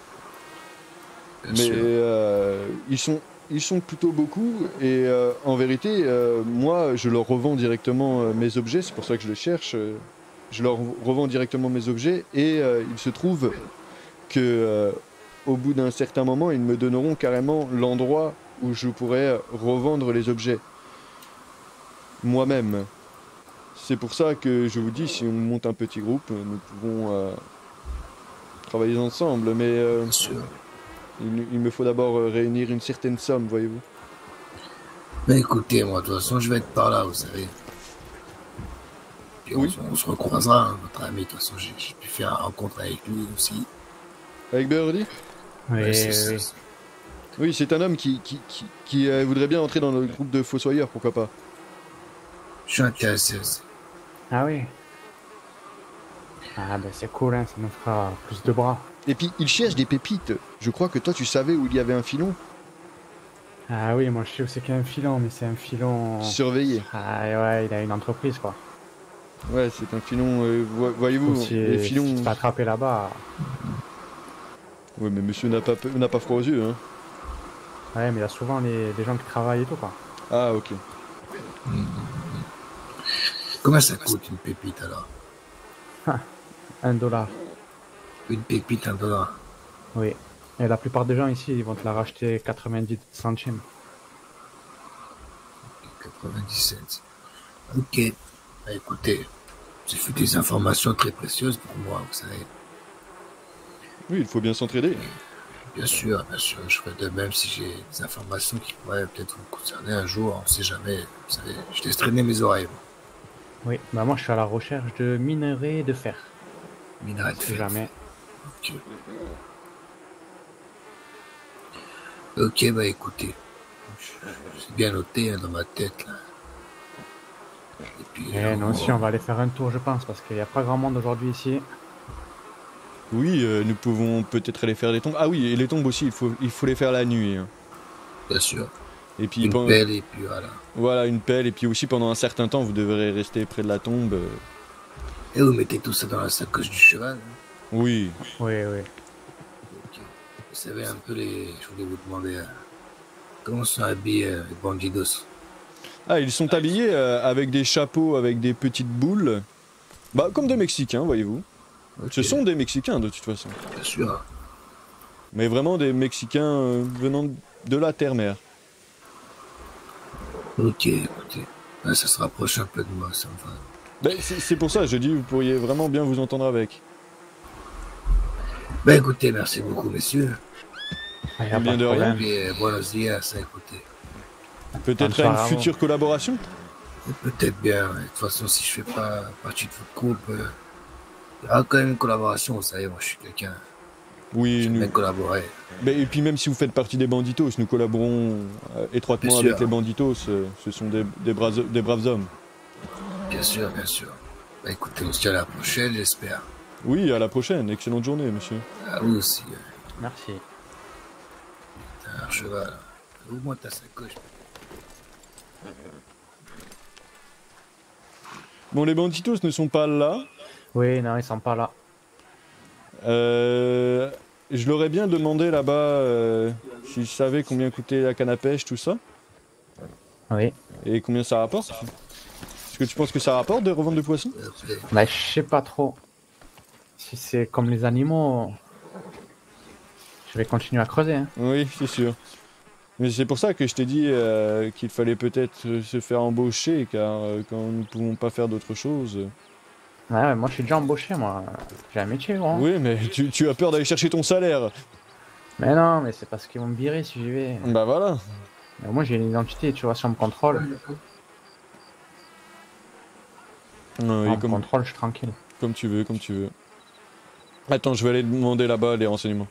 Mais euh, ils sont... Ils sont plutôt beaucoup et euh, en vérité, euh, moi, je leur revends directement euh, mes objets, c'est pour ça que je les cherche. Euh, je leur revends directement mes objets et euh, il se trouve que euh, au bout d'un certain moment, ils me donneront carrément l'endroit où je pourrais revendre les objets moi-même. C'est pour ça que je vous dis, si on monte un petit groupe, nous pouvons euh, travailler ensemble, mais... Euh, Il, il me faut d'abord euh, réunir une certaine somme, voyez-vous. Mais écoutez, moi, de toute façon, je vais être par là, vous savez. Puis on, Oui. se- on se recroisera, hein, votre ami. De toute façon, j'ai j'ai pu faire une rencontre avec lui aussi. Avec Birdie? Oui, Ouais, c'est- oui. c'est- Oui, c'est un homme qui, qui, qui, qui, euh, voudrait bien entrer dans le groupe de fossoyeurs, pourquoi pas. Je suis intéressé aussi. Ah oui. Ah ben c'est cool, hein, ça nous fera plus de bras. Et puis, il cherche des pépites. Je crois que toi, tu savais où il y avait un filon. Ah oui, moi je sais où c'est qu'il y a un filon, mais c'est un filon... Surveillé. Ah ouais, il a une entreprise quoi. Ouais, c'est un filon, euh, vo- voyez-vous, Si, les si filons... tu te fais attraper là-bas... Ouais, mais monsieur n'a pas, pe- n'a pas froid aux yeux, hein. Ouais, mais il y a souvent les, les gens qui travaillent et tout quoi. Ah, ok. Comment ça coûte une pépite alors? Un dollar. Une pépite, un dollar. Oui. Et la plupart des gens ici, ils vont te la racheter quatre-vingt-dix centimes. quatre-vingt-dix cents. Ok. Bah, écoutez, j'ai fait des informations très précieuses pour moi, vous savez. Oui, il faut bien s'entraider. Bien sûr, bien sûr, je ferai de même si j'ai des informations qui pourraient peut-être vous concerner un jour, on sait jamais. Vous savez, je laisse traîner mes oreilles. moi. Oui, bah moi je suis à la recherche de minerais de fer. Minerais de Si fer. jamais. Ok. Ok, bah écoutez, c'est bien noté hein, dans ma tête là. Et puis, Eh, euh, nous aussi, on va aller faire un tour, je pense, parce qu'il n'y a pas grand monde aujourd'hui ici. Oui, euh, nous pouvons peut-être aller faire des tombes. Ah oui, et les tombes aussi, il faut, il faut les faire la nuit. hein. Bien sûr. Et puis Une pendant- pelle et puis voilà. Voilà, une pelle, et puis aussi pendant un certain temps, vous devrez rester près de la tombe. euh. Et vous mettez tout ça dans la sacoche du cheval. hein. Oui. Oui, oui. Ok. Vous savez un peu les. Je voulais vous demander euh, comment sont habillés euh, les bandidos. Ah, ils sont habillés euh, avec des chapeaux, avec des petites boules. Bah, comme des Mexicains, voyez-vous. Ce sont des Mexicains, de toute façon. Bien sûr. Mais vraiment des Mexicains euh, venant de la terre-mère. Ok, écoutez. Ouais, ça se rapproche un peu de moi, ça me va. Ben, c'est c'est pour ça, je dis, vous pourriez vraiment bien vous entendre avec. Ben écoutez, merci beaucoup, messieurs. Ah, y a Bien pas de rien. problème. Et euh, buenos dias, écoutez. Peut-être Bonne à une soirée à vous. future collaboration. Peut-être bien, ouais. De toute façon, si je fais pas partie de votre groupe, euh, il y aura quand même une collaboration, vous savez, moi je suis quelqu'un. Oui, J'aime nous. bien collaborer. Ben, et puis même si vous faites partie des banditos, nous collaborons euh, étroitement Bien avec sûr. les banditos. euh, ce sont des, des, bras- des braves hommes. Bien sûr, bien sûr. Bah écoutez, on se dit à la prochaine, j'espère. Oui, à la prochaine. Excellente journée, monsieur. À vous aussi. euh, Merci. Un cheval. Ouvre-moi ta sacoche. Bon, les banditos ne sont pas là. Oui, non, ils sont pas là. Euh, je leur ai bien demandé là-bas euh, s'ils savaient combien coûtait la canne à pêche, tout ça. Oui. Et combien ça rapporte. Est-ce que tu penses que ça rapporte de revendre du poisson? Bah, je sais pas trop. Si c'est comme les animaux, je vais continuer à creuser. Hein. Oui, c'est sûr. Mais c'est pour ça que je t'ai dit euh, qu'il fallait peut-être euh, se faire embaucher, car euh, quand nous ne pouvons pas faire d'autre chose... euh, Ouais, ouais, moi je suis déjà embauché, moi. J'ai un métier, gros. Oui, mais tu, tu as peur d'aller chercher ton salaire. Mais non, mais c'est parce qu'ils vont me virer si j'y vais. Bah voilà. Mais moi j'ai une identité, tu vois, si on me contrôle. Non, on et me comme, contrôle, je suis tranquille. comme tu veux, comme tu veux. Attends, je vais aller demander là-bas les renseignements.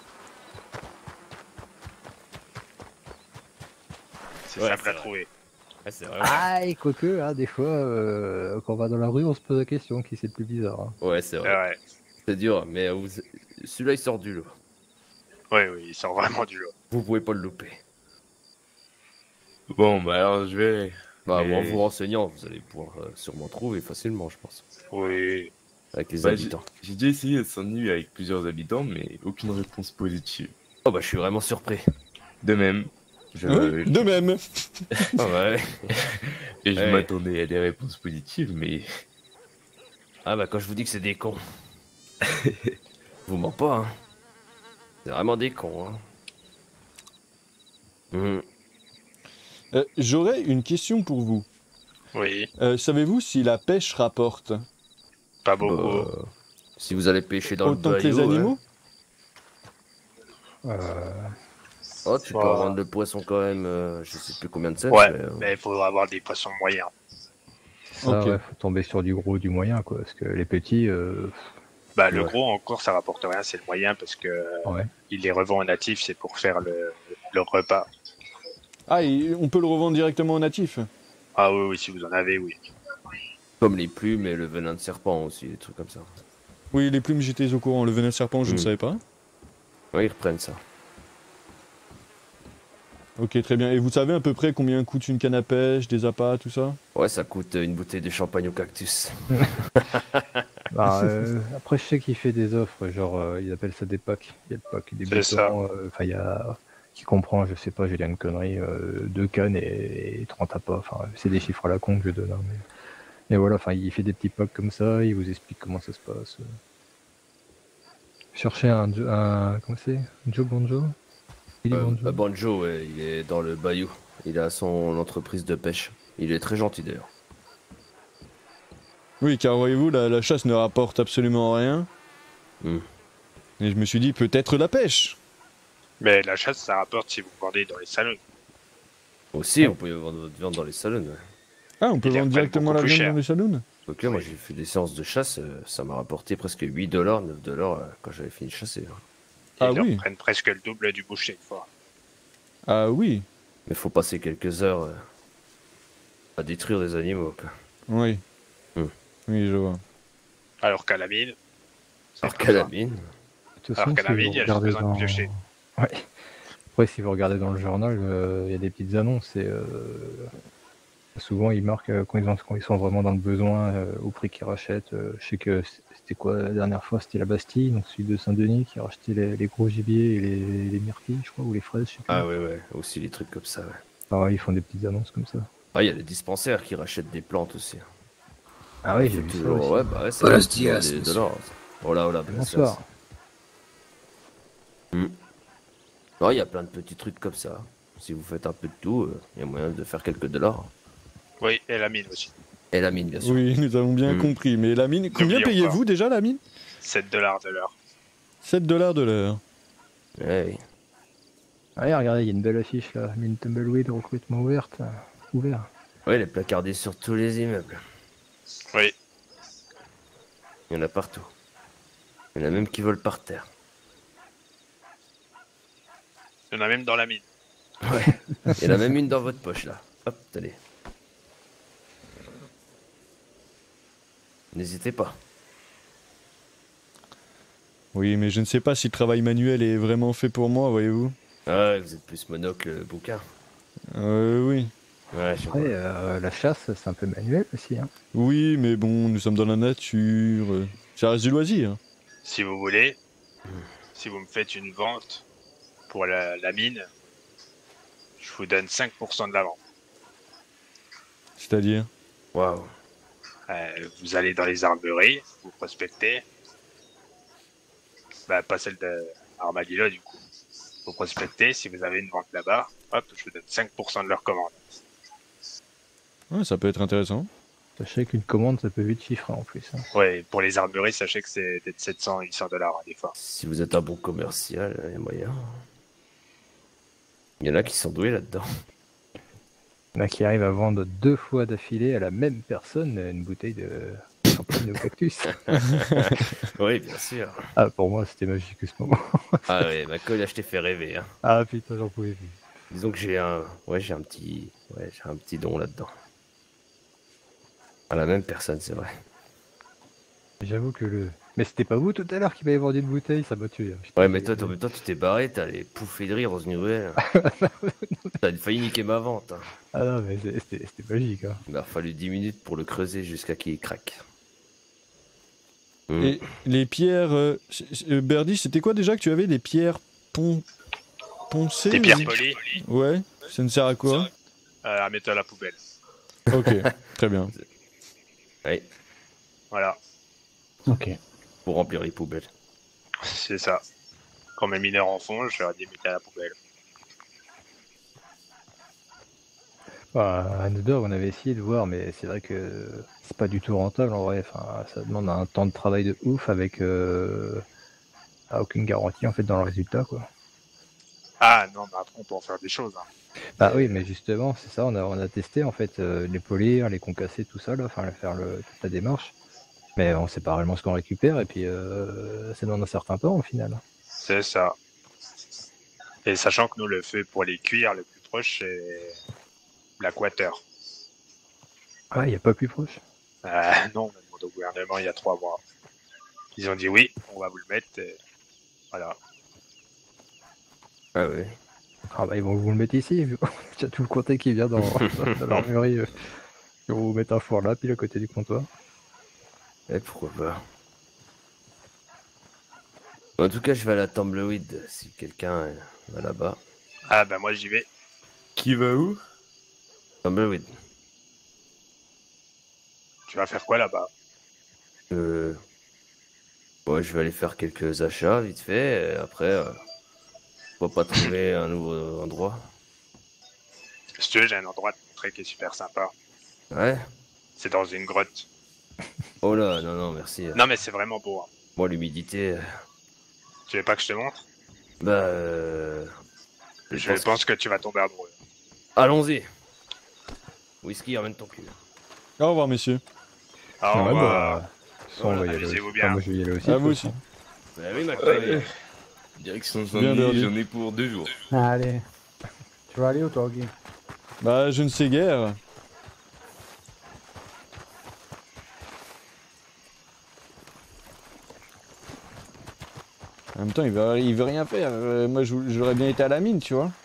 C'est Ouais, simple c'est à vrai. trouver. Ouais, c'est vrai. Ah, et quoique, hein, des fois, euh, quand on va dans la rue, on se pose la question qui c'est le plus bizarre. hein. Ouais, c'est vrai. Ouais, C'est dur, mais vous... celui-là il sort du lot. ouais, oui, il sort vraiment du lot. Vous pouvez pas le louper. Bon, bah alors je vais. Bah, Mais- en vous renseignant, vous allez pouvoir euh, sûrement trouver facilement, je pense. Oui. Avec les Bah, j'ai habitants. j'ai déjà essayé à Saint-Denis avec plusieurs habitants, mais aucune réponse positive. Oh bah, je suis vraiment surpris. De même. Je... Oui, de même. Ah ouais. Et je Ouais. m'attendais à des réponses positives, mais. Ah bah, quand je vous dis que c'est des cons. Vous ment pas, hein. C'est vraiment des cons, hein. Hmm. Euh, J'aurais une question pour vous. Oui, Euh, Savez-vous si la pêche rapporte pas beaucoup. Bah, si vous allez pêcher dans autant le que les bayou, animaux? ouais. Oh, tu peux Bah. rendre le poisson quand même, euh, je sais plus combien de cents. Ouais, mais, euh, mais il faudra avoir des poissons moyens. Ça, Ok. ouais, faut tomber sur du gros, du moyen, quoi. Parce que les petits, euh, Bah, le Ouais. gros encore, ça rapporte rien, c'est le moyen parce que ouais. il les revend aux natifs, c'est pour faire le, le repas. Ah, et on peut le revendre directement aux natifs? Ah oui, oui, si vous en avez, oui. Comme les plumes et le venin de serpent aussi, des trucs comme ça. Oui, les plumes, j'étais au courant. Le venin de serpent, je ne Mm. savais pas. Ouais, ils reprennent ça. Ok, très bien. Et vous savez à peu près combien coûte une canne à pêche, des appâts, tout ça? Ouais, ça coûte une bouteille de champagne au cactus. Bah, euh, après, je sais qu'il fait des offres, genre, euh, ils appellent ça des packs. Il y a le pack des C'est ça. boutons, euh, enfin, il y a. Qui comprend, je sais pas, j'ai dit une connerie, euh, deux cannes et, et trente appâts. Enfin, c'est des chiffres à la con que je donne. hein, mais... mais voilà, enfin, il fait des petits packs comme ça, il vous explique comment ça se passe. Cherchez un. Jo- un comment c'est Joe Bonjo Billy Euh, Bonjo bah, Banjo, ouais, il est dans le bayou. Il a son entreprise de pêche. Il est très gentil d'ailleurs. Oui, car voyez-vous, la, la chasse ne rapporte absolument rien. Mm. Et je me suis dit, peut-être la pêche. Mais la chasse, ça rapporte si vous vendez dans les salons. Aussi, on peut vendre votre viande dans les salons. Ouais. Ah, on peut Ils les vendre reprennent directement la beaucoup plus viande cher. dans les saloons? Donc là, moi j'ai fait des séances de chasse, euh, ça m'a rapporté presque huit dollars, neuf dollars euh, quand j'avais fini de chasser. hein. Ah Ils oui. leur prennent presque le double du boucher une fois. Ah oui. Mais faut passer quelques heures euh, à détruire des animaux. Quoi. Oui. Hmm. Oui, je vois. Alors qu'à la mine, c'est Alors pas qu'à la ça. mine, De toute Alors façon, qu'à si la vous mine, il y a juste regardez besoin de dans... piocher. Ouais. Après, si vous regardez dans le journal, euh, il y a des petites annonces et euh, souvent ils marquent euh, quand, ils ont- quand ils sont vraiment dans le besoin euh, au prix qu'ils rachètent. Euh, je sais que c'était quoi la dernière fois, c'était la Bastille, donc celui de Saint-Denis qui rachetait les, les gros gibiers et les, les myrtilles, je crois, ou les fraises, je sais plus. ah ouais, ouais, aussi les trucs comme ça. Ouais. Ah ouais, ils font des petites annonces comme ça. Ah, il y a les dispensaires qui rachètent des plantes aussi. Ah oui, C'est j'ai vu ça toujours, aussi. ouais, bah ouais, ça Voilà, coûte ce Dias, toujours des monsieur. dollars. Oh là, oh là, Bonsoir. Hmm. Non, il y a plein de petits trucs comme ça. Si vous faites un peu de tout, euh, il y a moyen de faire quelques dollars. Oui, et la mine aussi. Et la mine, bien sûr. Oui, nous avons bien Hmm. compris. Mais la mine, combien N'oublions payez-vous pas. déjà la mine? sept dollars de l'heure. sept dollars de l'heure. Ouais. Ouais, regardez, il y a une belle affiche là, mine Tumbleweed, recrutement ouverte, euh, ouvert. Ouais, les placardés sur tous les immeubles. Oui. Il y en a partout. Il y en a même qui volent par terre. Il y en a même dans la mine. Ouais. Il y en a même une dans votre poche là. Hop, allez. N'hésitez pas. Oui, mais je ne sais pas si le travail manuel est vraiment fait pour moi, voyez-vous. Ah ouais, vous êtes plus monocle euh, bouquin. Euh, oui. Ouais, je Après, vois. euh, la chasse, c'est un peu manuel aussi. Hein. Oui, mais bon, nous sommes dans la nature. euh, Ça reste du loisir. Si vous voulez, si vous me faites une vente pour la, la mine, je vous donne cinq pour cent de la vente. C'est-à-dire? Waouh. Euh, vous allez dans les armeries, vous prospectez. Bah, pas celle de Armadillo, du coup. Vous prospectez, si vous avez une vente là-bas, hop, je vous donne cinq pour cent de leur commande. Ouais, ça peut être intéressant. Sachez qu'une commande, ça peut vite chiffrer en plus. Hein. Ouais, pour les armeries, sachez que c'est peut-être sept cents, huit cents dollars, des fois. Si vous êtes un bon commercial, il y a moyen. Il y en a qui sont doués là-dedans. Il y en a qui arrivent à vendre deux fois d'affilée à la même personne une bouteille de champagne au cactus. Oui, bien sûr. Ah, pour moi, c'était magique ce moment. Ah ouais, ma colle, je t'ai fait rêver. Hein. Ah putain, j'en pouvais plus. Disons que j'ai un, ouais, j'ai un petit, ouais, j'ai un petit don là-dedans. À la même personne, c'est vrai. J'avoue que le... Mais c'était pas vous tout à l'heure qui m'avez vendu une bouteille, ça m'a tué. hein. Ouais, mais toi, en même temps, tu t'es barré, t'as allé pouffer de rire dans une ruelle. T'as failli niquer ma vente. Hein. Ah non, mais c'est- c'était c'était magique. Hein. Il m'a fallu dix minutes pour le creuser jusqu'à qu'il craque. Hmm. Et les pierres... Euh, c- c- euh, Berdy, c'était quoi déjà que tu avais? Des pierres pon... poncées? Des pierres ou- polies, Ouais, ça ne sert à quoi? euh, à mettre à la poubelle. Ok, très bien. Ouais, Voilà, Ok. pour remplir les poubelles. c'est ça. Quand mes mineurs en font, je leur dis mettez à la poubelle. Bah, à Another, on avait essayé de voir, mais c'est vrai que c'est pas du tout rentable en vrai. Enfin, ça demande un temps de travail de ouf avec euh, ah, aucune garantie en fait dans le résultat quoi. Ah non, mais après on peut en faire des choses. Hein. Bah oui, mais justement, c'est ça, on a, on a testé en fait euh, les polir, les concasser, tout ça là, enfin faire le, toute la démarche. Mais on sait pas réellement ce qu'on récupère et puis euh, ça demande un certain temps au final. C'est ça. Et sachant que nous, le feu pour les cuire, le plus proche, c'est l'Aquateur. Ah, il n'y a pas plus proche. Euh, non, on a demandé au gouvernement il y a trois mois. Ils ont dit oui, on va vous le mettre. Et voilà. Ah ouais. Ah bah ils vont vous le mettre ici, vu qu'il y a tout le comté qui vient dans, dans l'armurerie. euh, Ils vont vous mettre un four là, puis à côté du comptoir. Et pourquoi pas. En tout cas, je vais à la Tumbleweed si quelqu'un euh, va là-bas. Ah bah moi j'y vais. Qui va où? Tumbleweed. Tu vas faire quoi là-bas? Euh... Ouais, je vais aller faire quelques achats vite fait. Et après, euh... pourquoi pas trouver un nouveau endroit? Si tu veux, j'ai un endroit de montrer qui est super sympa. Ouais. C'est dans une grotte. Oh là, non, non, merci. Non mais c'est vraiment beau. Hein. Moi, l'humidité... euh, Tu veux pas que je te montre? Bah, euh... Je pense que tu vas tomber amoureux. Allons-y. Whisky, ramène ton cul. Au revoir, messieurs. Au Ouais, revoir. bah, ça, on va y aller aussi. Amusez-vous Enfin, bien. moi, je vais y aller aussi. À de vous toute aussi. façon. Bah oui, McFly. Direction Bien, Saint-Denis, Birdie. j'en ai pour deux jours. Allez. Tu vas aller où toi, Guy? Bah, je ne sais guère. En même temps, il veut, il veut rien faire. Euh, moi, je- j'aurais bien été à la mine, tu vois.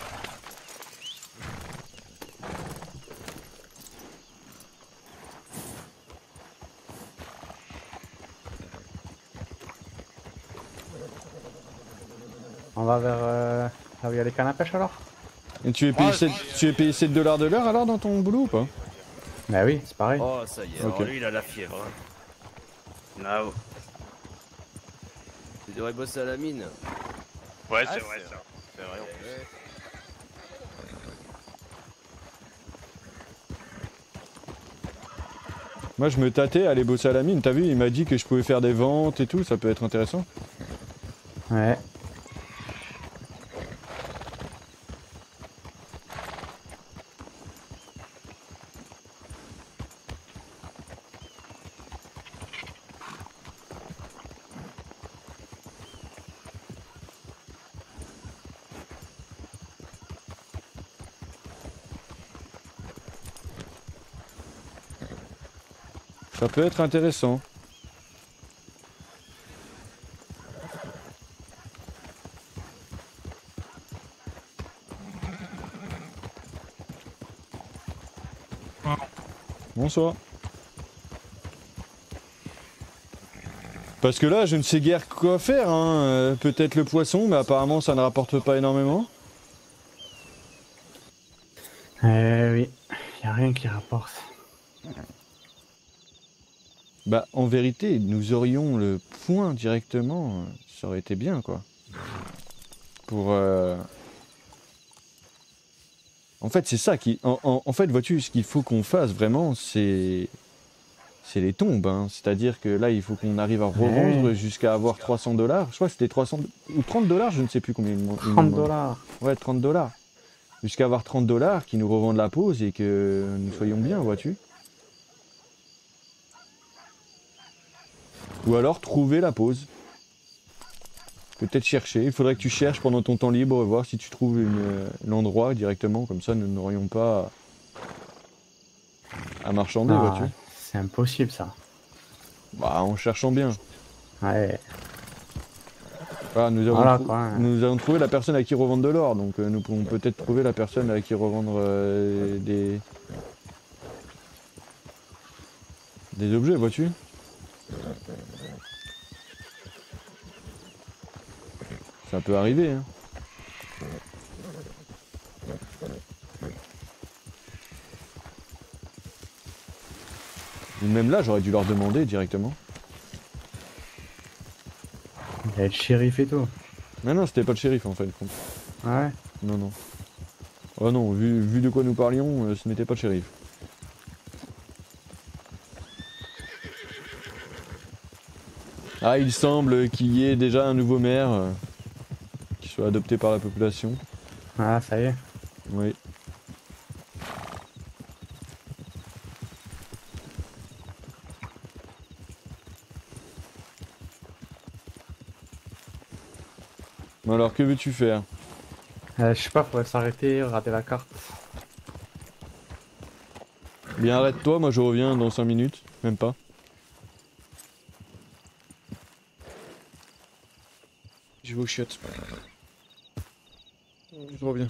On va vers euh, là où il y a les cannes à pêche alors? Et tu es payé, sept, tu es payé sept dollars de l'heure alors dans ton boulot ou pas? Bah oui, c'est pareil. Oh, ça y est, Ok. alors lui, il a la fièvre. Hein. No. Tu devrais bosser à la mine. Ouais, Ah, c'est vrai ça. C'est vrai. Moi, je me tâtais à aller bosser à la mine. T'as vu, il m'a dit que je pouvais faire des ventes et tout. Ça peut être intéressant. Ouais. Ça peut être intéressant. Bonsoir. Parce que là, je ne sais guère quoi faire. Hein. Euh, Peut-être le poisson, mais apparemment, ça ne rapporte pas énormément. Eh oui, y a rien qui rapporte. Bah, en vérité, nous aurions le point directement. euh, Ça aurait été bien, quoi. Pour... euh, En fait, c'est ça qui... En, en- en fait, vois-tu, ce qu'il faut qu'on fasse vraiment, c'est... C'est les tombes, hein. C'est-à-dire que là, il faut qu'on arrive à revendre Ouais. jusqu'à avoir trois cents dollars. Je crois que c'était trois cents... Ou trente dollars, je ne sais plus combien il me il me trente demande. dollars. Ouais, trente dollars. Jusqu'à avoir trente dollars, qui nous revendent la pause et que nous soyons bien, vois-tu. Ou alors trouver la pause. Peut-être chercher. Il faudrait que tu cherches pendant ton temps libre, voir si tu trouves une, euh, l'endroit directement. Comme ça, nous n'aurions pas à marchander, Ah, vois-tu. c'est impossible ça. Bah, en cherchant bien. Ouais. Voilà, nous, avons Voilà, trou- quoi, hein. nous avons trouvé la personne à qui revendre de l'or. Donc, euh, nous pouvons peut-être trouver la personne à qui revendre euh, des... des objets, vois-tu. Ça peut arriver, hein. Et même là, j'aurais dû leur demander directement. Il y a le shérif et tout. Mais non, c'était pas le shérif en fait. Ouais. Non, non. Oh non, vu, vu de quoi nous parlions, euh, ce n'était pas le shérif. Ah, il semble qu'il y ait déjà un nouveau maire euh, qui soit adopté par la population. Ah, ça y est. Oui. Bon alors, que veux-tu faire? Euh, je sais pas, faudrait s'arrêter, regarder la carte. Bien, arrête-toi, moi je reviens dans cinq minutes, même pas. Je vais aux chiottes. Je reviens.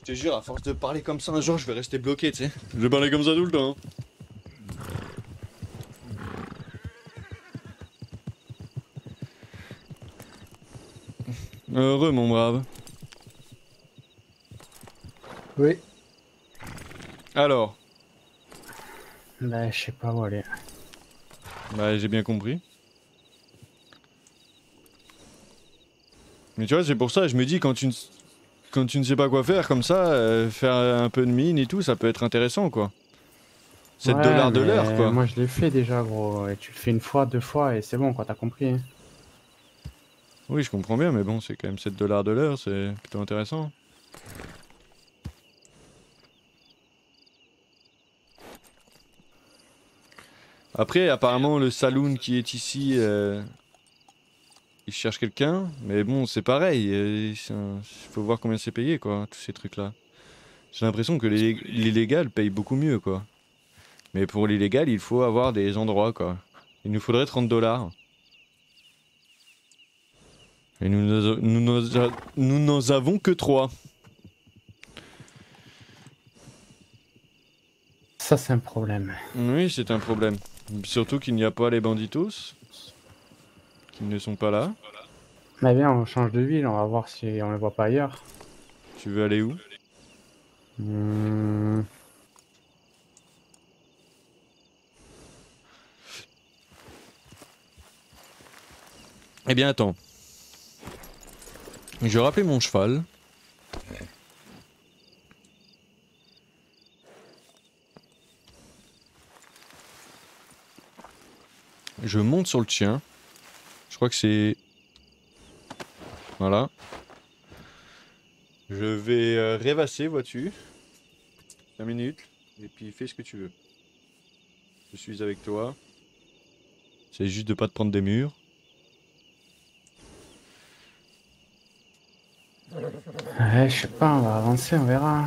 Je te jure, à force de parler comme ça un jour, je vais rester bloqué, tu sais. Je vais parler comme ça tout le temps. Heureux, mon brave. Oui. Alors. Bah, je sais pas où aller. Bah, j'ai bien compris. Mais tu vois, c'est pour ça, je me dis, quand tu ne, quand tu ne sais pas quoi faire, comme ça, euh, faire un peu de mine et tout, ça peut être intéressant, quoi. sept dollars de mais l'heure, quoi. Moi, je l'ai fait déjà, gros. Et tu le fais une fois, deux fois, et c'est bon, quoi, t'as compris. Oui, je comprends bien, mais bon, c'est quand même sept dollars de l'heure, c'est plutôt intéressant. Après, apparemment, le saloon qui est ici, euh, il cherche quelqu'un, mais bon, c'est pareil, il faut voir combien c'est payé, quoi, tous ces trucs-là. J'ai l'impression que les, les légales payent beaucoup mieux, quoi. Mais pour l'illégal, il faut avoir des endroits, quoi. Il nous faudrait trente dollars. Et nous n'en nous, nous, nous n'en avons que trois. Ça, c'est un problème. Oui, c'est un problème. Surtout qu'il n'y a pas les banditos. Qui ne sont pas là. Mais bien, on change de ville, on va voir si on les voit pas ailleurs. Tu veux aller où? Mmh. Eh bien, attends. Je vais rappeler mon cheval. Je monte sur le tien. Je crois que c'est... Voilà. Je vais euh, rêvasser, vois-tu. cinq minutes. Et puis fais ce que tu veux. Je suis avec toi. C'est juste de pas te prendre des murs. Ouais, je sais pas, on va avancer, on verra.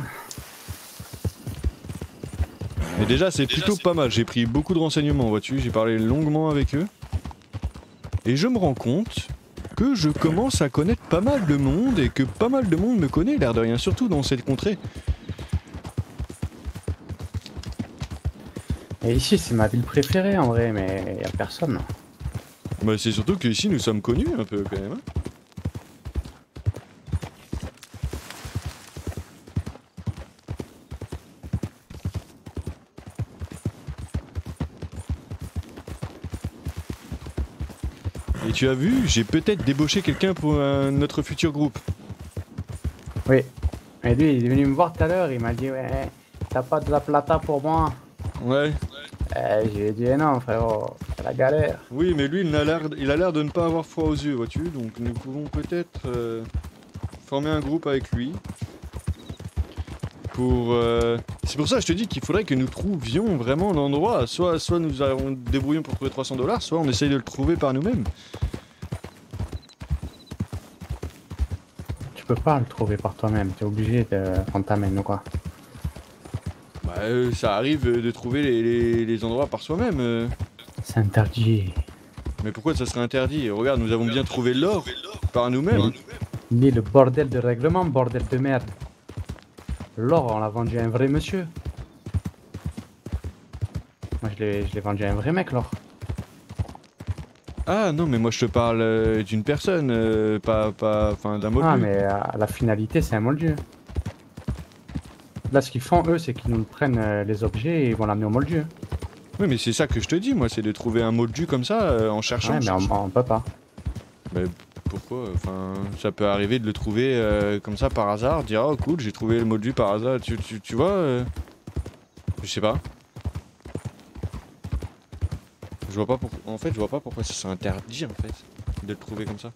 Mais déjà, c'est plutôt pas mal. J'ai pris beaucoup de renseignements, vois-tu. J'ai parlé longuement avec eux. Et je me rends compte que je commence à connaître pas mal de monde et que pas mal de monde me connaît, l'air de rien, surtout dans cette contrée. Et ici, c'est ma ville préférée en vrai, mais y a personne. Bah, c'est surtout qu'ici, nous sommes connus un peu quand même. Hein. Et tu as vu, j'ai peut-être débauché quelqu'un pour un, notre futur groupe. Oui. Et lui, il est venu me voir tout à l'heure, il m'a dit ouais, t'as pas de la plata pour moi? Ouais. Eh, j'ai dit non frérot, c'est la galère. Oui, mais lui, il a l'air, il a l'air de ne pas avoir froid aux yeux, vois-tu. Donc nous pouvons peut-être euh, former un groupe avec lui. Pour, euh... c'est pour ça que je te dis qu'il faudrait que nous trouvions vraiment l'endroit. Soit, soit nous allons débrouillons pour trouver trois cents dollars, soit on essaye de le trouver par nous-mêmes. Tu peux pas le trouver par toi-même, t'es obligé de qu'on t'amène ou quoi? Bah, euh, ça arrive de trouver les, les, les endroits par soi-même. Euh. C'est interdit. Mais pourquoi ça serait interdit? Regarde, nous avons bien trouvé l'or par nous-mêmes. Ni le bordel de règlement, bordel de merde. L'or, on l'a vendu à un vrai monsieur. Moi, je l'ai, je l'ai vendu à un vrai mec, l'or. Ah non, mais moi je te parle euh, d'une personne, euh, pas, pas, enfin d'un moldu. Ah, mais euh, la finalité, c'est un moldu. Là, ce qu'ils font, eux, c'est qu'ils nous prennent euh, les objets et ils vont l'amener au moldu. Oui, mais c'est ça que je te dis, moi, c'est de trouver un moldu comme ça euh, en cherchant. Ouais, mais on, on peut pas. Mais pourquoi? Enfin, ça peut arriver de le trouver euh, comme ça par hasard, dire oh cool, j'ai trouvé le moldu par hasard. Tu, tu, tu vois euh... Je sais pas. Je vois pas pourquoi. En fait, je vois pas pourquoi ça serait interdit en fait de le trouver comme ça.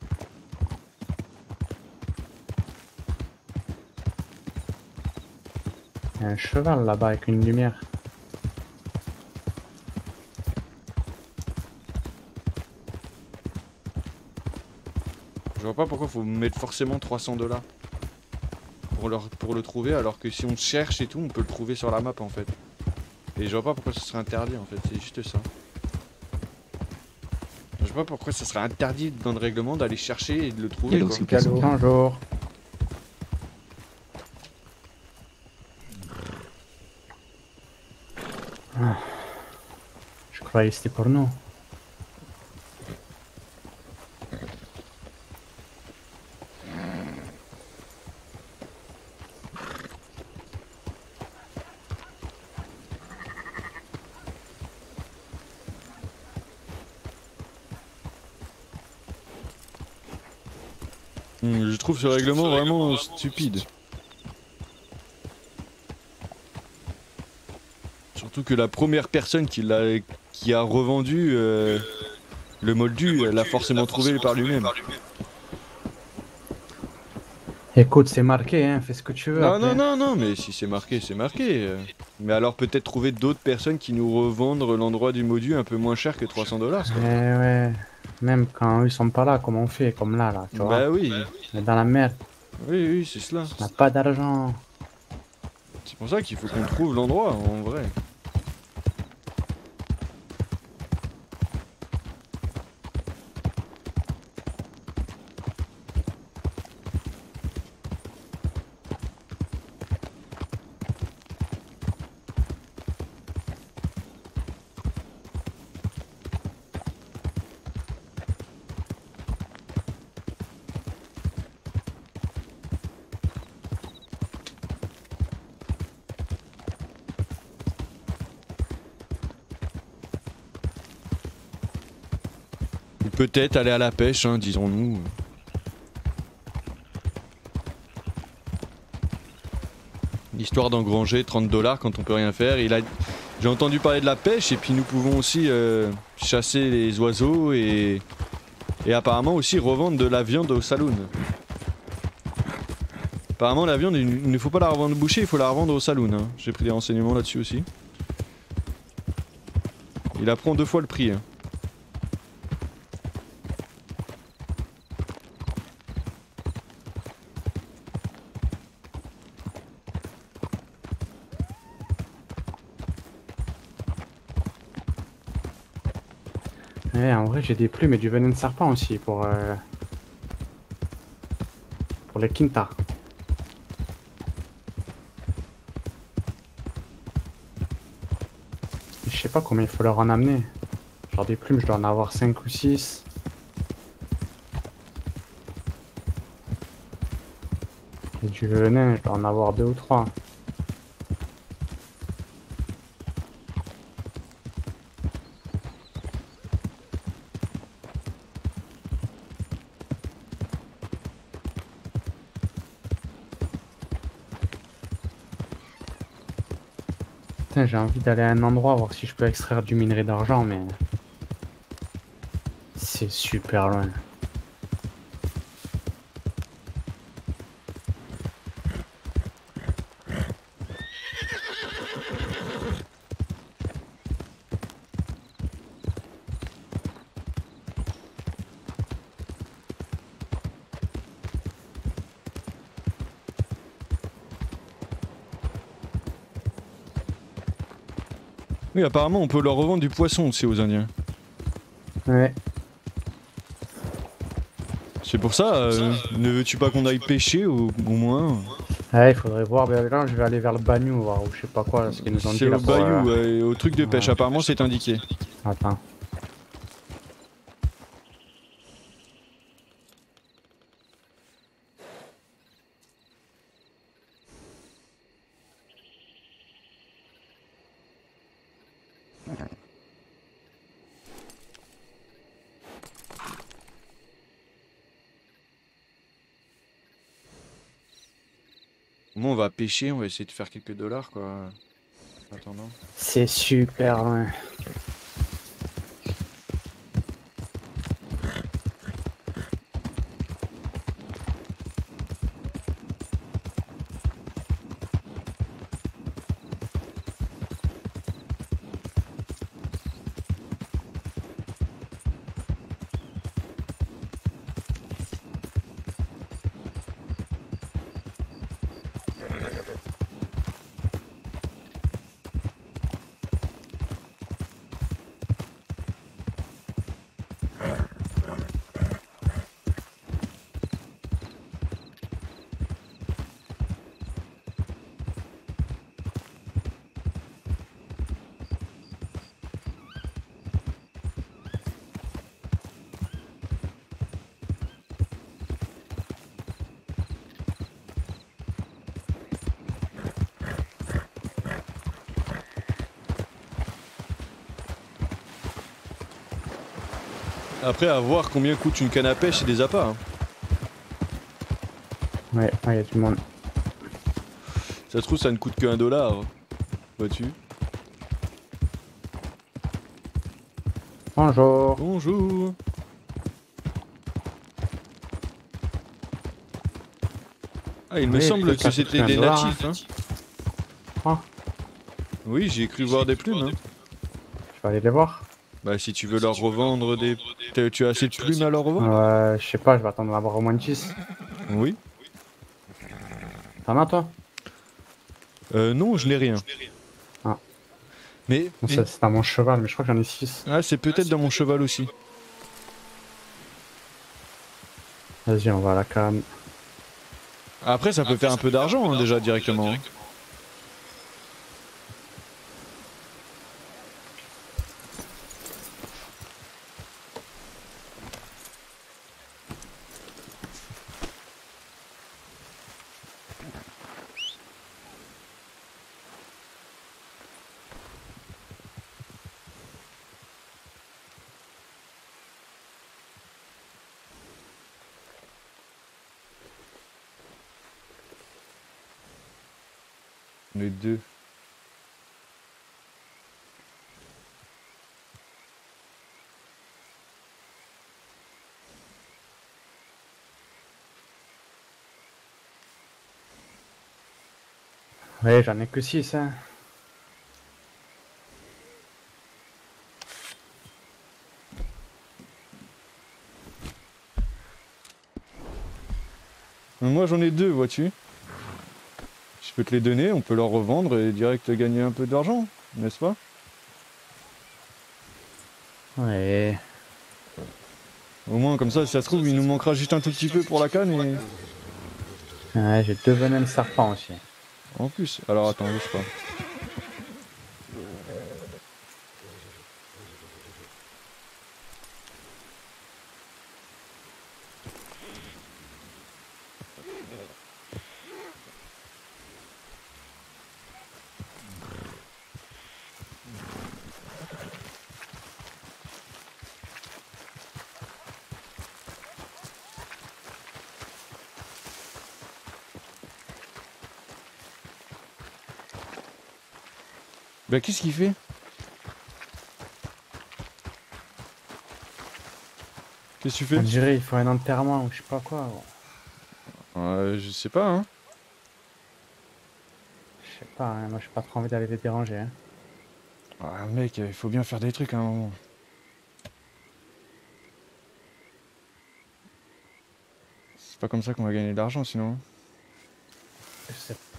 Il y a un cheval là-bas avec une lumière. Je vois pas pourquoi faut mettre forcément trois cents dollars pour, leur, pour le trouver, alors que si on cherche et tout, on peut le trouver sur la map en fait. Et je vois pas pourquoi ça serait interdit en fait, c'est juste ça. Je vois pas pourquoi ça serait interdit dans le règlement d'aller chercher et de le trouver. Bonjour. Ah. Je croyais que c'était pour nous. Hmm, je trouve ce règlement vraiment stupide. Surtout que la première personne qui, l'a, qui a revendu euh, le moldu, elle l'a forcément trouvé par lui-même. Écoute, c'est marqué, hein, fais ce que tu veux. Non, après. non, non, non, mais si c'est marqué, c'est marqué. euh. Mais alors peut-être trouver d'autres personnes qui nous revendent l'endroit du moldu un peu moins cher que trois cents dollars. Eh ouais, même quand ils sont pas là, comment on fait, comme là, là, tu vois. Bah oui. On est dans la merde. Oui, oui, c'est cela. On n'a pas d'argent. C'est pour ça qu'il faut qu'on trouve l'endroit, en vrai. Peut-être aller à la pêche, hein, disons-nous. Histoire d'engranger trente dollars quand on peut rien faire. Il a... J'ai entendu parler de la pêche et puis nous pouvons aussi euh, chasser les oiseaux et... et apparemment aussi revendre de la viande au saloon. Apparemment la viande, il ne faut pas la revendre bouchée, il faut la revendre au saloon. Hein. J'ai pris des renseignements là-dessus aussi. Il apprend deux fois le prix. Hein. Eh, en vrai, j'ai des plumes et du venin de serpent aussi pour, euh, pour les quintas. Je sais pas combien il faut leur en amener. Genre des plumes, je dois en avoir cinq ou six. Et du venin, je dois en avoir deux ou trois. Putain, j'ai envie d'aller à un endroit voir si je peux extraire du minerai d'argent, mais c'est super loin. Oui, apparemment on peut leur revendre du poisson aussi aux Indiens. Ouais. C'est pour ça, euh, ne veux-tu pas qu'on aille pêcher au, au moins? Ouais, il faudrait voir. Ben là, je vais aller vers le Bagnou, voir ou je sais pas quoi, ce qu'ils nous ont dit. C'est là, au pour, bayou, euh, ouais, au truc de pêche, ouais. apparemment c'est indiqué. Attends. Bon, on va pêcher, on va essayer de faire quelques dollars quoi. En attendant. C'est super loin. Après, à voir combien coûte une canne à pêche et des appâts. Hein. Ouais, il y a du monde. Ça se trouve, ça ne coûte que un dollar. Vois-tu? Bonjour. Bonjour. Ah, il me Oui, semble ça que coûte c'était un des dollar, natifs. Hein. Ah. Oui, j'ai cru voir des plumes. Hein. Je vais aller les voir. Bah, si tu veux leur revendre des. T'as- Tu as assez de plumes à leur revendre? Euh, je sais pas, je vais attendre d'avoir au moins dix. Oui. T'en as toi? Euh, non, je n'ai rien. Ah. Mais. Bon, ça, c'est dans mon cheval, mais je crois que j'en ai six. Ah, c'est peut-être dans mon cheval aussi. Vas-y, on va à la canne. Après, ça peut faire un peu d'argent hein, déjà directement. Hein. Les deux. Ouais, j'en ai que six, hein. Moi j'en ai deux, vois-tu. Je peux te les donner, on peut leur revendre et direct gagner un peu d'argent, n'est-ce pas? Ouais. Au moins comme ça, si ça se trouve, il nous manquera juste un tout petit peu pour la canne et... Ouais, j'ai deux venins de serpent aussi. En plus, alors attends, bouge pas. Bah qu'est-ce qu'il fait? Qu'est-ce que tu fais? On dirait il faut un enterrement ou je sais pas quoi. Euh, je sais pas hein. Je sais pas, hein, moi j'ai pas trop envie d'aller les déranger. Hein. Ah mec, il faut bien faire des trucs à un moment. C'est pas comme ça qu'on va gagner de l'argent sinon. Je sais pas.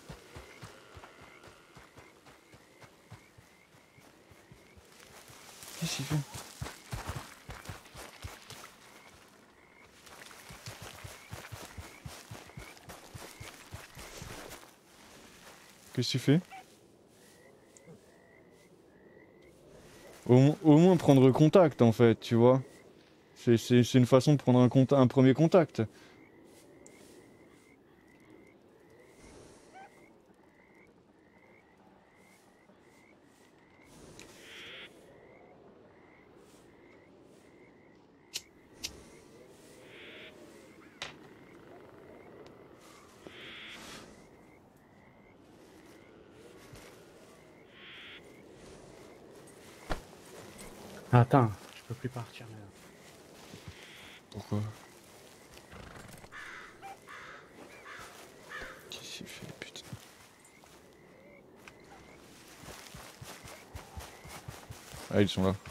Qu'est-ce qu'il fait? Qu'est-ce que tu fais? Au, au moins prendre contact en fait, tu vois. C'est c'est- c'est une façon de prendre un, conta- un premier contact. Attends, je peux plus partir maintenant. Pourquoi? Qu'est-ce qu'il fait, putain? Ah, ils sont là.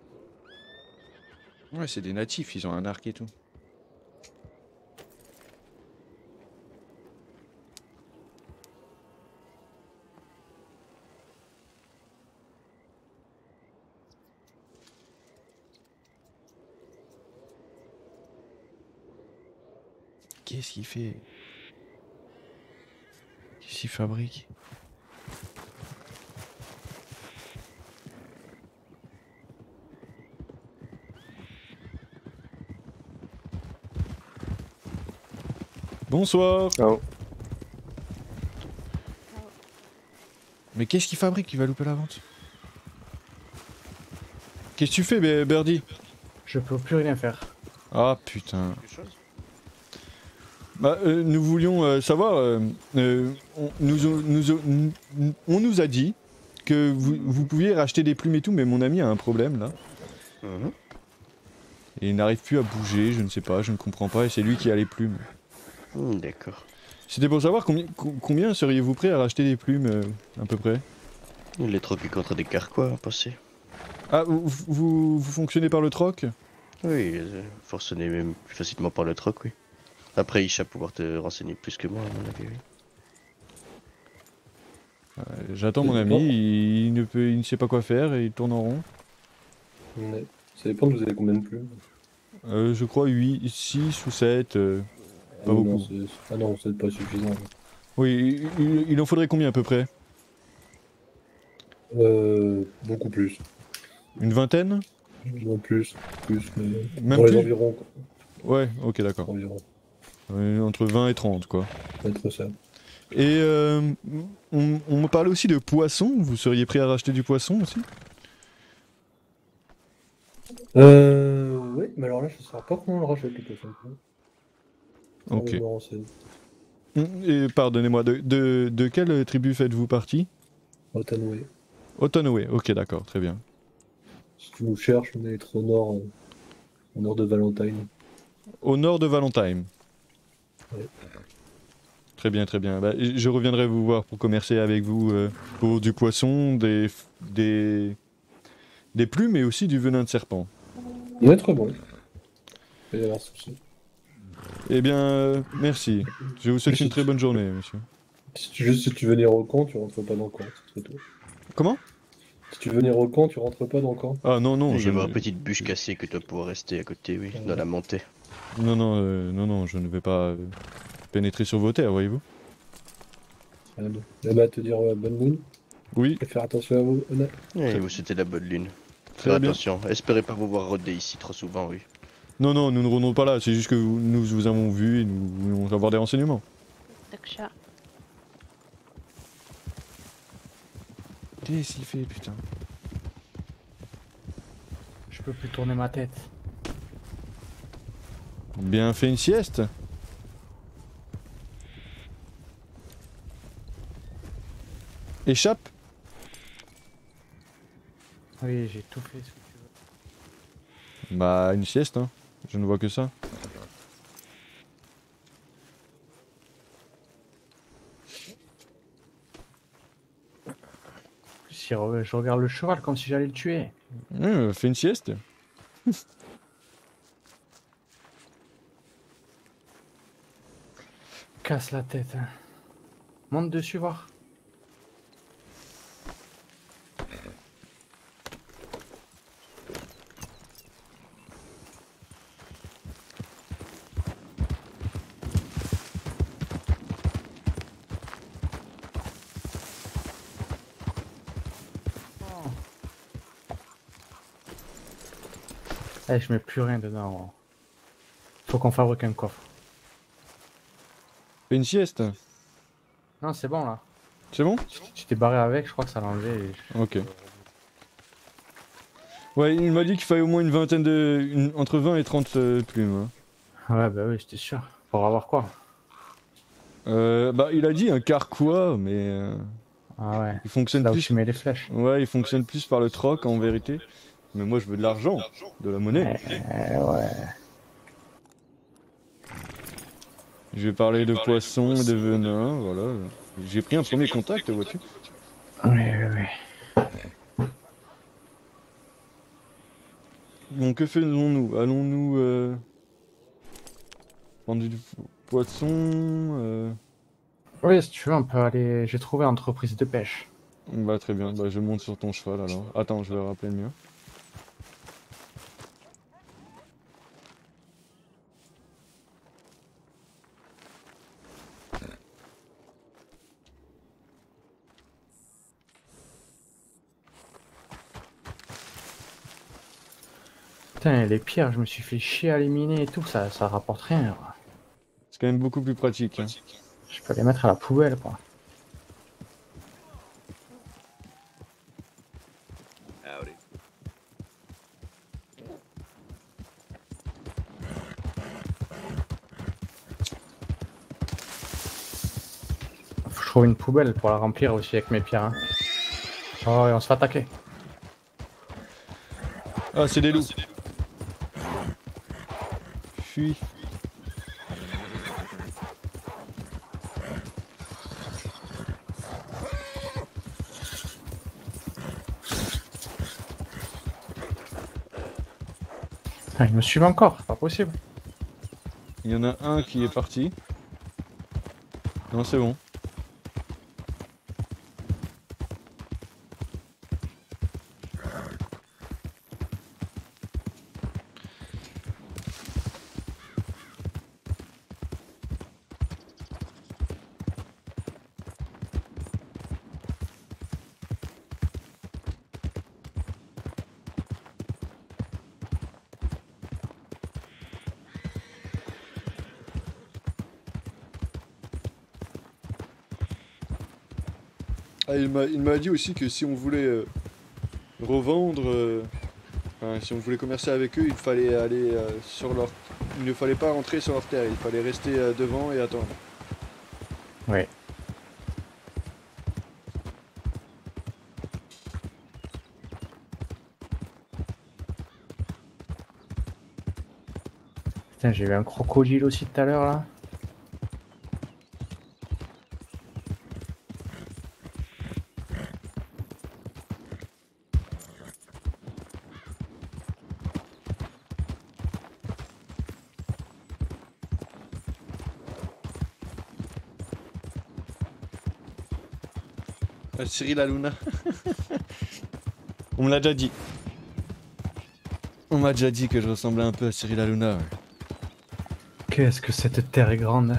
Ouais, c'est des natifs, ils ont un arc et tout. qu'est-ce qu'il fait? Qu'est-ce qu'il fabrique? Bonsoir. Ciao. Mais qu'est-ce qu'il fabrique? Il va louper la vente. Qu'est-ce que tu fais, Be- Birdie? Je peux plus rien faire. Ah putain. Bah, euh, nous voulions euh, savoir, euh, euh, on, nous, nous, nous- on nous a dit que vous, vous pouviez racheter des plumes et tout, mais mon ami a un problème là. Mhm. Et il n'arrive plus à bouger, je ne sais pas, je ne comprends pas, et c'est lui qui a les plumes. Hmm, D'accord. C'était pour savoir combien, co- combien seriez-vous prêt à racheter des plumes, euh, à peu près? Les troqués contre des carquois à passer. Ah, vous, vous, vous fonctionnez par le troc? Oui, euh, fonctionner même plus facilement par le troc, oui. Après, Isha pouvoir te renseigner plus que moi, à mon avis, oui. Euh, J'attends mon ami, il, il ne peut, il ne sait pas quoi faire et il tourne en rond. Ouais. Ça dépend de vous avez combien de plumes. Euh, je crois huit, six ou sept, euh, pas Ah non, beaucoup. c'est- Ah non, c'est pas suffisant. Oui, il, il- il en faudrait combien à peu près? Euh, beaucoup plus. Une vingtaine? Non, plus. Plus, mais Même dans plus? les environs, quoi. Ouais, ok, d'accord. Environ. Euh, entre vingt et trente, quoi. Peut-être ça. Et euh, on, on me parlait aussi de poisson. Vous seriez prêt à racheter du poisson aussi? Euh, oui, mais alors là, je ne sais pas comment on le rachète, le poisson. Ok. Je me renseigne. Et pardonnez-moi, de, de, de quelle tribu faites-vous partie? Otanoué. Otanoué, ok, d'accord, très bien. Si tu nous cherches, on est être au nord, euh, au nord de Valentine. Au nord de Valentine. Ouais. Très bien, très bien. Bah, je reviendrai vous voir pour commercer avec vous euh, pour du poisson, des, des, des plumes et aussi du venin de serpent. Il est très bon. Il va y avoir souci. Eh bien, euh, merci. Je vous souhaite une très bonne journée, monsieur. Si tu, juste si tu veux venir au camp, tu rentres pas dans le camp, c'est tout. Comment? Si tu veux venir au camp, tu rentres pas dans le camp. Ah non, non, Il y je avoir ne- une petite bûche cassée que tu vas pouvoir rester à côté, oui, dans la montée. Non, non, euh, non, non, je ne vais pas euh, pénétrer sur vos terres, voyez-vous. Elle va te dire euh, bonne lune. Oui. Et faire attention à vous, honnête. Et vous souhaitez la bonne lune. Très Faire bien. attention, espérez pas vous voir rôder ici trop souvent, oui. Non, non, nous ne rôdons pas là, c'est juste que vous- nous vous avons vu et nous voulons avoir des renseignements. Daksha. Qu'est-ce qu'il fait, putain? Je peux plus tourner ma tête. Bien fait une sieste? Échappe? Oui, j'ai tout fait ce que tu veux. Bah, une sieste, hein. Je ne vois que ça. Si re- je regarde le cheval comme si j'allais le tuer. Mmh, fais une sieste. Casse la tête. Hein. Monte dessus voir. Eh, je mets plus rien dedans. Faut qu'on fabrique un coffre. Fais une sieste. Non, c'est bon là. C'est bon? Tu t'es barré avec, je crois que ça l'a enlevé. et je- Ok. Ouais, il m'a dit qu'il fallait au moins une vingtaine de... une- entre vingt et trente euh, plumes. hein. Ouais, bah oui, j'étais sûr. Pour avoir quoi? Euh, bah, il a dit un carquois, mais... euh, Ah ouais. Il fonctionne Là où plus... tu mets les flèches. Ouais, il fonctionne plus par le troc, en vérité. Mais moi, je veux de l'argent, de la monnaie. ouais. Je vais parler de poissons et de venin, voilà. J'ai pris un premier contact, vois-tu. Oui, oui, oui. Bon, que faisons-nous? Allons-nous euh... prendre du poisson euh... Oui, si tu veux, on peut aller. J'ai trouvé entreprise de pêche. Bah très bien, bah je monte sur ton cheval alors. Attends, je vais rappeler le mien. Putain, les pierres, je me suis fait chier à éliminer et tout, ça, ça rapporte rien. Quoi. C'est quand même beaucoup plus pratique. Hein. Je peux les mettre à la poubelle, quoi. Faut que je trouve une poubelle pour la remplir aussi avec mes pierres. Hein. Oh, et on se fait attaquer. Ah, c'est des loups. Fuis. Ah, ils me suivent encore, c'est pas possible. Il y en a un qui est parti. Non, c'est bon. Ah, il m'a il m'a dit aussi que si on voulait euh, revendre, euh, enfin, si on voulait commercer avec eux, il fallait aller euh, sur leur... Il ne fallait pas rentrer sur leur terre, il fallait rester euh, devant et attendre. Ouais. Putain, j'ai vu un crocodile aussi tout à l'heure là. Ah, Cyril Hanouna. On me l'a déjà dit. On m'a déjà dit que je ressemblais un peu à Cyril Hanouna. Ouais. Qu'est-ce que cette terre est grande.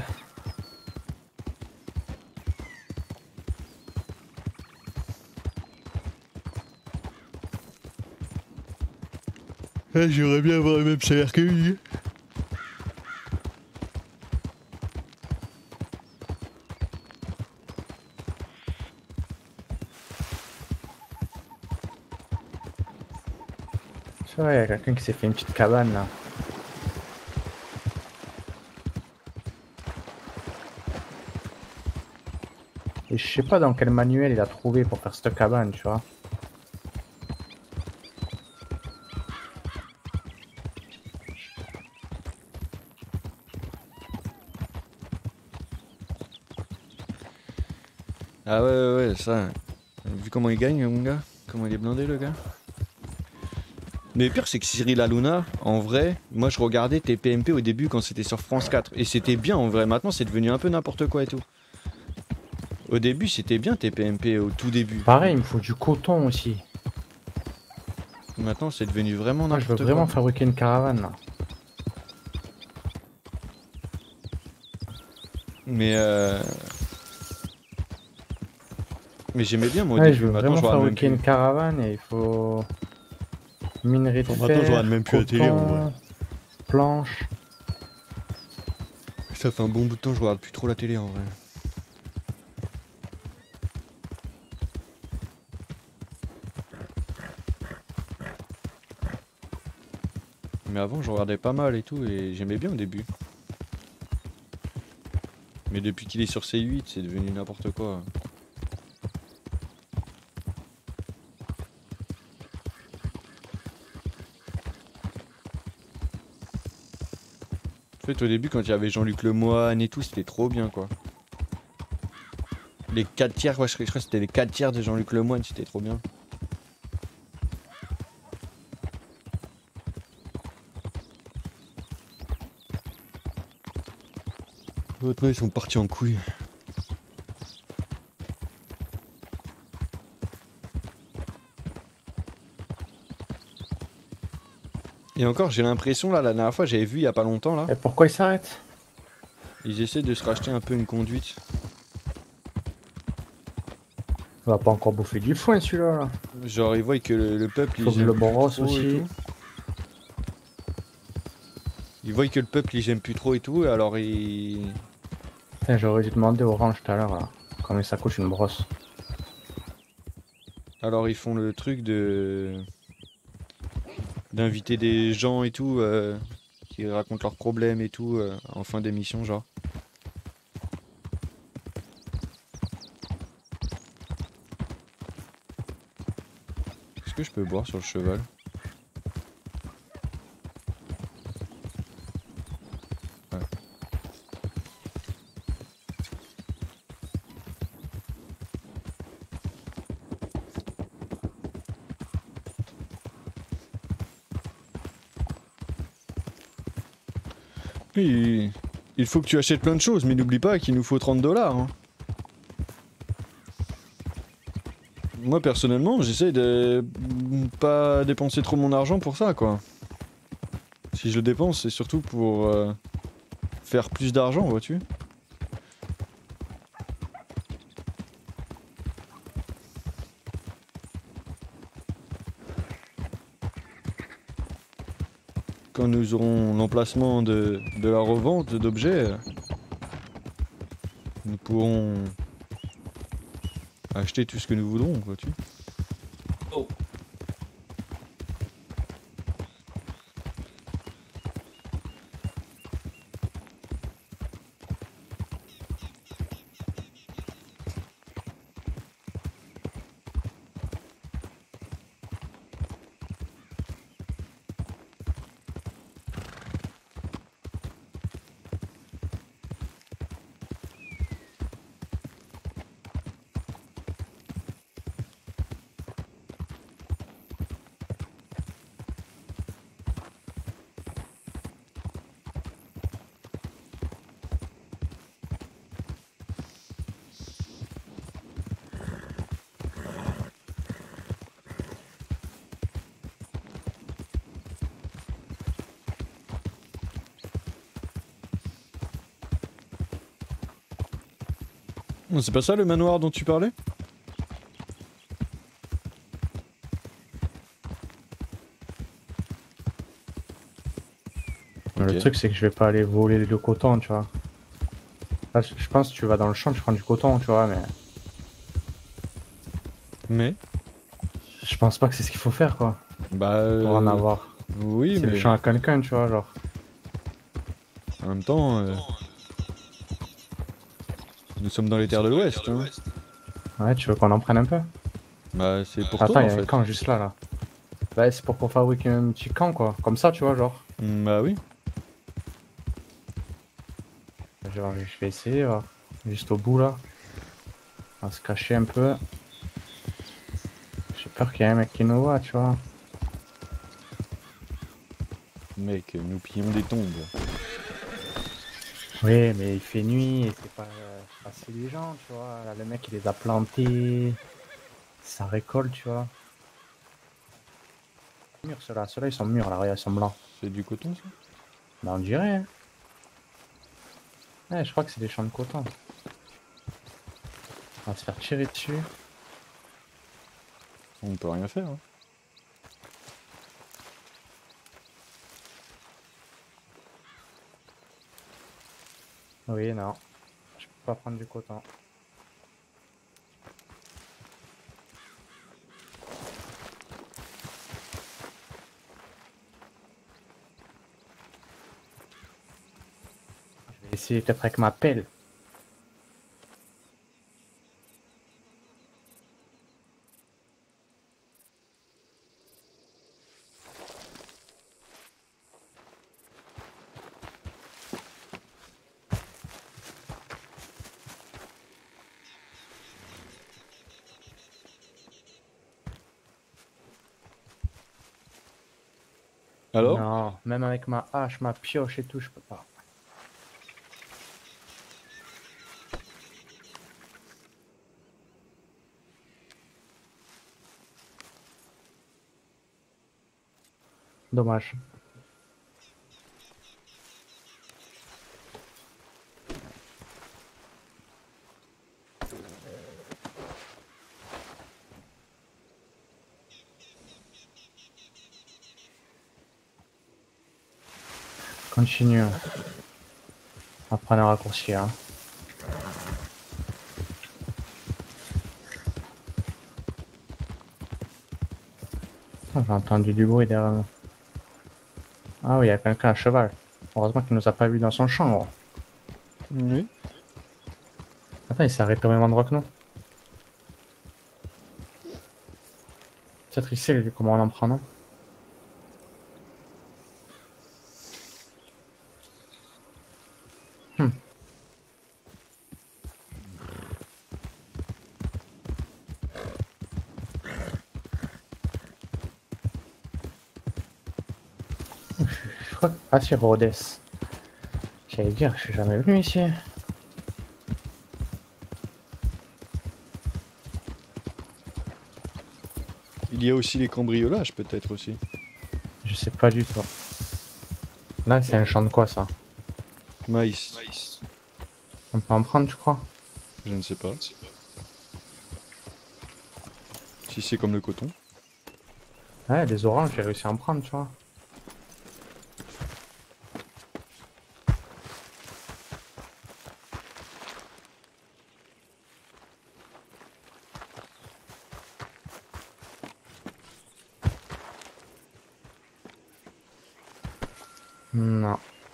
Ah, j'aimerais bien avoir le même salaire que lui. C'est vrai, il y a quelqu'un qui s'est fait une petite cabane là. Et je sais pas dans quel manuel il a trouvé pour faire cette cabane, tu vois. Ah ouais, ouais, ouais, ça. Vu comment il gagne, mon gars. Comment il est blindé, le gars. Mais le pire, c'est que Cyril Hanouna, en vrai, moi je regardais T P M P au début quand c'était sur France quatre. Et c'était bien en vrai, maintenant c'est devenu un peu n'importe quoi et tout. Au début, c'était bien T P M P au tout début. Pareil, il me faut du coton aussi. Maintenant, c'est devenu vraiment n'importe quoi. Je veux vraiment fabriquer une caravane là. Mais euh... Mais j'aimais bien moi au Ouais, début. je veux Maintenant, vraiment je regarde même fabriquer plus. une caravane et il faut... Minerai de Bon, fer, maintenant, je regarde même plus la télé, en coton, vrai. planche. Ça fait un bon bout de temps que je regarde plus trop la télé en vrai. Mais avant, je regardais pas mal et tout et j'aimais bien au début. Mais depuis qu'il est sur C huit, c'est devenu n'importe quoi. En fait, au début, quand il y avait Jean-Luc Lemoyne et tout, c'était trop bien, quoi. Les quatre tiers, ouais, je crois que c'était les quatre tiers de Jean-Luc Lemoyne, c'était trop bien. Maintenant, ils sont partis en couille. Et encore, j'ai l'impression, là, la dernière fois, j'avais vu il y a pas longtemps, là. Et pourquoi ils s'arrêtent? Ils essaient de se racheter un peu une conduite. On va pas encore bouffer du foin celui-là. Là. Genre, ils voient que le, le peuple, Faut ils que je le aiment plus brosse trop et aussi. tout. Ils voient que le peuple ils aiment plus trop et tout, alors ils... Putain, j'aurais dû demander au Orange tout à l'heure, là, combien ça coûte une brosse. Alors ils font le truc de... d'inviter des gens et tout, euh, qui racontent leurs problèmes et tout, euh, en fin d'émission genre. Est-ce que je peux boire sur le cheval? Ouais. Oui, il faut que tu achètes plein de choses, mais n'oublie pas qu'il nous faut trente dollars. Hein. Moi personnellement, j'essaye de pas dépenser trop mon argent pour ça, quoi. Si je le dépense, c'est surtout pour euh, faire plus d'argent, vois-tu. Quand nous aurons l'emplacement de, de la revente d'objets, nous pourrons acheter tout ce que nous voudrons, vois-tu. Oh. Non, c'est pas ça le manoir dont tu parlais? Le Ok. truc, c'est que je vais pas aller voler le coton, tu vois. Là, je je pense que tu vas dans le champ, tu prends du coton, tu vois, mais. Mais Je pense pas que c'est ce qu'il faut faire, quoi. Bah. euh, Pour en avoir. Oui, C'est mais. le champ à quelqu'un, tu vois, genre. En même temps. euh, Nous sommes dans les terres de l'Ouest. Hein. Ouais, tu veux qu'on en prenne un peu? Bah, c'est pour Attends, toi il en y a un fait. camp juste là, là. Bah, c'est pour qu'on fabrique un petit camp, quoi. Comme ça, tu vois, genre. Mm, Bah oui. Genre, je vais essayer, là. Juste au bout, là. On va se cacher un peu. J'ai peur qu'il y ait un mec qui nous voit, tu vois. Mec, nous pillons des tombes. Oui, mais il fait nuit et c'est pas euh, assez les gens, tu vois. Là, le mec, il les a plantés. Ça récolte, tu vois. Mûrs, ceux-là. Ceux-là, ils sont mûrs, là. Regarde, ils sont blancs. C'est du coton, ça? Bah, on dirait, hein. Ouais, je crois que c'est des champs de coton. On va se faire tirer dessus. On peut rien faire. Hein. Oui, non. Je peux pas prendre du coton. Je vais essayer peut-être avec ma pelle. Alors? Non, même avec ma hache, ma pioche et tout, je peux pas. Dommage. Quand continue. On va prendre un raccourci. Hein. Oh, j'ai entendu du bruit derrière nous. Ah oui, il y a quelqu'un à cheval. Heureusement qu'il nous a pas vu dans son champ. Gros. Oui. Attends, il s'est arrêté au même endroit que nous. Peut-être il sait lui, comment on en prend, non? Hmm. Je crois que... Ah, c'est Rhodes. J'allais dire, je suis jamais venu ici. Il y a aussi les cambriolages peut-être aussi. Je sais pas du tout. Là, c'est un champ de quoi ça? Maïs. On peut en prendre, tu crois? Je ne sais pas. Si c'est comme le coton. Ouais, les oranges, j'ai réussi à en prendre, tu vois. Non.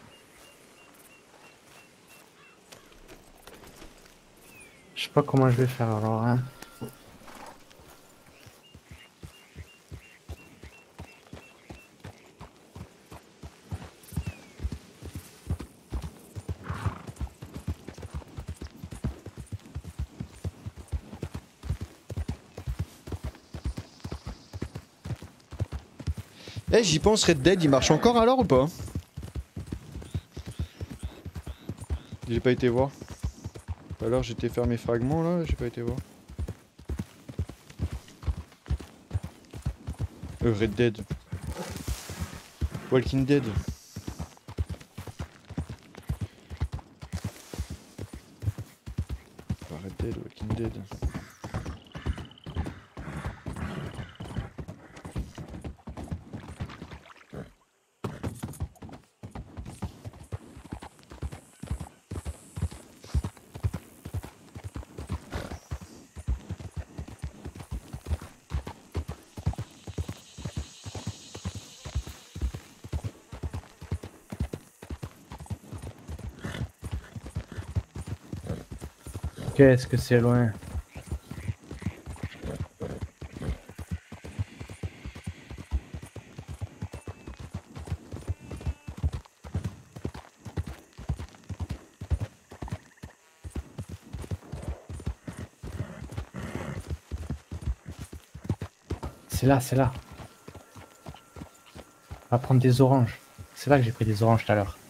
Je sais pas comment je vais faire alors, hein. Eh, j'y pense, Red Dead, il marche encore alors ou pas? J'ai pas été voir. Alors j'étais faire mes fragments là, j'ai pas été voir. Euh, Red Dead. Walking Dead. Pas Red Dead, Walking Dead. Qu'est-ce que c'est loin? C'est là, c'est là. On va prendre des oranges. C'est là que j'ai pris des oranges tout à l'heure.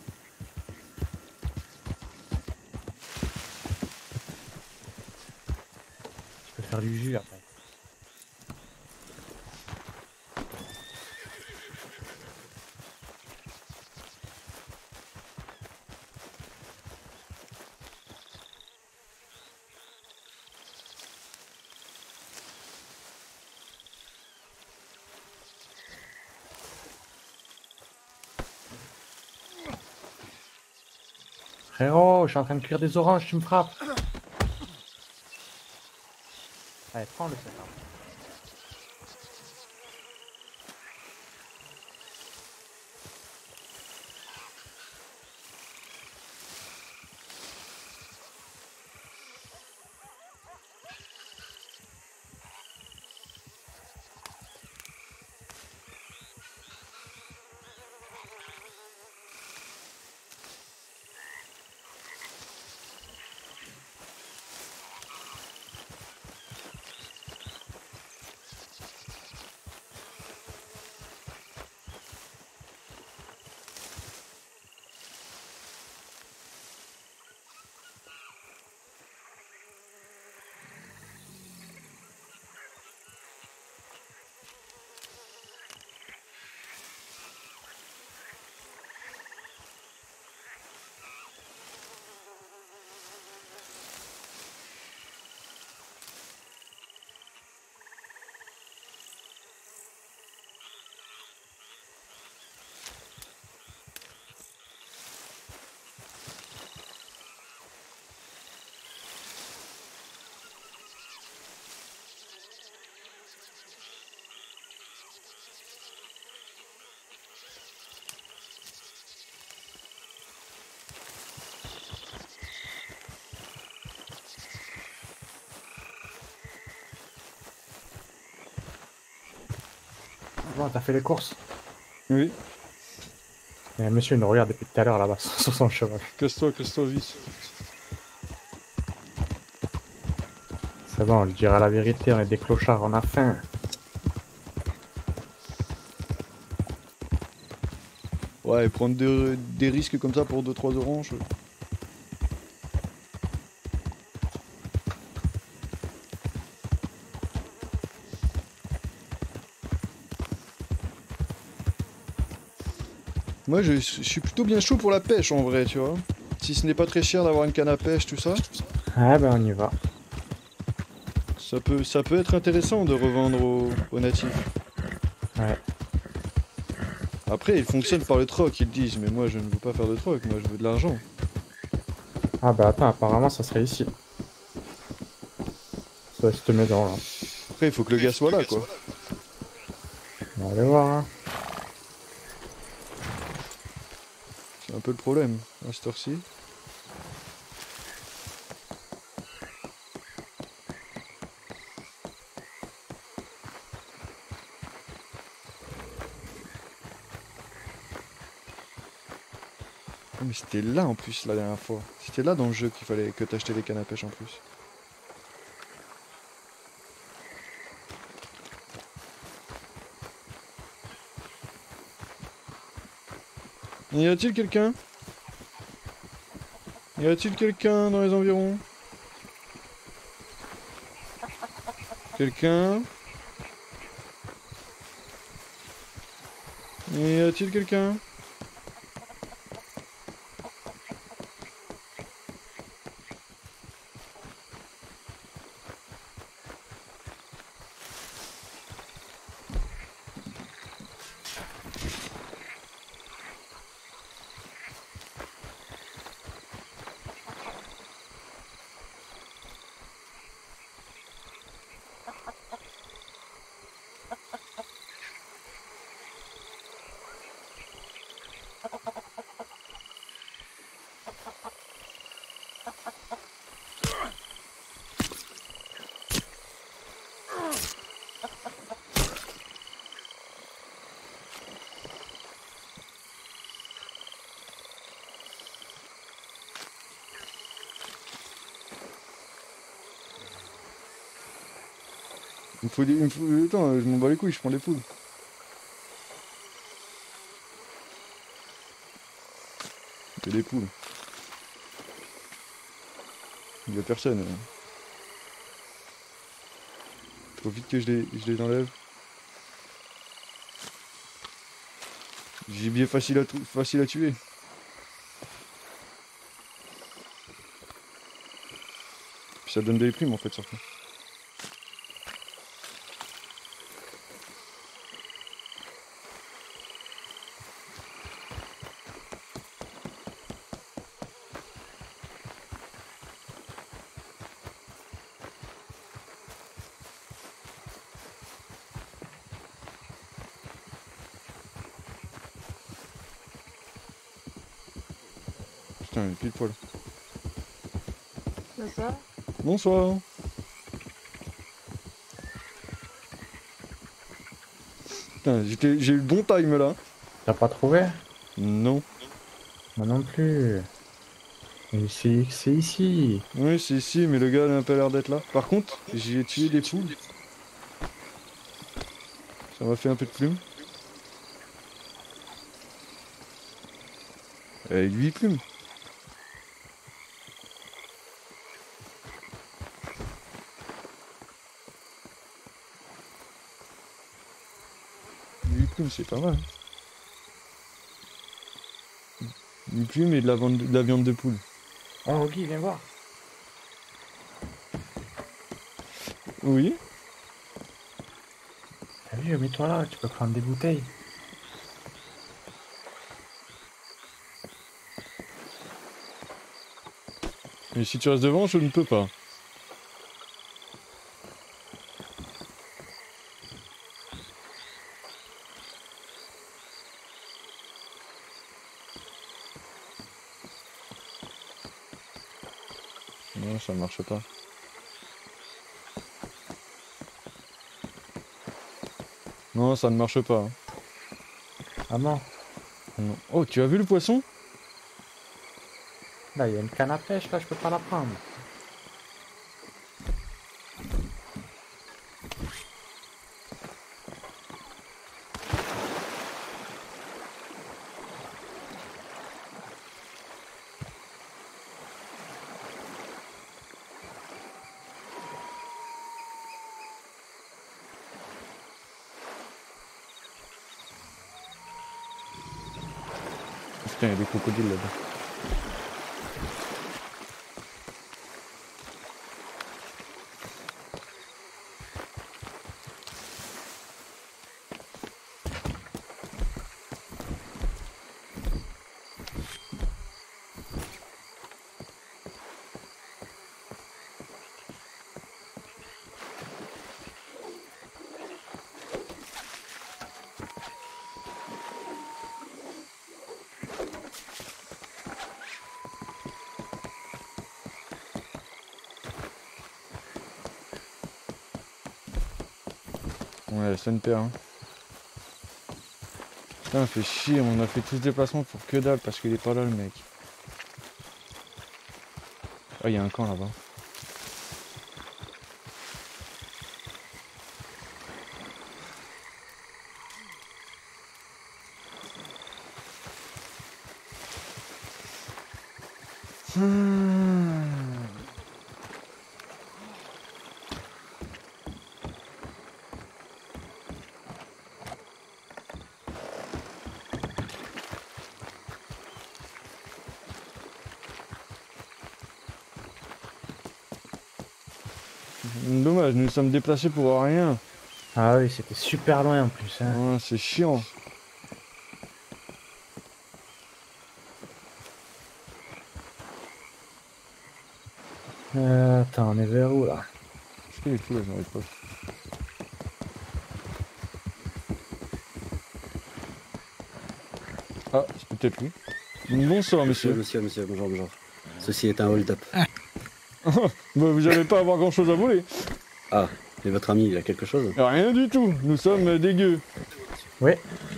Je peux faire du jus après. Frérot, je suis en train de cuire des oranges, tu me frappes. Allez, prends le sac. Bon, t'as fait les courses? Oui. Il y a un monsieur, il nous regarde depuis tout à l'heure là-bas, sur son cheval. Casse-toi, casse-toi, vite. C'est bon, on lui dira la vérité, on est des clochards, on a faim. Ouais, et prendre des, des risques comme ça pour deux trois oranges. Moi, je, je suis plutôt bien chaud pour la pêche en vrai, tu vois. Si ce n'est pas très cher d'avoir une canne à pêche, tout ça. Ah ben on y va. Ça peut, ça peut être intéressant de revendre aux, aux natifs. Ouais. Après, ils fonctionnent par le troc, ils disent, mais moi je ne veux pas faire de troc, moi je veux de l'argent. Ah bah attends, apparemment ça serait ici. Ça va se te mettre dans là. Après, il faut que le gars soit là, quoi. On va aller voir, hein. C'est un peu le problème, à cette heure-ci. Mais c'était là en plus la dernière fois. C'était là dans le jeu qu'il fallait que t'achetais les cannes à pêche en plus. Y a-t-il quelqu'un? Y a-t-il quelqu'un dans les environs? Quelqu'un? Y a-t-il quelqu'un? Il me faut des... il me faut... Attends, je m'en bats les couilles, je prends les poules. C'est des poules. Il y a personne. Hein. Faut vite que je les, je les enlève. Gibier facile à, facile à tuer. Puis ça donne des primes en fait surtout. Putain, pile poil. Bonsoir. Bonsoir. Putain, j'ai eu le bon time là. T'as pas trouvé? Non. Moi non plus. Mais c'est c'est ici. Oui, c'est ici, mais le gars n'a pas l'air d'être là. Par contre, j'ai tué des poules. Ça m'a fait un peu de plumes. Avec huit plumes. huit plumes, c'est pas mal. huit plumes et de la, vente- de la viande de poule. Oh, Guy, viens voir. Oui. T'as vu, mets-toi là, tu peux prendre des bouteilles. Mais si tu restes devant, je ne peux pas. Non, ça marche pas. Non, ça ne marche pas. hein. Ah non. Non. Oh, tu as vu le poisson? Là, il y a une canne à pêche, là, je peux pas la prendre. Putain, il y a des crocodiles là-bas. Ouais, ça ne perd. Hein. Putain, fait chier, on a fait tout ce déplacement pour que dalle parce qu'il est pas là le mec. Ah, il y a un camp là-bas. Hmm. Dommage, nous nous sommes déplacés pour rien. Ah oui, c'était super loin en plus. Hein. Ouais, c'est chiant. Euh, attends, on est vers où là? Est-ce qu'il est fou là, j'en arrive pas. Ah, c'est peut-être lui. Bonsoir monsieur. Monsieur, monsieur, bonjour, bonjour. Ceci est un hold-up. Bah, vous n'allez pas avoir grand chose à voler. Ah, et votre ami, il a quelque chose? Rien du tout, nous sommes dégueux. Oui.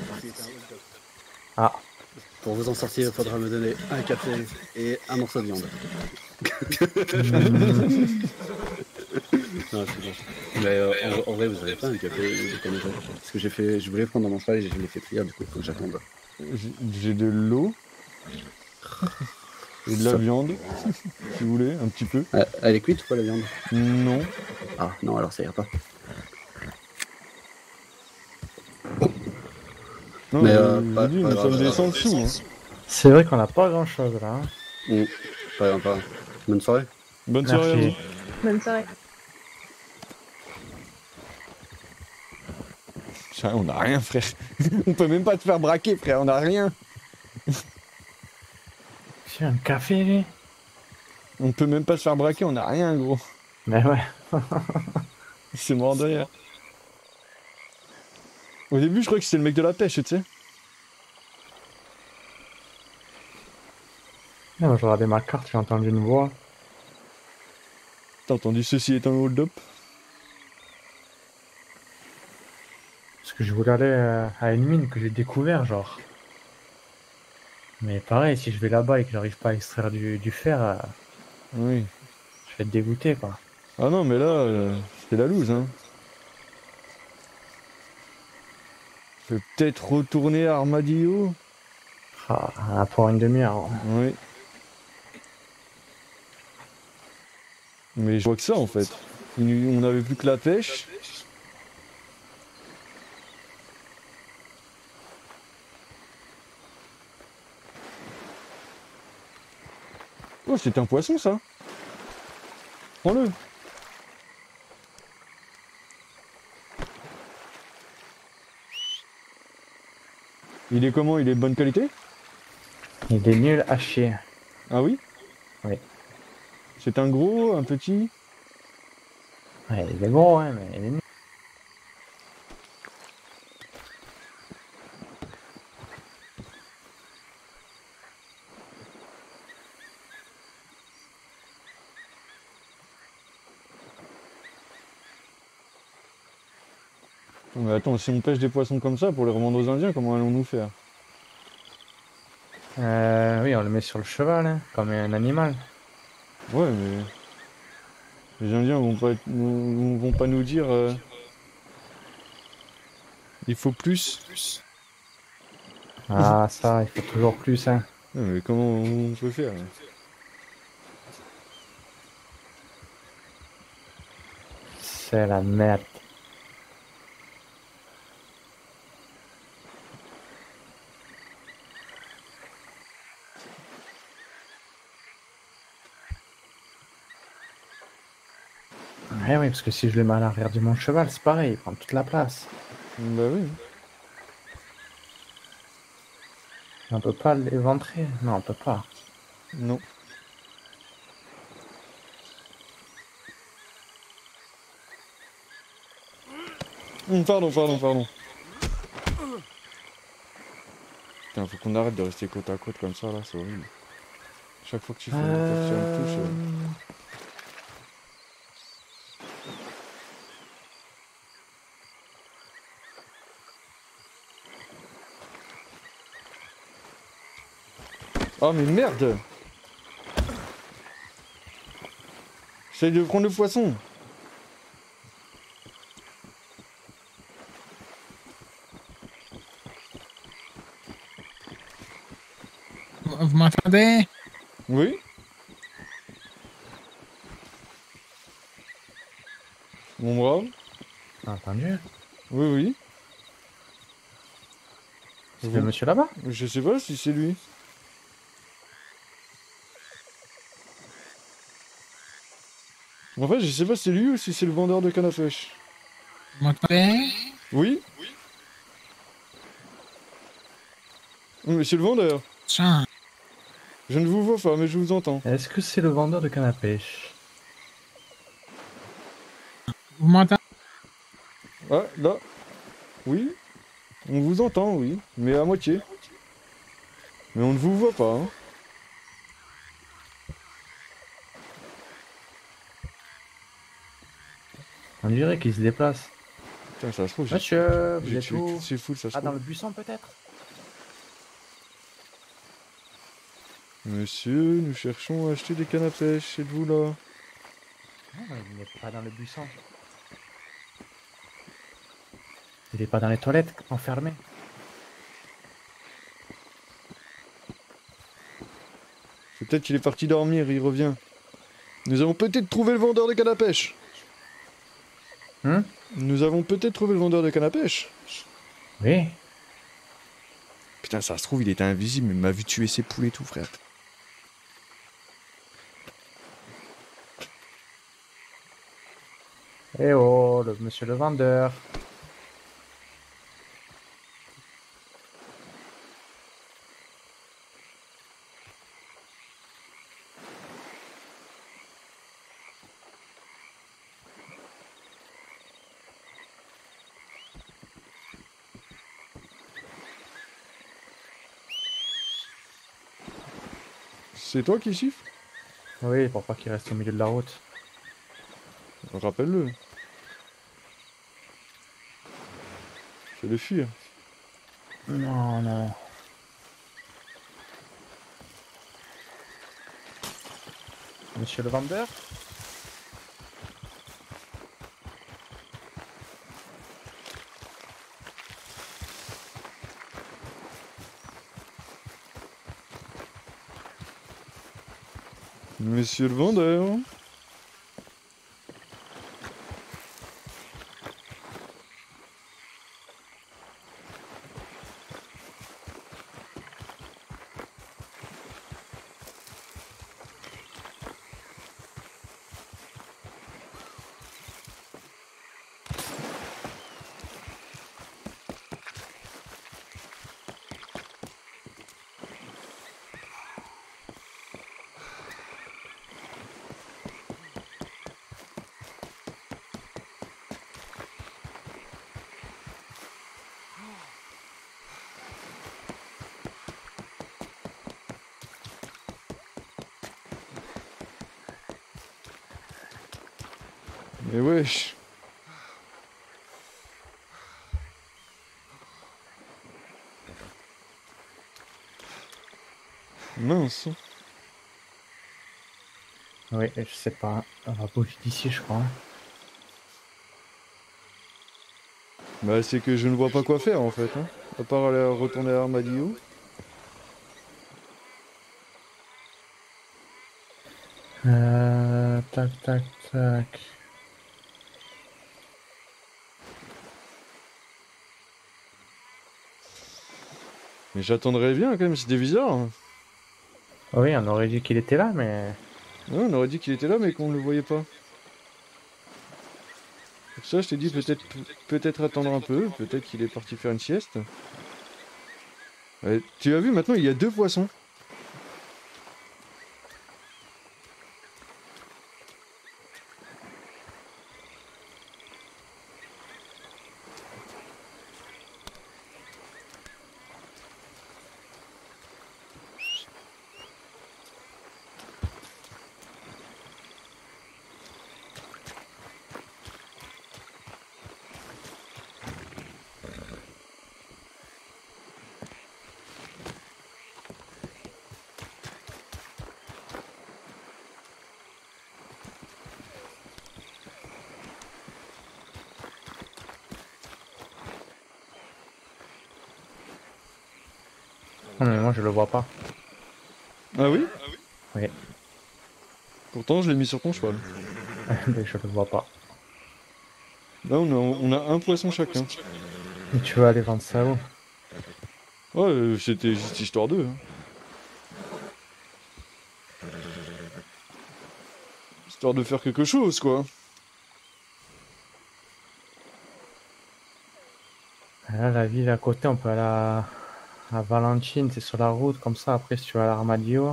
Ah. Pour vous en sortir, il faudra me donner un café et un morceau de viande. Non, c'est bon. Mais euh, en, en vrai, vous avez pas un café ou des conneries? Parce que j'ai fait, je voulais prendre dans mon cheval et je l'ai fait frire, du coup, il faut que j'attende. J'ai de l'eau. Et de la Ça. viande, si vous voulez, un petit peu. Euh, elle est cuite ou pas la viande? Non. Ah, non, alors ça ira pas. Non, mais euh, euh, je pas, vous dis, pas nous grave, sommes pas des grave. sans-sous. Hein. C'est vrai qu'on n'a pas grand chose là. Hein. Mmh. Pas grave, pas grave. Bonne soirée. Bonne soirée à vous. Bonne soirée. Putain, on a rien, frère. On peut même pas te faire braquer, frère, on a rien. C'est un café, lui. On peut même pas se faire braquer, on a rien, gros. Mais ouais. C'est mort de rire. Au début, je crois que c'était le mec de la pêche, tu sais. Moi, je regardais ma carte, j'ai entendu une voix. T'as entendu ceci est un hold-up? Parce que je voulais aller euh, à une mine que j'ai découvert, genre. Mais pareil, si je vais là-bas et que j'arrive pas à extraire du, du fer, euh, Oui. je vais être dégoûté, quoi. Ah non, mais là, euh, c'est la loose, hein. Je peux peut-être retourner à Armadillo? Ah, pour une demi-heure. Oui. Mais je vois que ça, en fait. Il- On n'avait plus que la pêche. Oh, c'est un poisson, ça. Prends-le. Il est comment? Il est de bonne qualité? Il est nul à chier. Ah oui? Oui. C'est un gros, un petit? Ouais, il est gros, hein, mais il est nul. Mais attends, si on pêche des poissons comme ça pour les revendre aux Indiens, comment allons-nous faire? Euh, oui, on le met sur le cheval, hein, comme un animal. Ouais, mais les Indiens vont pas, être- vont, vont pas nous dire euh, il faut plus. Ah, ça, il faut toujours plus, hein. Ouais, mais comment on peut faire là? C'est la merde. Eh oui, parce que si je le mets à l'arrière de mon cheval, c'est pareil, il prend toute la place. Bah oui. On peut pas l'éventrer. Non, on peut pas. Non. Hum, Pardon, pardon, pardon. Putain, faut qu'on arrête de rester côte à côte comme ça là, c'est horrible. Chaque fois que tu fais, chaque fois que tu me touches. euh, Oh mais merde! J'essaye de prendre le poisson! Vous m'entendez? Oui? Mon brave? Entendu. Oui, oui. C'est le monsieur là-bas? Je sais pas si c'est lui. En fait, je sais pas si c'est lui ou si c'est le vendeur de canne à pêche. Vous m'entendez? Oui? Oui, mais c'est le vendeur. Tiens. Je ne vous vois pas, mais je vous entends. Est-ce que c'est le vendeur de canne à pêche? Vous m'entendez? Ah, là. Oui? On vous entend, oui. Mais à moitié. Mais on ne vous voit pas, hein. On dirait qu'il se déplace. Putain, ça se trouve, j'ai- Monsieur, vous j'ai êtes tué où? que c'est fou, ça se Ah, dans trouve. le buisson peut-être? Monsieur, nous cherchons à acheter des cannes à pêche. Êtes-vous là? Non, il n'est pas dans le buisson. Il est pas dans les toilettes, enfermé. C'est peut-être qu'il est parti dormir, il revient. Nous avons peut-être trouvé le vendeur de canne à pêche. Hein? Nous avons peut-être trouvé le vendeur de canne à pêche. Oui. Putain, ça se trouve, il était invisible, mais il m'a vu tuer ses poules et tout, frère. Eh oh, le monsieur le vendeur. C'est toi qui siffle? Oui, pour pas qu'il reste au milieu de la route. Rappelle-le. Fais-le fuir. Non, non. Monsieur le vendeur? Monsieur le vendeur. Mais wesh. Mince. Oui, je sais pas. On va bouger d'ici, je crois. Bah c'est que je ne vois pas quoi faire en fait. Hein. À part aller retourner à Armadillo. Euh, tac, tac, tac. Mais j'attendrais bien quand même, c'était bizarre. Oui, on aurait dit qu'il était là, mais... Ouais, on aurait dit qu'il était là, mais qu'on ne le voyait pas. Pour ça, je t'ai dit peut-être peut-être attendre un peu, peut-être qu'il est parti faire une sieste. Ouais, tu as vu, maintenant, il y a deux poissons. Non, mais moi, je le vois pas. Ah oui? Oui. Pourtant, je l'ai mis sur ton cheval. Mais je le vois pas. Là, on a, on a un poisson chacun. Et tu veux aller vendre ça où? Ouais, euh, c'était juste histoire d'eux. Hein. Histoire de faire quelque chose, quoi. Là, la ville à côté, on peut aller à, à Valentine, c'est sur la route, comme ça. Après, si tu vas à l'Armadillo,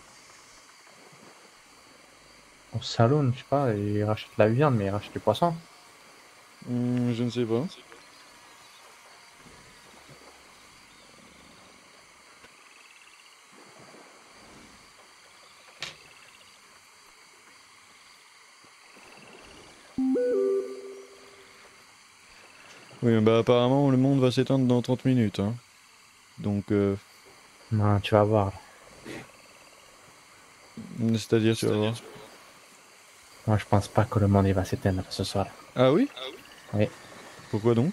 au salon, je sais pas, ils rachètent la viande, mais ils rachètent du poisson. Hum, je ne sais pas. Oui, bah apparemment le monde va s'éteindre dans trente minutes. Hein. Donc, euh... Non, tu vas voir. C'est-à-dire, tu vas voir. Moi, je pense pas que le monde il va s'éteindre ce soir. Ah oui? Oui. Pourquoi donc?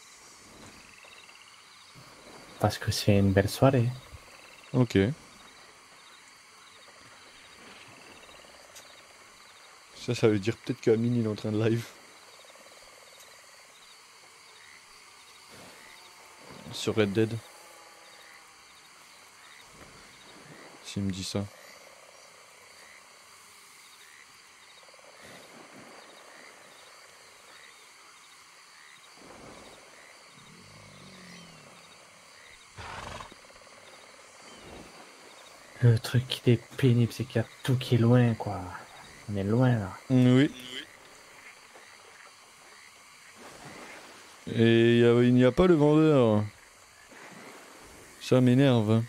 Parce que c'est une belle soirée. Ok. Ça, ça veut dire peut-être qu'Amine il est en train de live. Sur Red Dead. S'il me dit ça. Le truc qui est pénible, c'est qu'il y a tout qui est loin, quoi. On est loin, là. Oui. Et y a- il n'y a pas le vendeur. Ça m'énerve.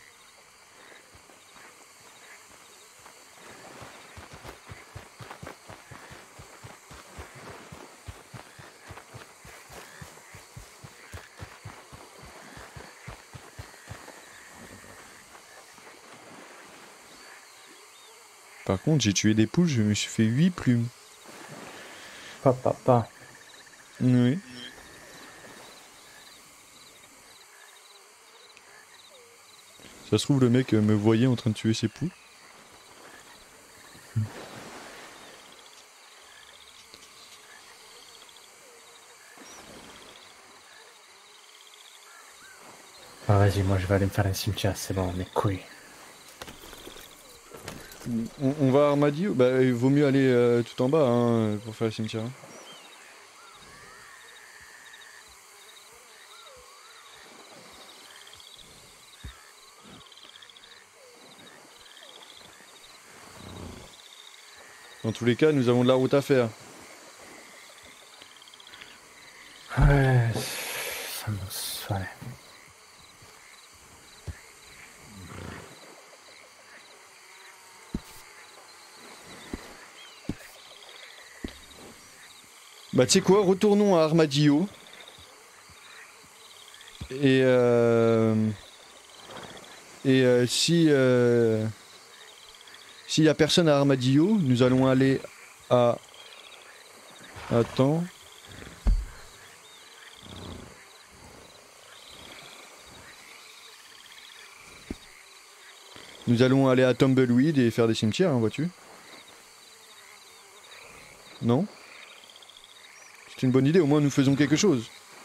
Par contre, j'ai tué des poules, je me suis fait huit plumes. Papa, papa. Oui. Ça se trouve, le mec euh, me voyait en train de tuer ses poules. Ah, vas-y, moi je vais aller me faire un cimetière, c'est bon, mes couilles. On, on va à Armadillo? Bah, il vaut mieux aller euh, tout en bas hein, pour faire le cimetière. Dans tous les cas, nous avons de la route à faire. Ouais, ça me... Ouais. Bah tu sais quoi, retournons à Armadillo. Et euh... Et euh, si euh, s'il y a personne à Armadillo, nous allons aller à... Attends. Nous allons aller à Tumbleweed et faire des cimetières, hein, vois-tu? Non? C'est une bonne idée, au moins nous faisons quelque chose.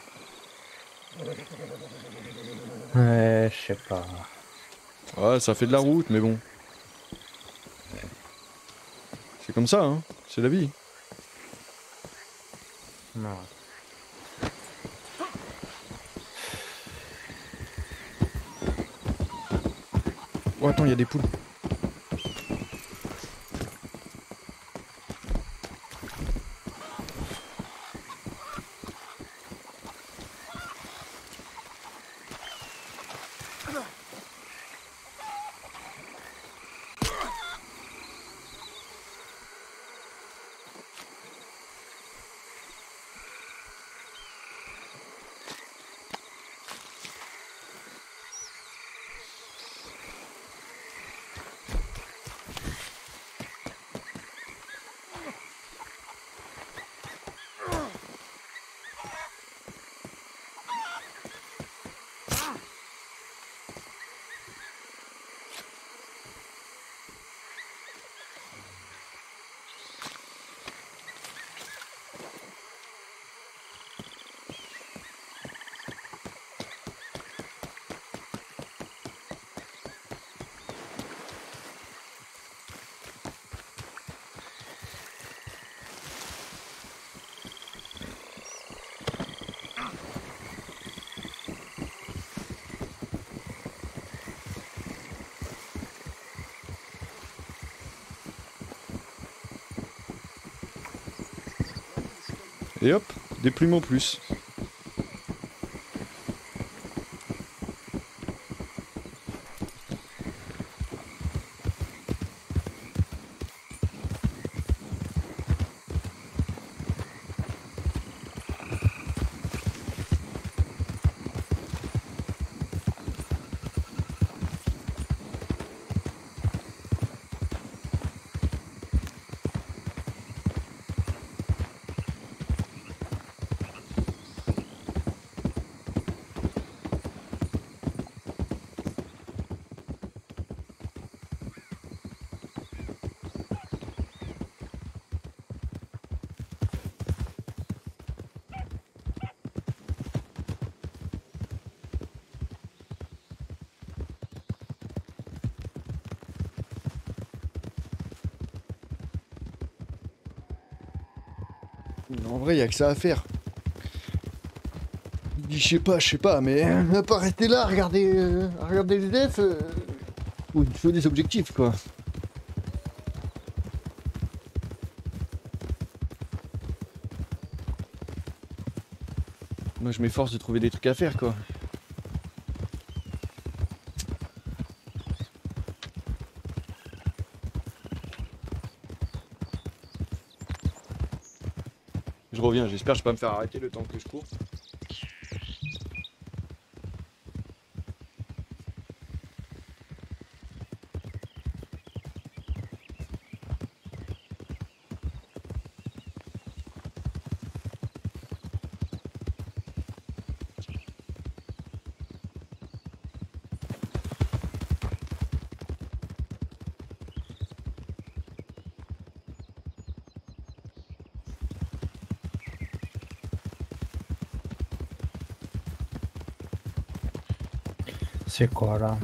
Ouais, je sais pas. Ouais, ça fait de la route, mais bon. C'est comme ça, hein. C'est la vie. Non. Oh, attends, il y a des poules. Et hop, des plumes en plus. En vrai, il n'y a que ça à faire. Je sais pas, je sais pas, mais à part rester là, à regarder, euh, à regarder les defs, euh, faut, faut des objectifs, quoi. Moi, je m'efforce de trouver des trucs à faire, quoi. Je reviens, j'espère que je vais pas me faire arrêter le temps que je cours. C'est quoi là?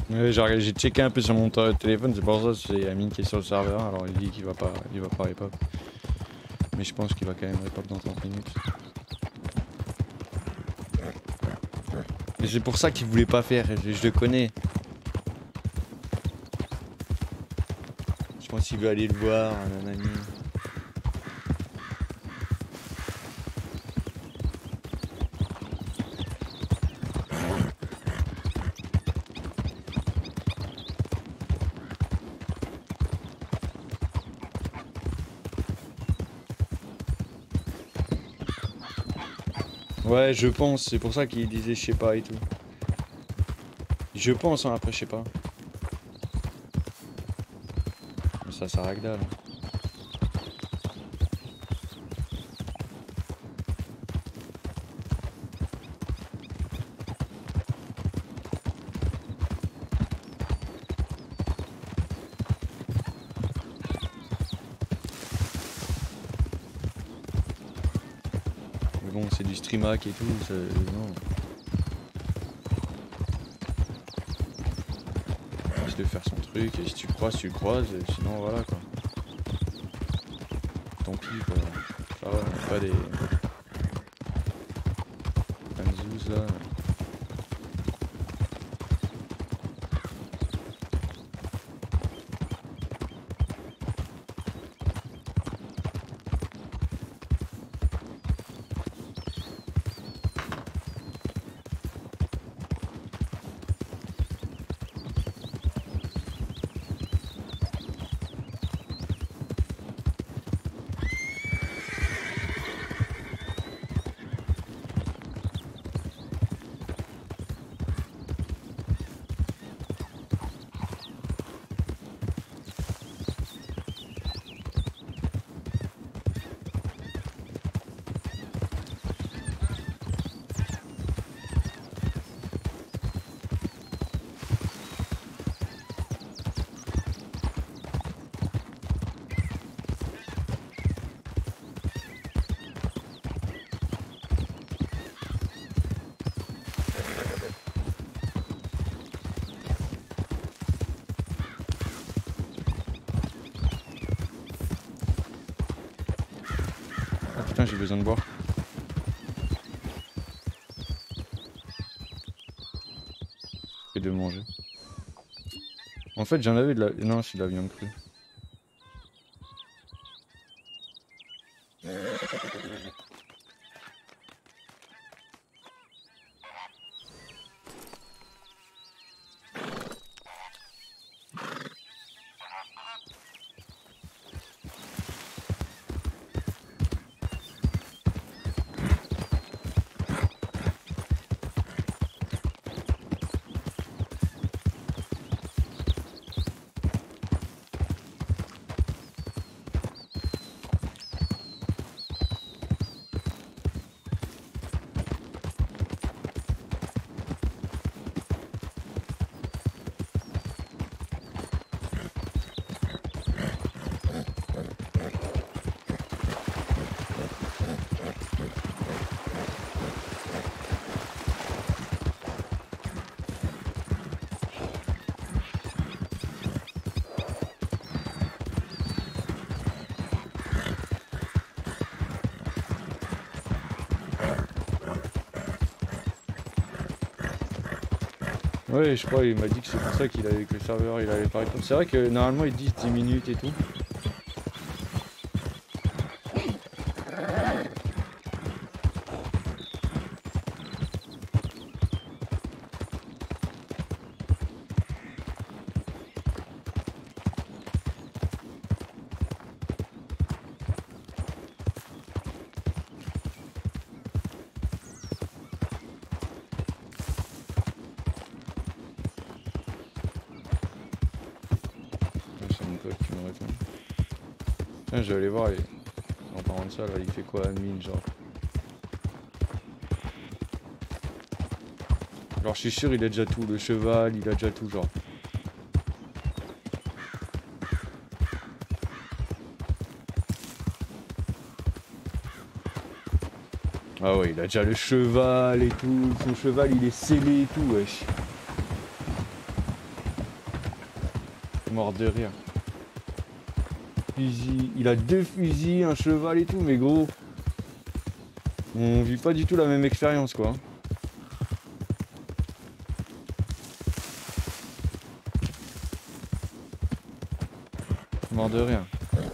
Ouais, j'ai j'ai checké un peu sur mon téléphone, c'est pour ça c'est Amine qui est sur le serveur, alors il dit qu'il va pas il va pas repop. Mais je pense qu'il va quand même repop dans trente minutes. Et c'est pour ça qu'il voulait pas faire, je, je le connais. Je pense qu'il veut aller le voir, nanani. Ouais, je pense, c'est pour ça qu'il disait je sais pas et tout. Je pense, hein, après je sais pas. Mais ça sert à que dalle. Bon, c'est du streamac et tout, ça, non. Laisse de faire son truc, et si tu croises, tu le croises, et sinon voilà quoi. Tant pis quoi. Ça va, on est pas des... Panzouz là. Putain, j'ai besoin de boire. Et de manger. En fait, j'en avais de la... Non, c'est de la viande crue. Ouais, je crois, il m'a dit que c'est pour ça qu'il avait que le serveur il avait pas répondu. C'est vrai que normalement ils disent dix minutes et tout. Je vais aller voir et... en parlant de ça là, il fait quoi à mine genre. Genre je suis sûr il a déjà tout, le cheval, il a déjà tout genre. Ah ouais, il a déjà le cheval et tout, son cheval il est scellé et tout, wesh. Mort de rire. Fusil. Il a deux fusils, un cheval et tout, mais gros. On vit pas du tout la même expérience quoi. Mort de rire.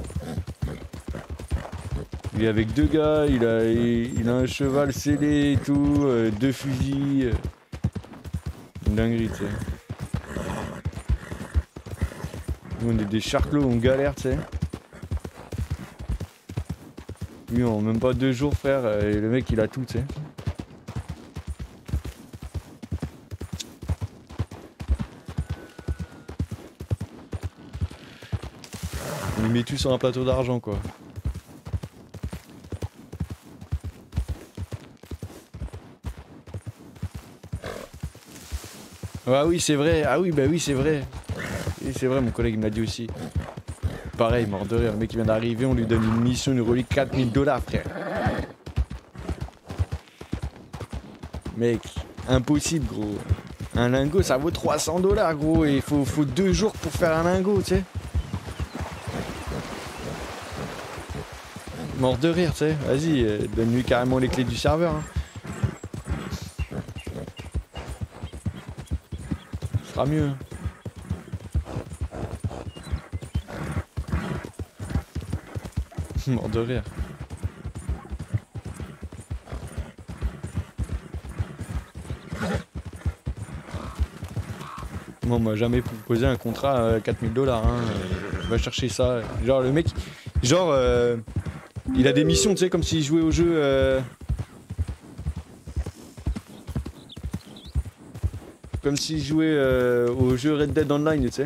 Il est avec deux gars, il a, il, il a un cheval scellé et tout, euh, deux fusils. Euh, une dinguerie, tu sais. Nous on est des charclos, on galère, tu sais. Lui en même pas deux jours, frère, et le mec il a tout, tu sais. On met tout sur un plateau d'argent, quoi. Ah oui, c'est vrai. Ah oui, bah oui, c'est vrai. Et c'est vrai, mon collègue me l'a dit aussi. Pareil, mort de rire. Le mec qui vient d'arriver, on lui donne une mission, une relique quatre mille dollars, frère. Mec, impossible, gros. Un lingot, ça vaut trois cents dollars, gros. Et il faut, faut deux jours pour faire un lingot, tu sais. Mort de rire, tu sais. Vas-y, euh, donne-lui carrément les clés du serveur. Hein. Ce sera mieux. Mort de rire. Moi, on m'a jamais proposé un contrat à quatre mille dollars. Hein. Va chercher ça. Genre, le mec, genre, euh, il a des missions, tu sais, comme s'il jouait au jeu. Euh... Comme s'il jouait euh, au jeu Red Dead Online, tu sais.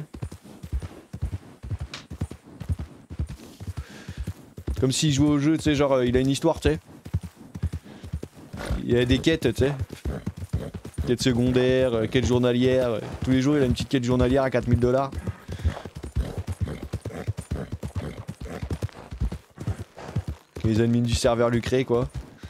Comme s'il jouait au jeu, tu sais, genre, euh, il a une histoire, tu sais. Il y a des quêtes, tu sais. Quête secondaire, euh, quête journalière. Euh, tous les jours, il a une petite quête journalière à quatre mille dollars. Les admins du serveur lui créent, quoi.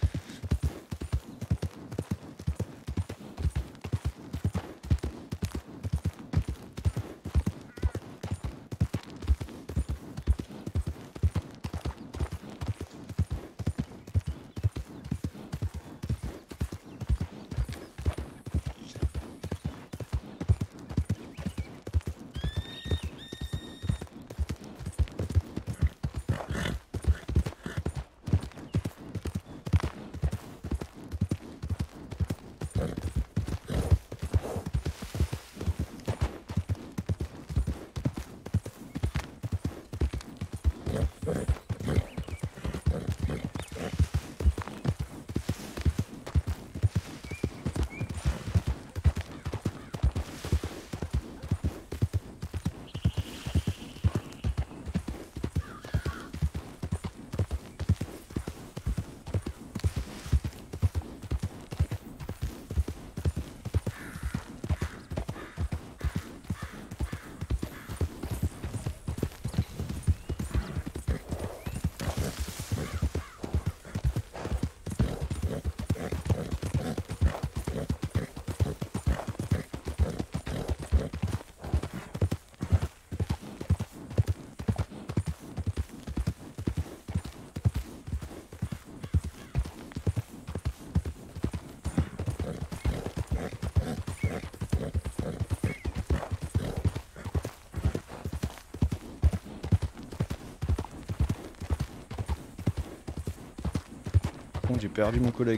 J'ai perdu mon collègue.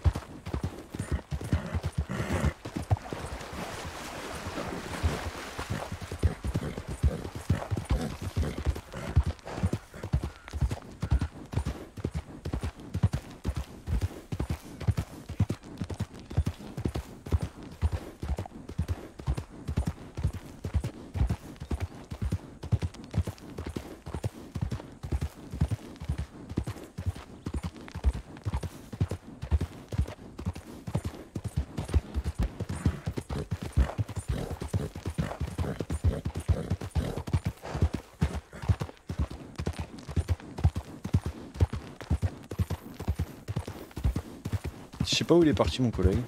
Je sais pas où il est parti mon collègue.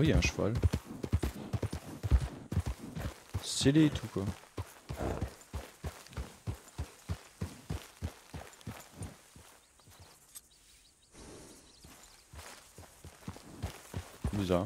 oui, il y a un cheval. Scellé et tout quoi. Bizarre.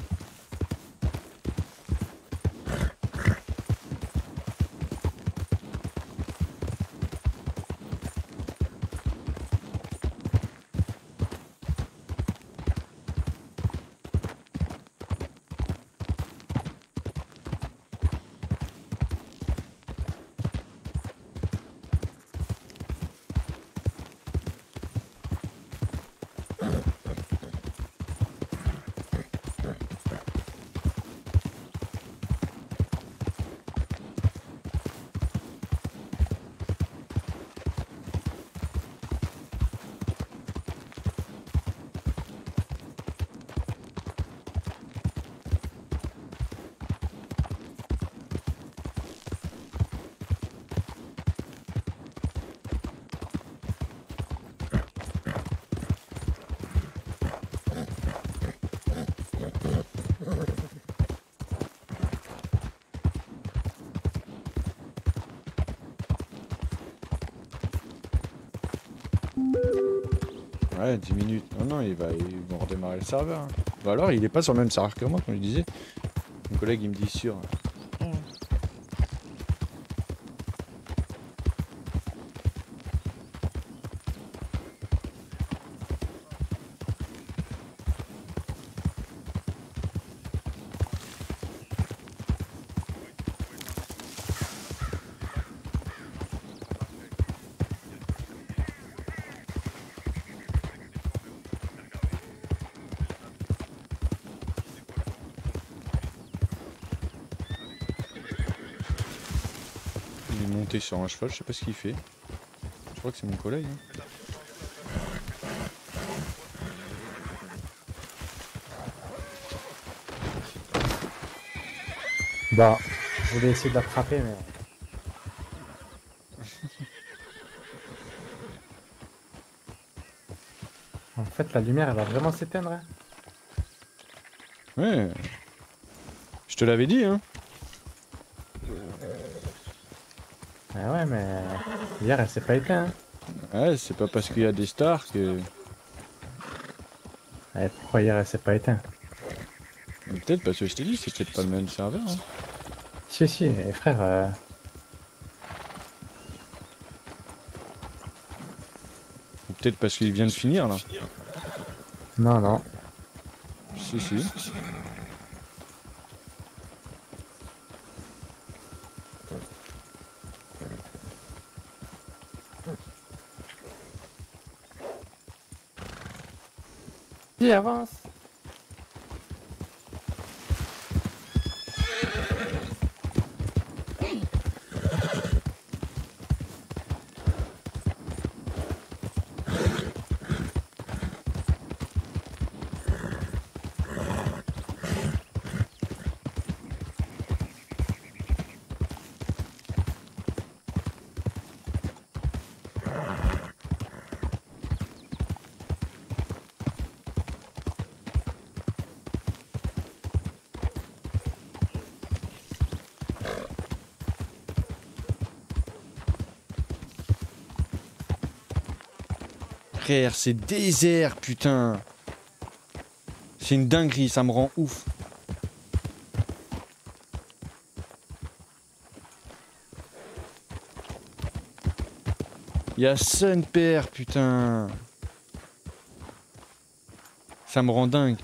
Ouais, dix minutes. Non, non, il va, ils vont redémarrer le serveur. Hein. Bah alors, il est pas sur le même serveur que moi, comme je disais. Mon collègue, il me dit sûr. Sur un cheval, je sais pas ce qu'il fait. Je crois que c'est mon collègue. Hein. Bah, je voulais essayer de l'attraper, mais. En fait, la lumière, elle va vraiment s'éteindre. Hein. Ouais. Je te l'avais dit, hein. Ah ouais, mais hier elle s'est pas éteinte. Hein. Ouais, c'est pas parce qu'il y a des stars que. Ouais, pourquoi hier elle s'est pas éteinte? Peut-être parce que je t'ai dit, c'est peut-être pas le même serveur. Hein. Si, si, mais frère. Euh... Ou peut-être parce qu'il vient de finir là. Non, non. Si, si. Vas-y, avance. Frère, c'est désert, putain. C'est une dinguerie, ça me rend ouf. Y'a Sun Père, putain. Ça me rend dingue.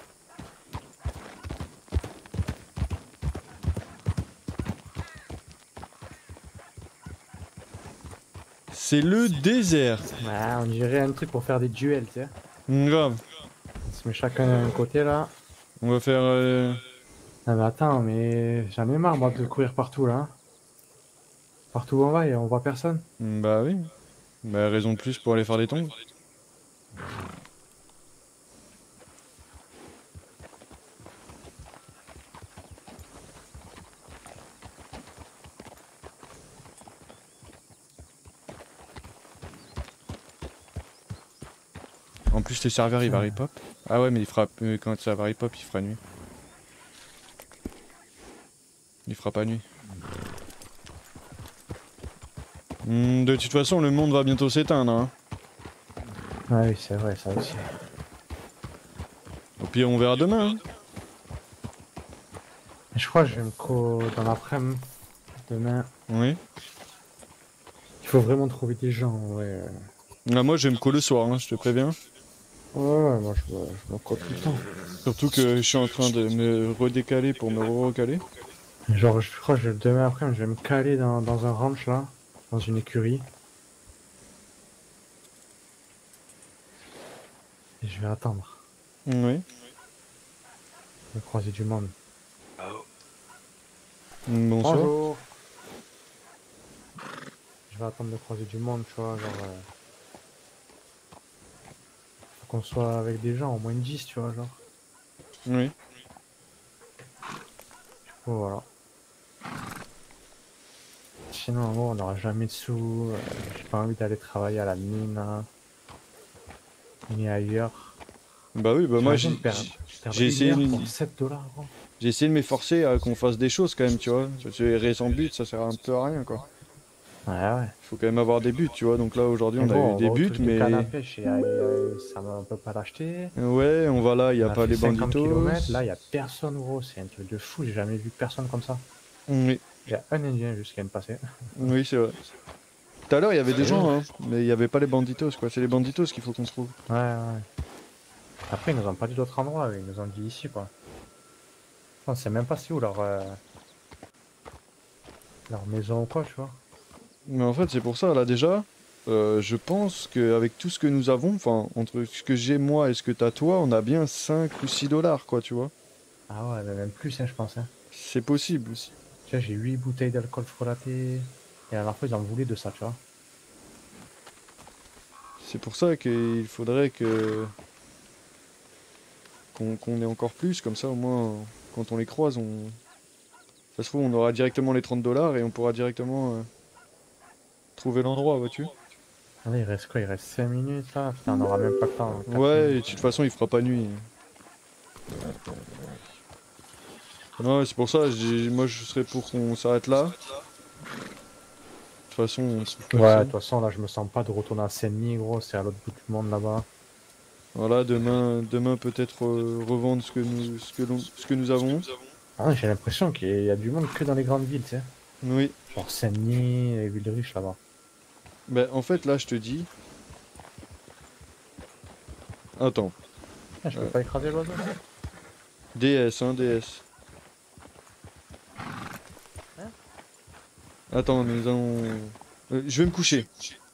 C'est le désert. Ouais, on dirait un truc pour faire des duels, tu sais. Grave. On se met chacun d'un côté là. On va faire... Euh... Ah mais attends, mais j'en ai marre moi de courir partout là. Partout où on va et on voit personne. Bah oui. Bah raison de plus pour aller faire des tongs. En plus le serveur il va ripop. Ah ouais mais il fera quand ça va ripop il fera nuit. Il fera pas nuit. Hmm, de toute façon, le monde va bientôt s'éteindre. Hein. Ah oui, c'est vrai, ça aussi. Au pire, on verra demain. Hein. Je crois que je vais me co dans l'après-midi. Demain. Oui. Il faut vraiment trouver des gens, ouais. Ah, moi, je vais me co le soir, hein, je te préviens. Ouais, ouais, moi je me, je me co tout le temps. Surtout que je suis en train de me redécaler pour me re-recaler. Genre, je crois que demain après, je vais me caler dans, dans un ranch là, dans une écurie. Et je vais attendre. Oui. De croiser du monde. Bonsoir. Bonjour. Je vais attendre de croiser du monde, tu vois, genre... Euh... Faut qu'on soit avec des gens, au moins dix, tu vois, genre. Oui. Du coup, voilà. Sinon, en gros, on n'aura jamais de sous. Euh, J'ai pas envie d'aller travailler à la mine, hein, ni ailleurs. Bah oui, bah moi j'ai j'ai essayé une... une... pour sept dollars. J'ai essayé de m'efforcer à qu'on fasse des choses quand même, tu vois. Parce que errer sans but, ça sert un peu à rien, quoi. Ouais, ouais. Il faut quand même avoir des buts, tu vois. Donc là, aujourd'hui, on bon, a eu des on buts, mais... canne à pêche et, euh, ça on peut pas l'acheter. Ouais, on va là, il n'y a, a pas les banditos. Là, il n'y a personne, gros. C'est un truc de fou. J'ai jamais vu personne comme ça. Oui. Il y a un Indien juste qui vient de passer. Oui, c'est vrai. Tout à l'heure, il y avait des gens, hein, mais il n'y avait pas les banditos, quoi. C'est les banditos qu'il faut qu'on trouve. Ouais, ouais. Après, ils nous ont pas dit d'autres endroits, ils nous ont dit ici, quoi. On sait même pas c'est où leur... Euh... leur maison ou quoi, tu vois. Mais en fait, c'est pour ça, là, déjà, euh, je pense qu'avec tout ce que nous avons, enfin, entre ce que j'ai moi et ce que t'as toi, on a bien cinq ou six dollars, quoi, tu vois. Ah ouais, mais même plus, hein, je pense. Hein. C'est possible aussi. Tu vois, j'ai huit bouteilles d'alcool frelaté. Et la dernière fois, ils en voulaient de ça, tu vois. C'est pour ça qu'il faudrait que... qu'on qu'on ait encore plus, comme ça, au moins, quand on les croise, on... Ça se trouve, on aura directement les trente dollars et on pourra directement... Euh... trouver l'endroit, vois-tu. Ah il reste quoi? Il reste cinq minutes là? Putain, on aura même pas le temps. Ouais, et de toute façon, il fera pas nuit. Non, c'est pour ça, moi je serais pour qu'on s'arrête là. De toute façon, on trouve personne. Ouais, de toute façon, là, je me sens pas de retourner à Saint-Denis, gros, c'est à l'autre bout du monde là-bas. Voilà, demain, demain peut-être euh, revendre ce que nous, ce que, ce que nous avons. Ah, j'ai l'impression qu'il y a du monde que dans les grandes villes, tu sais. Oui. Genre Saint-Denis, les villes riches là-bas. Bah, en fait, là, je te dis. Attends. Ah, je peux euh... pas écraser l'oiseau. D S, hein, D S. Hein? Attends, nous allons. Euh, je vais me coucher.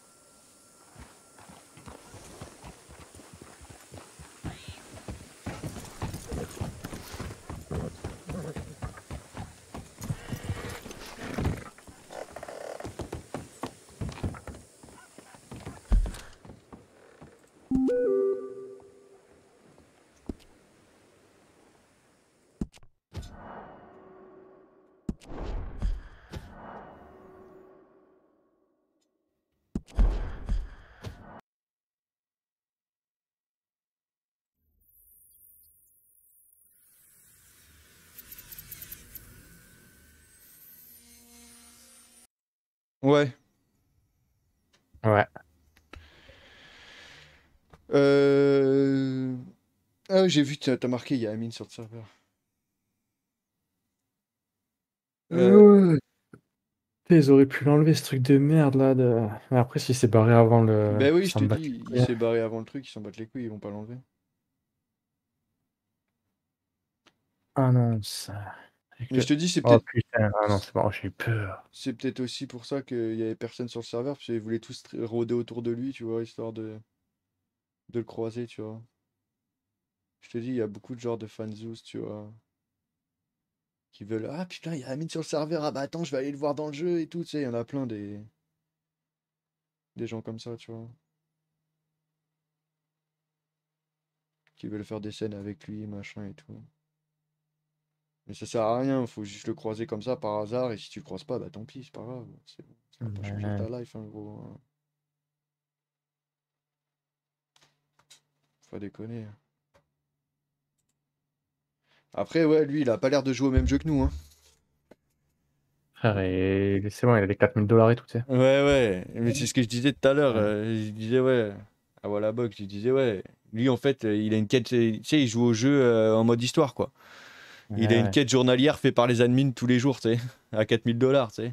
Ouais. Ouais. Euh... Ah, j'ai vu, t'as marqué, il y a Amine sur le serveur. Euh... Ouais. Ils auraient pu l'enlever ce truc de merde là. De... Mais après, s'il s'est barré avant le. Bah oui, je te dis, il s'est barré avant le truc, ils s'en battent les couilles, ils vont pas l'enlever. Ah non, ça. Mais je te dis, c'est oh, peut-être. Putain, ah non, c'est bon, j'ai eu peur. C'est peut-être aussi pour ça qu'il y avait personne sur le serveur, parce qu'ils voulaient tous rôder autour de lui, tu vois, histoire de. de le croiser, tu vois. Je te dis, il y a beaucoup de genres de fanzous, tu vois. Qui veulent. Ah putain, il y a Amine sur le serveur, ah bah attends, je vais aller le voir dans le jeu et tout, tu sais, il y en a plein des. Des gens comme ça, tu vois. Qui veulent faire des scènes avec lui, machin et tout. Mais ça sert à rien, faut juste le croiser comme ça par hasard, et si tu le croises pas, bah tant pis, c'est pas grave. Ça va pas changer ta life, hein, gros. Faut pas déconner. Après, ouais, lui, il a pas l'air de jouer au même jeu que nous, hein. Frère, et c'est bon, il a les quatre mille dollars et tout, tu sais. Ouais, ouais, mais c'est ce que je disais tout à l'heure. Ouais. euh, je disais, ouais, à Walla Box, je disais, ouais, lui, en fait, euh, il a une quête, euh, tu sais, il joue au jeu euh, en mode histoire, quoi. Il a Ouais, une ouais. quête journalière faite par les admins tous les jours, tu sais, à quatre mille dollars, tu sais.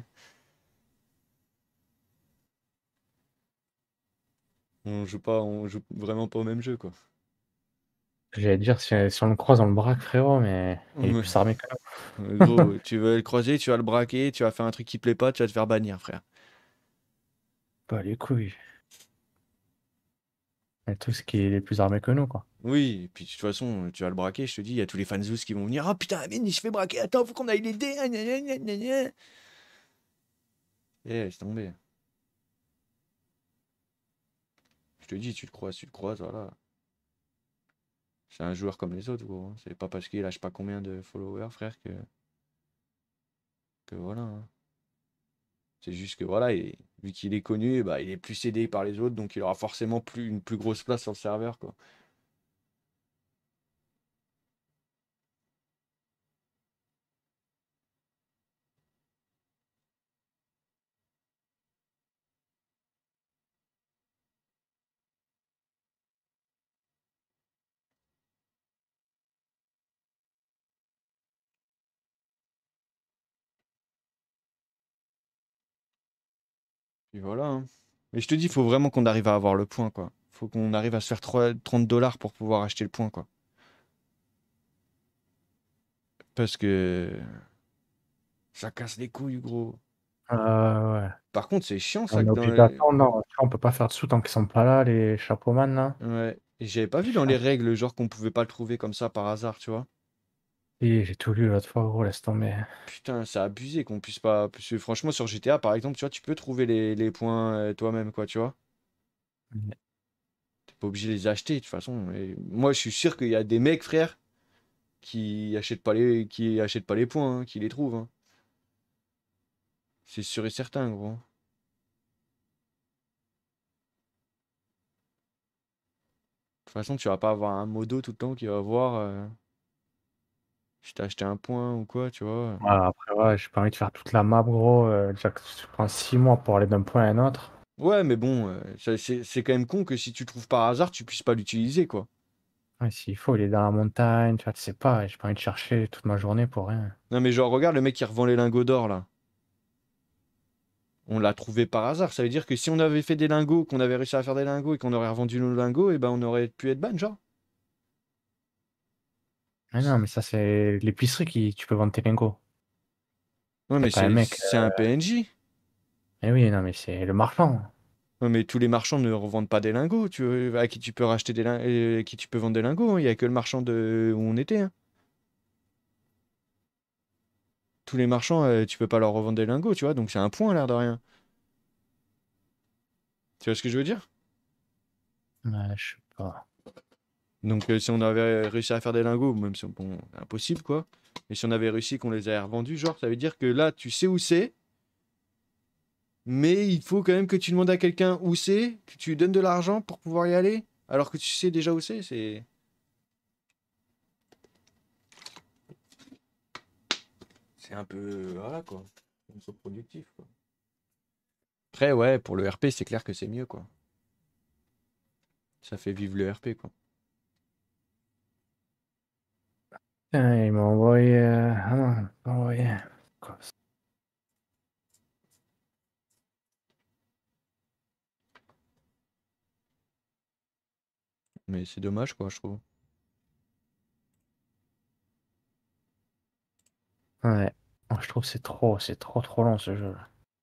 On joue pas, on joue vraiment pas au même jeu, quoi. J'allais dire, si, si on le croise, on le braque, frérot, mais il est Ouais. plus armé que Euh, nous. Gros, tu veux le croiser, tu vas le braquer, tu vas faire un truc qui plaît pas, tu vas te faire bannir, frère. Bah, les couilles. Le truc, c'est qu'il est plus armé que nous, quoi. Oui, et puis de toute façon, tu vas le braquer, je te dis, il y a tous les fans qui vont venir. Ah putain, Amine, il se fait braquer, attends, faut qu'on aille l'aider. ah, gna, gna, gna, gna, gna. Eh, laisse tomber. Je te dis, tu le croises, tu le croises, voilà. C'est un joueur comme les autres, gros. hein. C'est pas parce qu'il lâche pas combien de followers, frère, que. Que voilà. hein. C'est juste que voilà, il- vu qu'il est connu, bah, il est plus aidé par les autres, donc il aura forcément plus, une plus grosse place sur le serveur, quoi. Puis voilà. hein. Mais je te dis, il faut vraiment qu'on arrive à avoir le point, quoi. Faut qu'on arrive à se faire trois- trente dollars pour pouvoir acheter le point, quoi. Parce que ça casse les couilles, gros. Euh, ouais. Par contre, c'est chiant, ça, On que est dans obligé les... d'attendre, non. On peut pas faire de sous tant qu'ils sont pas là, les chapeaux man, là. Ouais. Et j'avais pas vu dans les règles, genre qu'on pouvait pas le trouver comme ça par hasard, tu vois. Et j'ai tout lu l'autre fois, gros, laisse tomber. Putain, c'est abusé qu'on puisse pas... Parce que franchement, sur G T A, par exemple, tu vois, tu peux trouver les, les points euh, toi-même, quoi, tu vois. Ouais. T'es pas obligé de les acheter, de toute façon. Et moi, je suis sûr qu'il y a des mecs, frère, qui achètent pas les, qui achètent pas les points, hein, qui les trouvent. hein. C'est sûr et certain, gros. De toute façon, tu vas pas avoir un modo tout le temps qui va voir euh, si t'as acheté un point ou quoi, tu vois. Ouais, après, ouais, j'ai pas envie de faire toute la map, gros. euh, déjà que tu prends six mois pour aller d'un point à un autre. Ouais, mais bon, euh, ça- c'est c'est quand même con que si tu trouves par hasard, tu puisses pas l'utiliser, quoi. Ouais, s'il faut, il est dans la montagne, tu vois, tu sais pas, j'ai pas envie de chercher toute ma journée pour rien. Non, mais genre, regarde le mec qui revend les lingots d'or, là. On l'a trouvé par hasard. Ça veut dire que si on avait fait des lingots, qu'on avait réussi à faire des lingots et qu'on aurait revendu nos lingots, et ben on aurait pu être ban, genre. Mais non, mais ça, c'est l'épicerie qui tu peux vendre tes lingots. Ouais, C'est mais pas un c'est mec. c'est un P N J. Mais oui, non, mais c'est le marchand. Ouais, mais tous les marchands ne revendent pas des lingots. Tu, veux- à qui tu peux racheter des lin- euh, à qui tu peux vendre des lingots. hein. Il y a que le marchand de où on était. hein. Tous les marchands, euh, tu peux pas leur revendre des lingots, tu vois. Donc c'est un point, l'air de rien. Tu vois ce que je veux dire? Ouais, je sais pas. Donc euh, si on avait réussi à faire des lingots, même si bon, impossible quoi. Mais si on avait réussi qu'on les ait revendus, genre, ça veut dire que là, tu sais où c'est. Mais il faut quand même que tu demandes à quelqu'un où c'est, que tu lui donnes de l'argent pour pouvoir y aller, alors que tu sais déjà où c'est. C'est c'est un peu voilà quoi, contre-productif quoi. Après ouais, pour le R P, c'est clair que c'est mieux quoi. Ça fait vivre le R P quoi. Putain, il m'a envoyé. euh, Ah non, il m'a pas envoyé. Quoi, ça Mais c'est dommage quoi, je trouve. Ouais. Moi, je trouve que c'est trop, c'est trop trop long ce jeu.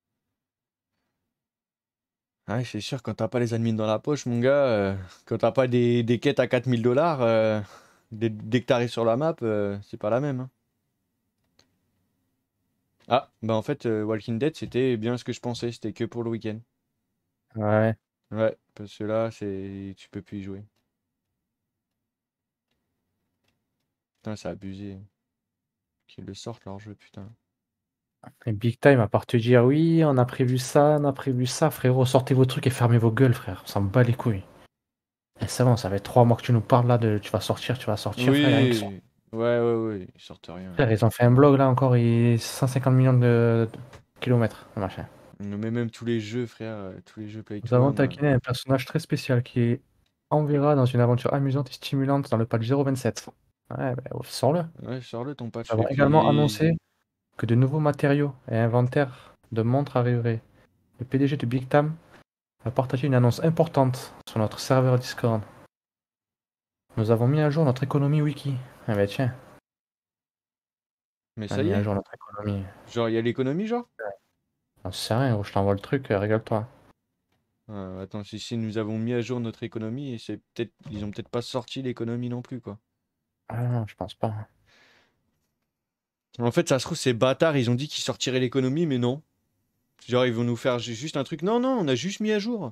Ouais, c'est sûr, quand t'as pas les admins dans la poche, mon gars, euh, quand t'as pas des, des quêtes à quatre mille dollars, euh, dès, dès que t'arrives sur la map, euh, c'est pas la même. hein. Ah, bah en fait, euh, Walking Dead, c'était bien ce que je pensais, c'était que pour le week-end. Ouais. Ouais, parce que là, c'est tu peux plus y jouer. Putain, c'est abusé. Qu'ils le sortent leur jeu, putain. Et Big Time, à part te dire oui, on a prévu ça, on a prévu ça, frérot, sortez vos trucs et fermez vos gueules, frère. On s'en bat les couilles. Et c'est bon, ça fait trois mois que tu nous parles là de tu vas sortir, tu vas sortir, frère, y a rien qui sort. Oui, Ouais, ouais, ouais, ils sortent rien. Frère, ils ont fait un blog là encore, et cent cinquante millions de de kilomètres, le machin. Mais même tous les jeux, frère, euh, tous les jeux Play Nous to avons Earn, là. taquiné un personnage très spécial qui enverra dans une aventure amusante et stimulante dans le patch zéro vingt-sept. Ouais, bah, sors-le. Ouais, sors-le ton patch. Nous avons Et également puis... annoncé que de nouveaux matériaux et inventaires de montres arriveraient. Le P D G de Big Tam a partagé une annonce importante sur notre serveur Discord. Nous avons mis à jour notre économie wiki. Ah bah tiens. Mais On a ça y mis à est. jour notre économie. Genre, il y a l'économie, genre J'en sais rien, gros, je t'envoie le truc, euh, régale-toi. Euh, Attends, si, si nous avons mis à jour notre économie, et c'est peut-être, ils ont peut-être pas sorti l'économie non plus, quoi. Ah non, je pense pas. En fait, ça se trouve, ces bâtards, ils ont dit qu'ils sortiraient l'économie, mais non. Genre, ils vont nous faire ju- juste un truc. Non, non, on a juste mis à jour.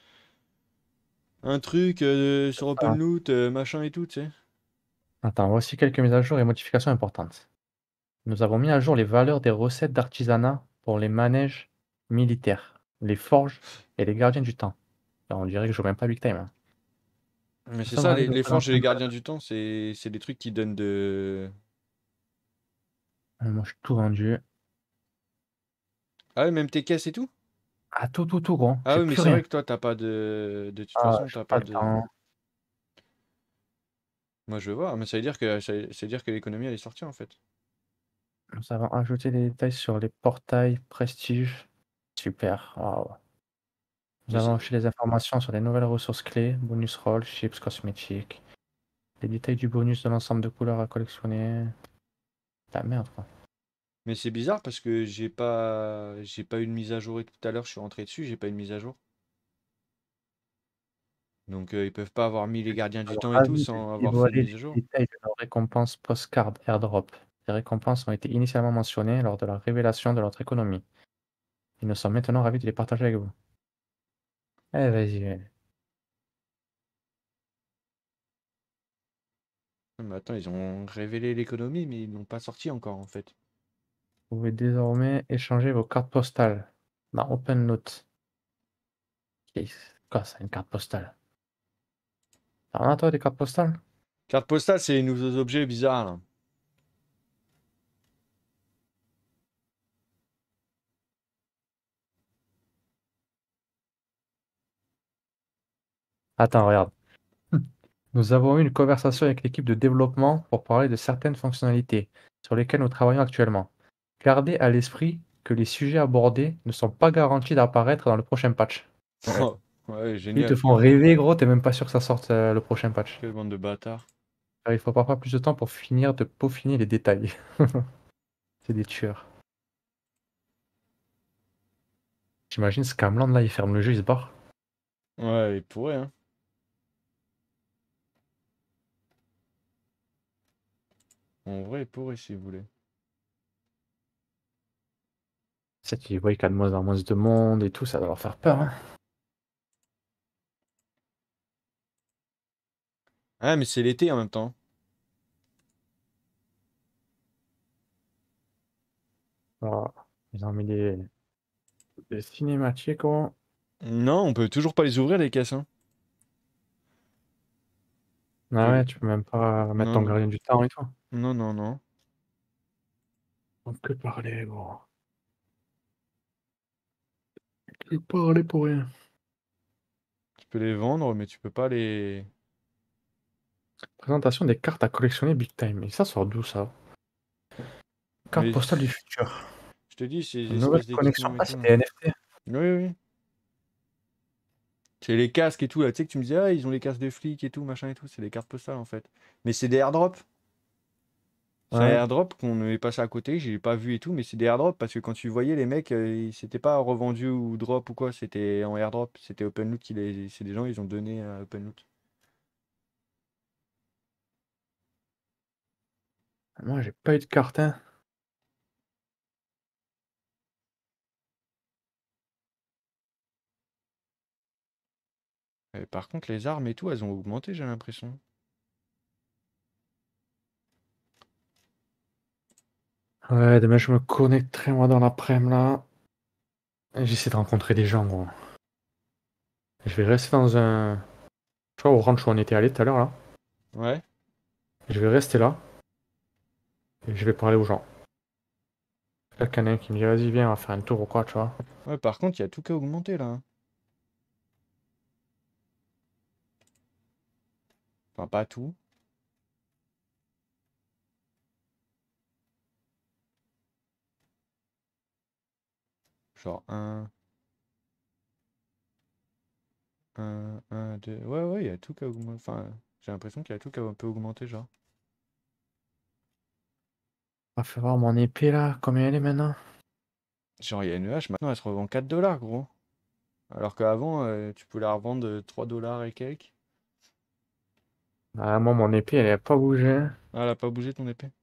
Un truc euh, sur Ah. OpenLoot, euh, machin et tout, tu sais. Attends, voici quelques mises à jour et modifications importantes. Nous avons mis à jour les valeurs des recettes d'artisanat pour les manèges militaires, les forges et les gardiens du temps. Alors, on dirait que je joue même pas Big Time. Hein. Mais Nous c'est sommes ça, ravis les, de les vous forges et annoncer les une gardiens du temps, c'est c'est des trucs qui donnent de... Euh, Moi, je suis tout vendu. Ah ouais, même tes caisses et tout? Ah, tout, tout, tout, gros. Ah J'ai oui, mais plus c'est rien. vrai que toi, t'as pas de... De toute Ah, façon, j'ai t'as pas pas le de... temps. Moi, je veux voir, mais ça veut dire que, ça, ça veut dire que l'économie, elle est sortie, en fait. Nous avons ajouté des détails sur les portails prestige. Super. Waouh. Nous Mais avons c'est- ajouté des informations sur les nouvelles ressources clés, bonus roll, chips, cosmétiques. Les détails du bonus de l'ensemble de couleurs à collectionner. Ah merde, quoi. Mais c'est bizarre parce que j'ai pas j'ai pas eu de mise à jour et tout à l'heure je suis rentré dessus, j'ai pas eu de mise à jour. Donc euh, ils peuvent pas avoir mis les gardiens du Alors, temps et tout ravi de sans avoir fait de dévoiler mise à les jour. détails de nos récompenses postcard airdrop. Les récompenses ont été initialement mentionnées lors de la révélation de notre économie. Et nous sommes maintenant ravis de les partager avec vous. Eh, vas-y. Vas-y. Mais attends, ils ont révélé l'économie mais ils l'ont pas sorti encore en fait. Vous pouvez désormais échanger vos cartes postales dans OpenNote. C'est quoi ça, une carte postale? T'en as toi des cartes postales? Carte postale, c'est les nouveaux objets bizarres là. Attends, regarde. Nous avons eu une conversation avec l'équipe de développement pour parler de certaines fonctionnalités sur lesquelles nous travaillons actuellement. Gardez à l'esprit que les sujets abordés ne sont pas garantis d'apparaître dans le prochain patch. Oh, ouais, Ils te génial. font rêver, gros, t'es même pas sûr que ça sorte euh, le prochain patch. Quelle bande de bâtards. Alors, il faut parfois plus de temps pour finir de peaufiner les détails. C'est des tueurs. J'imagine Scamland là, il ferme le jeu, il se barre. Ouais, ils pourraient hein. En vrai, ils pourraient si vous voulez. C'est qu'ils voient qu'il y a de moins en moins de monde et tout, ça va leur faire peur. Hein. Ah mais c'est l'été en même temps. Voilà. Ils ont mis des, des cinématiques, gros. Non, on peut toujours pas les ouvrir les caisses hein. Ah Euh, ouais, tu peux même pas mettre Non, ton non. gardien du temps et tout. Non, non, non. On peut parler, gros. Que parler pour rien. Tu peux les vendre mais tu peux pas les... Présentation des cartes à collectionner Big Time. Et ça sort d'où ça? Carte Mais postale du futur. je te dis, c'est des Une nouvelle espèces connexion. d'équipements et Ah, tout. c'est des N F T. Oui, oui. C'est les casques et tout, là. Tu sais que tu me disais, ah, ils ont les casques de flics et tout, machin et tout. C'est des cartes postales, en fait. Mais c'est des airdrops. C'est un Ouais. airdrop qu'on est passé à côté, j'ai pas vu et tout, mais c'est des airdrops parce que quand tu voyais les mecs, euh, ils- c'était pas revendu ou drop ou quoi, c'était en airdrop. C'était OpenLoot qui les. C'est des gens, ils ont donné à OpenLoot. Moi, j'ai pas eu de carte, hein. Et par contre, les armes et tout, elles ont augmenté, j'ai l'impression. Ouais, demain, je me connecterai, moi, dans l'après-midi, là. Et j'essaie de rencontrer des gens, gros. Je vais rester dans un... Tu vois, au ranch où on était allé tout à l'heure, là. Ouais. Je vais rester là. Et je vais parler aux gens. Peut-être qu'il y en a un qui me dit vas-y viens on va faire un tour ou quoi tu vois. Ouais, par contre, il y a tout qu'à augmenter là. hein. Enfin, pas tout. Genre un, un, un, deux. Ouais, ouais, il y a tout qu'à augmenter. Enfin, j'ai l'impression qu'il y a tout qu'à un peu augmenter, genre. On va faire voir mon épée là, combien elle est maintenant. Genre, il y a une hache, maintenant elle se revend quatre dollars, gros. Alors qu'avant, euh, tu pouvais la revendre euh, trois dollars et quelques. Ah, moi mon épée elle a pas bougé. Ah, elle a pas bougé ton épée?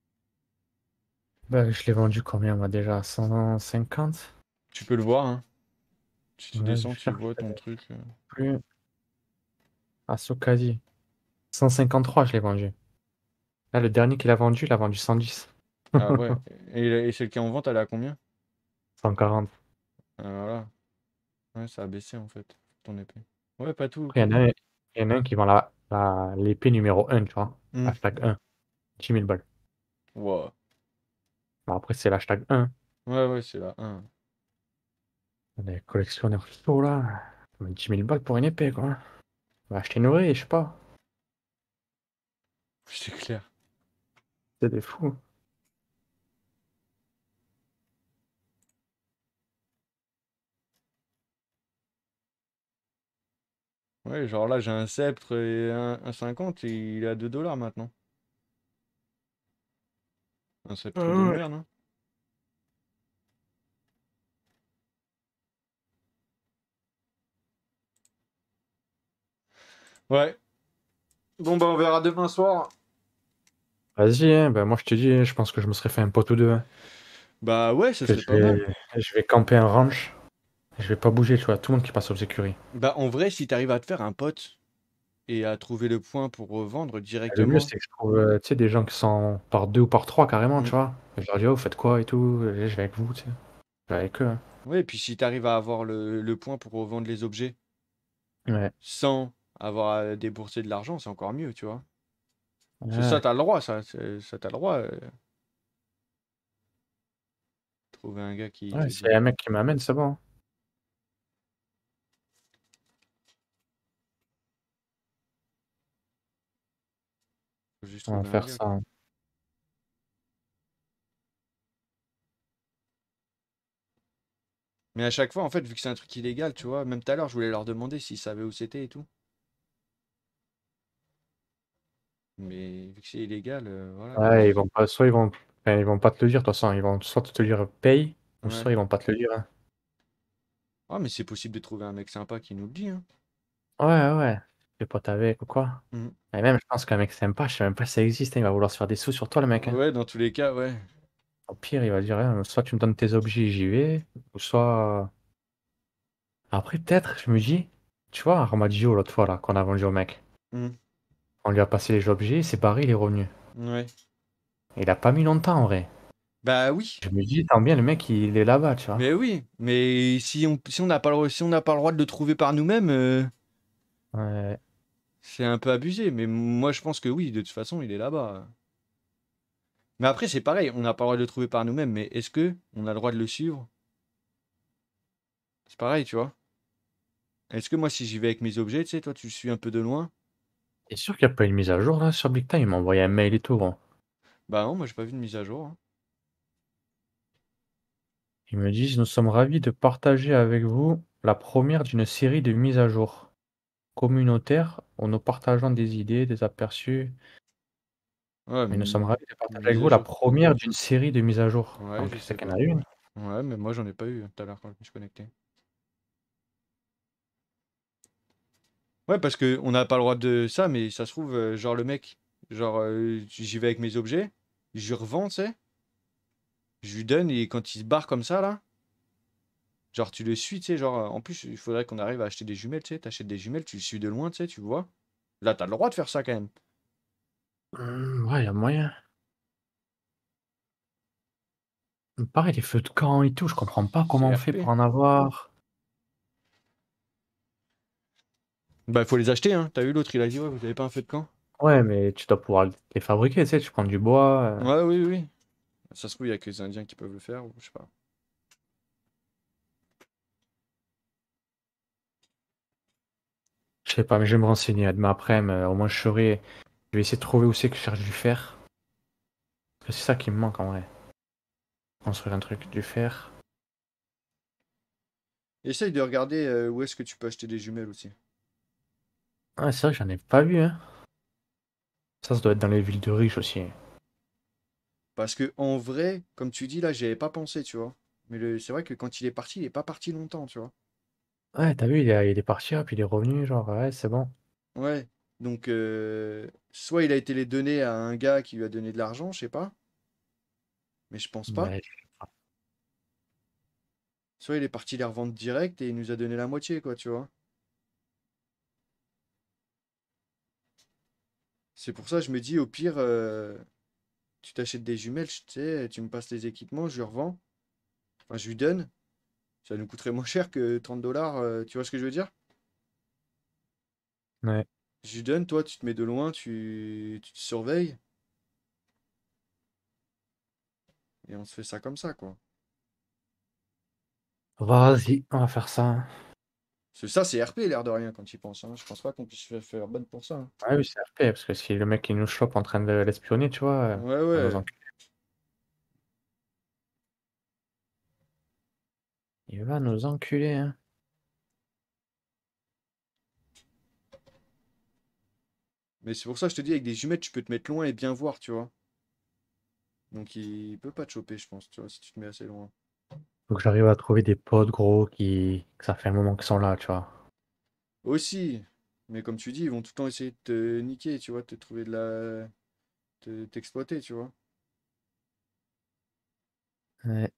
Bah, je l'ai vendu combien moi déjà? à cent cinquante? Tu peux le voir, hein. Si tu Ouais, je descends, tu cherche vois ton truc. euh. plus. Ah, Sokadi. cent cinquante-trois je l'ai vendu. Là le dernier qu'il a vendu, il a vendu cent dix. Ah ouais. Et, et celle qui est en vente, elle est à combien? cent quarante. Ah, voilà. Ouais, ça a baissé en fait, ton épée. Ouais, pas tout. Après, il y en a un, il y en a un qui vend la, la- l'épée numéro un, tu vois. Hmm. Hashtag un. dix mille balles. Wow. Bon, après, c'est l'hashtag un. Ouais, ouais, c'est là. un. Les collectionneurs chauds là. dix mille balles pour une épée, quoi. On va acheter une vraie, je sais pas. C'est clair. C'est des fous. Ouais, genre là, j'ai un sceptre et un, un cinquante et il est à deux dollars maintenant. Un sceptre de ouais. merde, hein. Ouais. Bon, bah, on verra demain soir. Vas-y, hein, bah, moi je te dis, je pense que je me serais fait un pot ou deux. hein. Bah, ouais, ça Que serait je pas mal. vais, je vais camper un ranch. Je vais pas bouger, tu vois. Tout le monde qui passe aux écuries. Bah, en vrai, si t'arrives à te faire un pote et à trouver le point pour revendre Le mieux, directement. c'est que je trouve euh, tu sais, des gens qui sont par deux ou par trois carrément, Mm. tu vois. Je leur dis, oh, vous faites quoi et tout. Je vais avec vous, tu sais. Je vais avec eux. hein. Ouais, et puis si t'arrives à avoir le, le point pour revendre les objets Ouais. sans avoir à débourser de l'argent, c'est encore mieux, tu vois. C'est ça, Ouais. t'as le droit, ça. c'est- Ça, t'as le droit. euh. Trouver un gars qui Ouais, te s'il y dit. a un mec qui m'amène, c'est bon. Faut juste On va trouver un faire gars, ça. quoi. hein. Mais à chaque fois, en fait, vu que c'est un truc illégal, tu vois, même tout à l'heure, je voulais leur demander s'ils savaient où c'était et tout. Mais vu que c'est illégal, euh, voilà. quoi. Ouais, ils vont pas, soit ils vont, enfin, ils vont pas te le dire, de toute façon, ils vont soit te dire paye, ou Ouais. soit ils vont pas te le dire. hein. Ah, mais c'est possible de trouver un mec sympa qui nous le dit, hein. Ouais, ouais. T'es pote avec ou quoi. Mm. Et même, je pense qu'un mec sympa, je sais même pas si ça existe, hein, il va vouloir se faire des sous sur toi, le mec. hein. Ouais, dans tous les cas, ouais. Au pire, il va dire, hein, soit tu me donnes tes objets, j'y vais, ou soit. Après, peut-être, je me dis, tu vois, Armadillo, l'autre fois, là, qu'on a vendu au mec, Mm. on lui a passé les objets, il s'est barré, il est revenu. Ouais. Il a pas mis longtemps, en vrai. Bah oui. Je me dis, tant bien, le mec, il est là-bas, tu vois. Mais oui. Mais si on si on n'a pas le si on n'a pas le droit de le trouver par nous-mêmes, euh, Ouais. c'est un peu abusé. Mais moi, je pense que oui, de toute façon, il est là-bas. Mais après, c'est pareil, on n'a pas le droit de le trouver par nous-mêmes. Mais est-ce que on a le droit de le suivre? C'est pareil, tu vois. Est-ce que moi, si j'y vais avec mes objets, tu sais, toi, tu le suis un peu de loin? T'es sûr qu'il n'y a pas une mise à jour, là, sur Big Time? Il m'a envoyé un mail et tout, gros. Bah non, moi, j'ai pas vu de mise à jour. hein. Ils me disent, nous sommes ravis de partager avec vous la première d'une série de mises à jour communautaires où nous partageons des idées, des aperçus. Ouais, Mais nous sommes mais ravis de partager mise avec à vous la jour. première d'une série de mises à jour. Ouais, Donc je c'est sais qu'il y pas. en a une. Ouais, mais moi, j'en ai pas eu tout à l'heure quand je me suis connecté. Ouais, parce que on n'a pas le droit de ça, mais ça se trouve, euh, genre le mec, genre euh, j'y vais avec mes objets, je lui revends, tu sais, je lui donne et quand il se barre comme ça là, genre tu le suis, tu sais, genre euh, en plus il faudrait qu'on arrive à acheter des jumelles, tu sais, t'achètes des jumelles, tu le suis de loin, tu sais, tu vois. Là, t'as le droit de faire ça quand même. Hum, ouais, il y a moyen. Pareil, les feux de camp et tout, je comprends pas comment on C'est fait R P. pour en avoir. Bah, il faut les acheter, hein. T'as vu l'autre, il a dit, ouais, vous avez pas un feu de camp? Ouais, mais tu dois pouvoir les fabriquer, tu sais, tu prends du bois. euh. Ouais, oui, oui. Ça se trouve, il y a que les Indiens qui peuvent le faire, ou je sais pas. Je sais pas, mais je vais me renseigner à demain après-midi. euh, Au moins, je saurai. Je vais essayer de trouver où c'est que je cherche du fer. Parce que c'est ça qui me manque en vrai. Construire un truc, du fer. Essaye de regarder euh, où est-ce que tu peux acheter des jumelles aussi. Ah, c'est vrai que j'en ai pas vu, hein. Ça, ça doit être dans les villes de riches aussi. Parce que en vrai, comme tu dis là, j'y avais pas pensé, tu vois. Mais le- c'est vrai que quand il est parti, il est pas parti longtemps, tu vois. Ouais, t'as vu, il est, il est parti, puis il est revenu, genre, ouais, c'est bon. Ouais. Donc, euh, soit il a été les donner à un gars qui lui a donné de l'argent, je sais pas. Mais je pense pas. Ouais. Soit il est parti les revendre direct et il nous a donné la moitié, quoi, tu vois. C'est pour ça que je me dis, au pire, euh, tu t'achètes des jumelles, tu sais, tu me passes les équipements, je lui revends. Enfin, je lui donne. Ça nous coûterait moins cher que trente dollars, euh, tu vois ce que je veux dire? Ouais. Je lui donne, toi, tu te mets de loin, tu, tu te surveilles. Et on se fait ça comme ça, quoi. Vas-y, on va faire ça. Parce que ça, c'est R P, l'air de rien, quand tu y penses. Hein. Je pense pas qu'on puisse faire, faire bonne pour ça. Hein. Ouais, oui, c'est R P, parce que si le mec il nous chope en train de l'espionner, tu vois, euh, Ouais, il va nous ouais. enculer. Il va nous enculer, hein. Mais c'est pour ça que je te dis, avec des jumelles, tu peux te mettre loin et bien voir, tu vois. Donc il peut pas te choper, je pense, tu vois, si tu te mets assez loin. Faut que j'arrive à trouver des potes gros qui. Que ça fait un moment qu'ils sont là, tu vois. Aussi. Mais comme tu dis, ils vont tout le temps essayer de te niquer, tu vois, de te trouver de la... te- t'exploiter, tu vois. Ouais.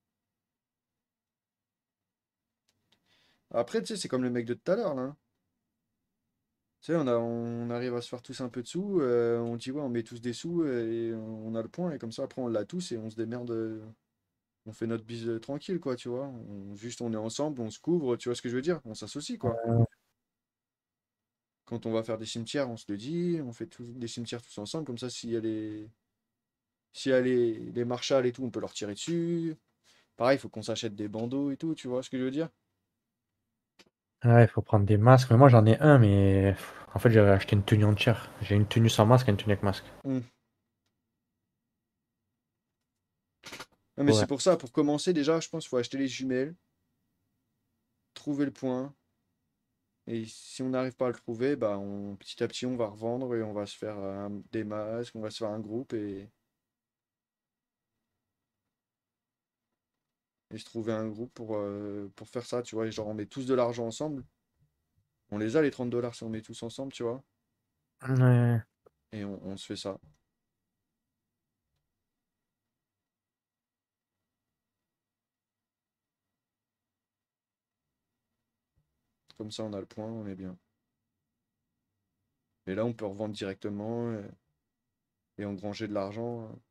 Après, tu sais, c'est comme le mec de tout à l'heure, là. Hein. Tu sais, on, a, on arrive à se faire tous un peu de sous, euh, on dit, ouais, on met tous des sous, euh, et on a le point, et comme ça, après, on l'a tous, et on se démerde, euh, on fait notre bise euh, tranquille, quoi, tu vois. On- juste, on est ensemble, on se couvre, tu vois ce que je veux dire? On s'associe, quoi. Ouais. Quand on va faire des cimetières, on se le dit, on fait tous des cimetières tous ensemble, comme ça, s'il y a les... s'il y a les... les marshals et tout, on peut leur tirer dessus. Pareil, il faut qu'on s'achète des bandeaux et tout, tu vois ce que je veux dire? Ouais, il faut prendre des masques. Mais moi j'en ai un, mais en fait j'avais acheté une tenue entière. J'ai une tenue sans masque et une tenue avec masque. Hmm. Non, mais c'est Ouais. pour ça, pour commencer, déjà, je pense qu'il faut acheter les jumelles, trouver le point, et si on n'arrive pas à le trouver, bah, on... petit à petit, on va revendre et on va se faire euh, des masques, on va se faire un groupe et... et se trouver un groupe pour, euh, pour faire ça, tu vois. Et genre, on met tous de l'argent ensemble. On les a, les trente dollars, si on met tous ensemble, tu vois. Ouais. Et on, on se fait ça. Comme ça, on a le point, on est bien. Et là, on peut revendre directement euh, et engranger de l'argent euh,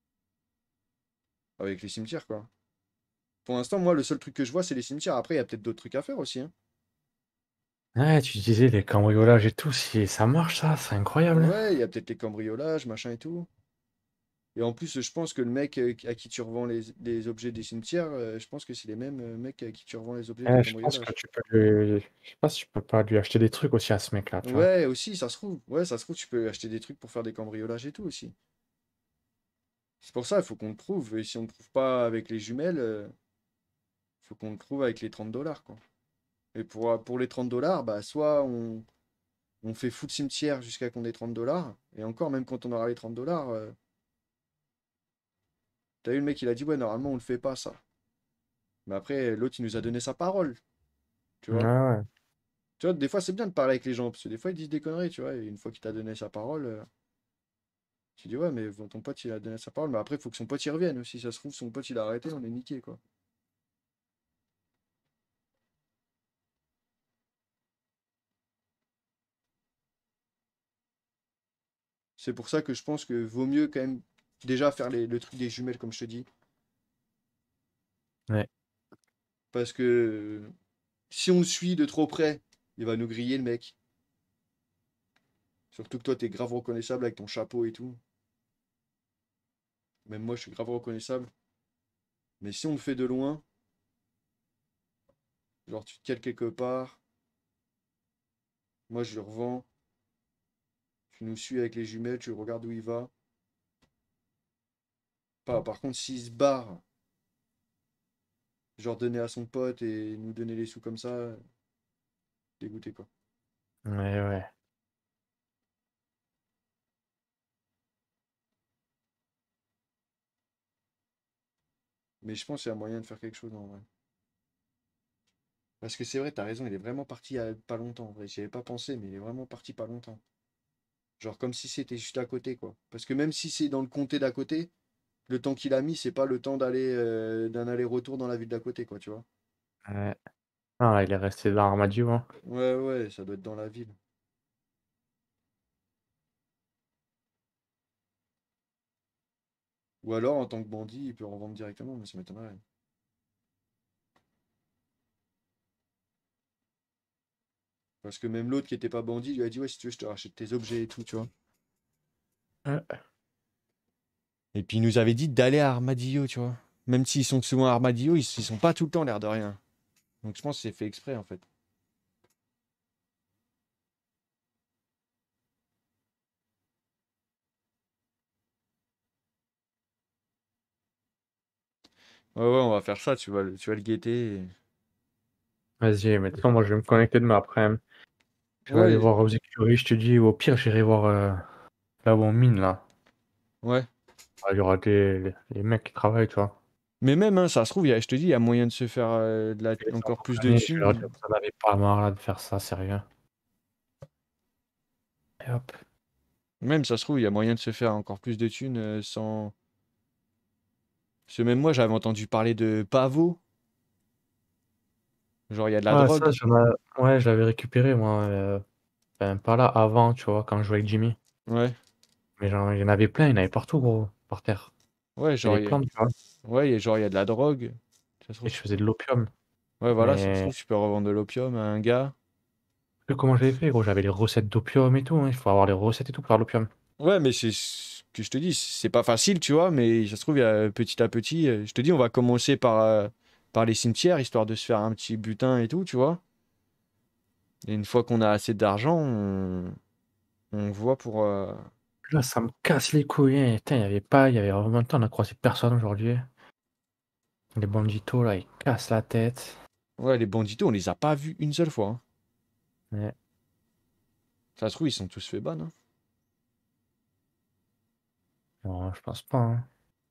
avec les cimetières, quoi. Pour l'instant, moi, le seul truc que je vois, c'est les cimetières. Après, il y a peut-être d'autres trucs à faire aussi. Hein. Ouais, tu disais les cambriolages et tout, si ça marche ça, c'est incroyable. Ouais, il y a peut-être les cambriolages, machin et tout. Et en plus, je pense que le mec euh, à qui tu revends les, les objets des cimetières, euh, je pense que c'est les mêmes euh, mecs à qui tu revends les objets des Ouais, je pense que cambriolages. tu peux lui... Je sais pas si tu peux pas lui acheter des trucs aussi à ce mec-là, tu vois. Ouais, aussi, ça se trouve. Ouais, ça se trouve, tu peux acheter des trucs pour faire des cambriolages et tout aussi. C'est pour ça, il faut qu'on le prouve. Et si on ne trouve pas avec les jumelles, il faut qu'on le prouve avec les trente dollars, quoi. Et pour, pour les trente dollars, bah, soit on, on fait full cimetière jusqu'à qu'on ait trente dollars. Et encore, même quand on aura les trente dollars, euh, t'as vu le mec, il a dit, ouais, normalement, on le fait pas, ça. Mais après, l'autre, il nous a donné sa parole. Tu Ouais, vois? ouais. Tu vois, des fois, c'est bien de parler avec les gens, parce que des fois, ils disent des conneries, tu vois. Et une fois qu'il t'a donné sa parole, euh, tu dis, ouais, mais ton pote, il a donné sa parole. Mais après, il faut que son pote, il revienne aussi. Si ça se trouve, son pote, il a arrêté, on est niqué, quoi. C'est pour ça que je pense que vaut mieux quand même déjà faire les- le truc des jumelles, comme je te dis. Ouais. Parce que euh, si on le suit de trop près, il va nous griller, le mec. Surtout que toi, t'es grave reconnaissable avec ton chapeau et tout. Même moi, je suis grave reconnaissable. Mais si on le fait de loin, genre tu te cales quelque part, moi je le revends, tu nous suis avec les jumelles, tu regardes où il va. Pas, par contre, s'il se barre, genre donner à son pote et nous donner les sous comme ça, dégoûté quoi. Ouais, ouais. Mais je pense qu'il y a moyen de faire quelque chose en vrai. Parce que c'est vrai, t'as raison, il est vraiment parti il y a pas longtemps en vrai. J'y avais pas pensé, mais il est vraiment parti pas longtemps. Genre comme si c'était juste à côté quoi. Parce que même si c'est dans le comté d'à côté, le temps qu'il a mis, c'est pas le temps d'aller euh, d'un aller-retour dans la ville d'à côté quoi, tu vois. Ouais. Non, là, il est resté dans Armadio. Hein. Ouais, ouais, ça doit être dans la ville. Ou alors, en tant que bandit, il peut revendre directement, mais ça m'étonnerait. Parce que même l'autre qui était pas bandit, il lui a dit, ouais, si tu veux, je te rachète tes objets et tout, tu vois. Ouais. Et puis il nous avait dit d'aller à Armadillo, tu vois. Même s'ils sont souvent à Armadillo, ils, ils sont pas tout le temps l'air de rien. Donc je pense que c'est fait exprès en fait. Ouais, ouais, on va faire ça, tu vas, le- tu vas le guetter. et- Vas-y, mais de toute façon, moi, je vais me connecter demain après. Je vais aller Ouais, voir aux écuries, je te dis. Ou au pire, j'irai voir euh, là où on mine, là. ouais. Ah, il y aura des, les, les mecs qui travaillent, tu vois. Mais même, hein, ça se trouve, il y a- je te dis, il y a moyen de se faire euh, de la, Et ça encore va plus de planer, je vais leur dire thunes. que ça n'avait pas marre là, de faire ça, sérieux. Et hop. Même, ça se trouve, il y a moyen de se faire encore plus de thunes euh, sans. Parce que même moi, j'avais entendu parler de pavot. Genre, il y a de la Ouais, ça, drogue. j'en ai- ouais, je l'avais récupéré, moi. euh, Enfin, pas là, avant, tu vois, quand je jouais avec Jimmy. Ouais. Mais genre, il y en avait plein, il y en avait partout, gros, par terre. Ouais, Et genre, les il y a... plantes, tu vois. ouais, il y a- genre, il y a de la drogue. Ça se Et trouve, je tu faisais peux- de l'opium. Ouais, voilà, ça se Mais trouve, tu peux revendre de l'opium à un gars. je sais comment j'avais fait, gros. J'avais les recettes d'opium et tout. Hein. Il faut avoir les recettes et tout pour faire l'opium. Ouais, mais c'est ce que je te dis, c'est pas facile, tu vois, mais ça se trouve, il y a petit à petit. euh, Je te dis, on va commencer par, euh, par les cimetières, histoire de se faire un petit butin et tout, tu vois. Et une fois qu'on a assez d'argent, on... on voit pour. euh, Là, ça me casse les couilles. Hein. Putain, il y avait pas, il y avait en même temps, on a croisé personne aujourd'hui. Les banditos, là, ils cassent la tête. Ouais, les banditos, on les a pas vus une seule fois. hein. Ouais. Ça se trouve, ils sont tous fait ban. hein. Non, je pense pas. Hein.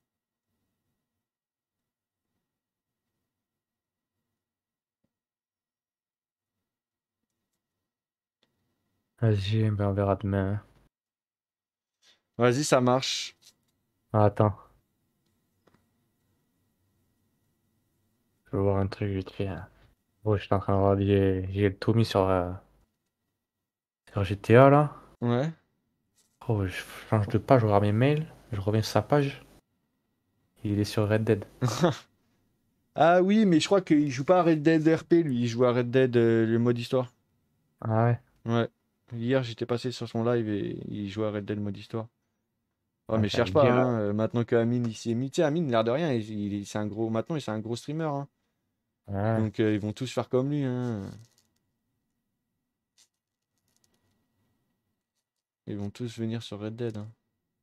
Vas-y, ben on verra demain. Vas-y, ça marche. Ah, attends. Je veux voir un truc vite fait. Hein. Oh, j'étais en train de regarder. J'ai le Tommy sur, euh, sur G T A là. Ouais. Oh, je change de page, je regarde mes mails. Je reviens sur sa page. Il est sur Red Dead. Ah oui, mais je crois qu'il joue pas à Red Dead R P, lui, il joue à Red Dead, euh, le mode histoire. Ah ouais. Ouais. Hier, j'étais passé sur son live et il jouait à Red Dead mode histoire. Oh, Ah, mais j'allais cherche le pas, dire. hein. euh, Maintenant que Amine il s'y est mis. Tu sais, Amine, l'air de rien, il, il- c'est un gros. Maintenant, c'est un gros streamer. hein. Ouais. Donc, euh, ils vont tous faire comme lui. hein. Ils vont tous venir sur Red Dead. hein.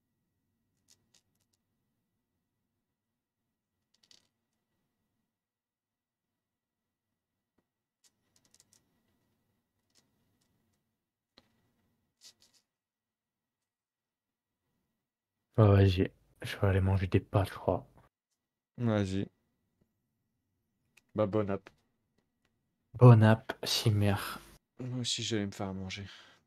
Oh, vas-y. Je vais aller manger des pâtes, je crois. Vas-y. Bah, bonne app. Bonne app, Cimer. Moi aussi, j'allais me faire à manger.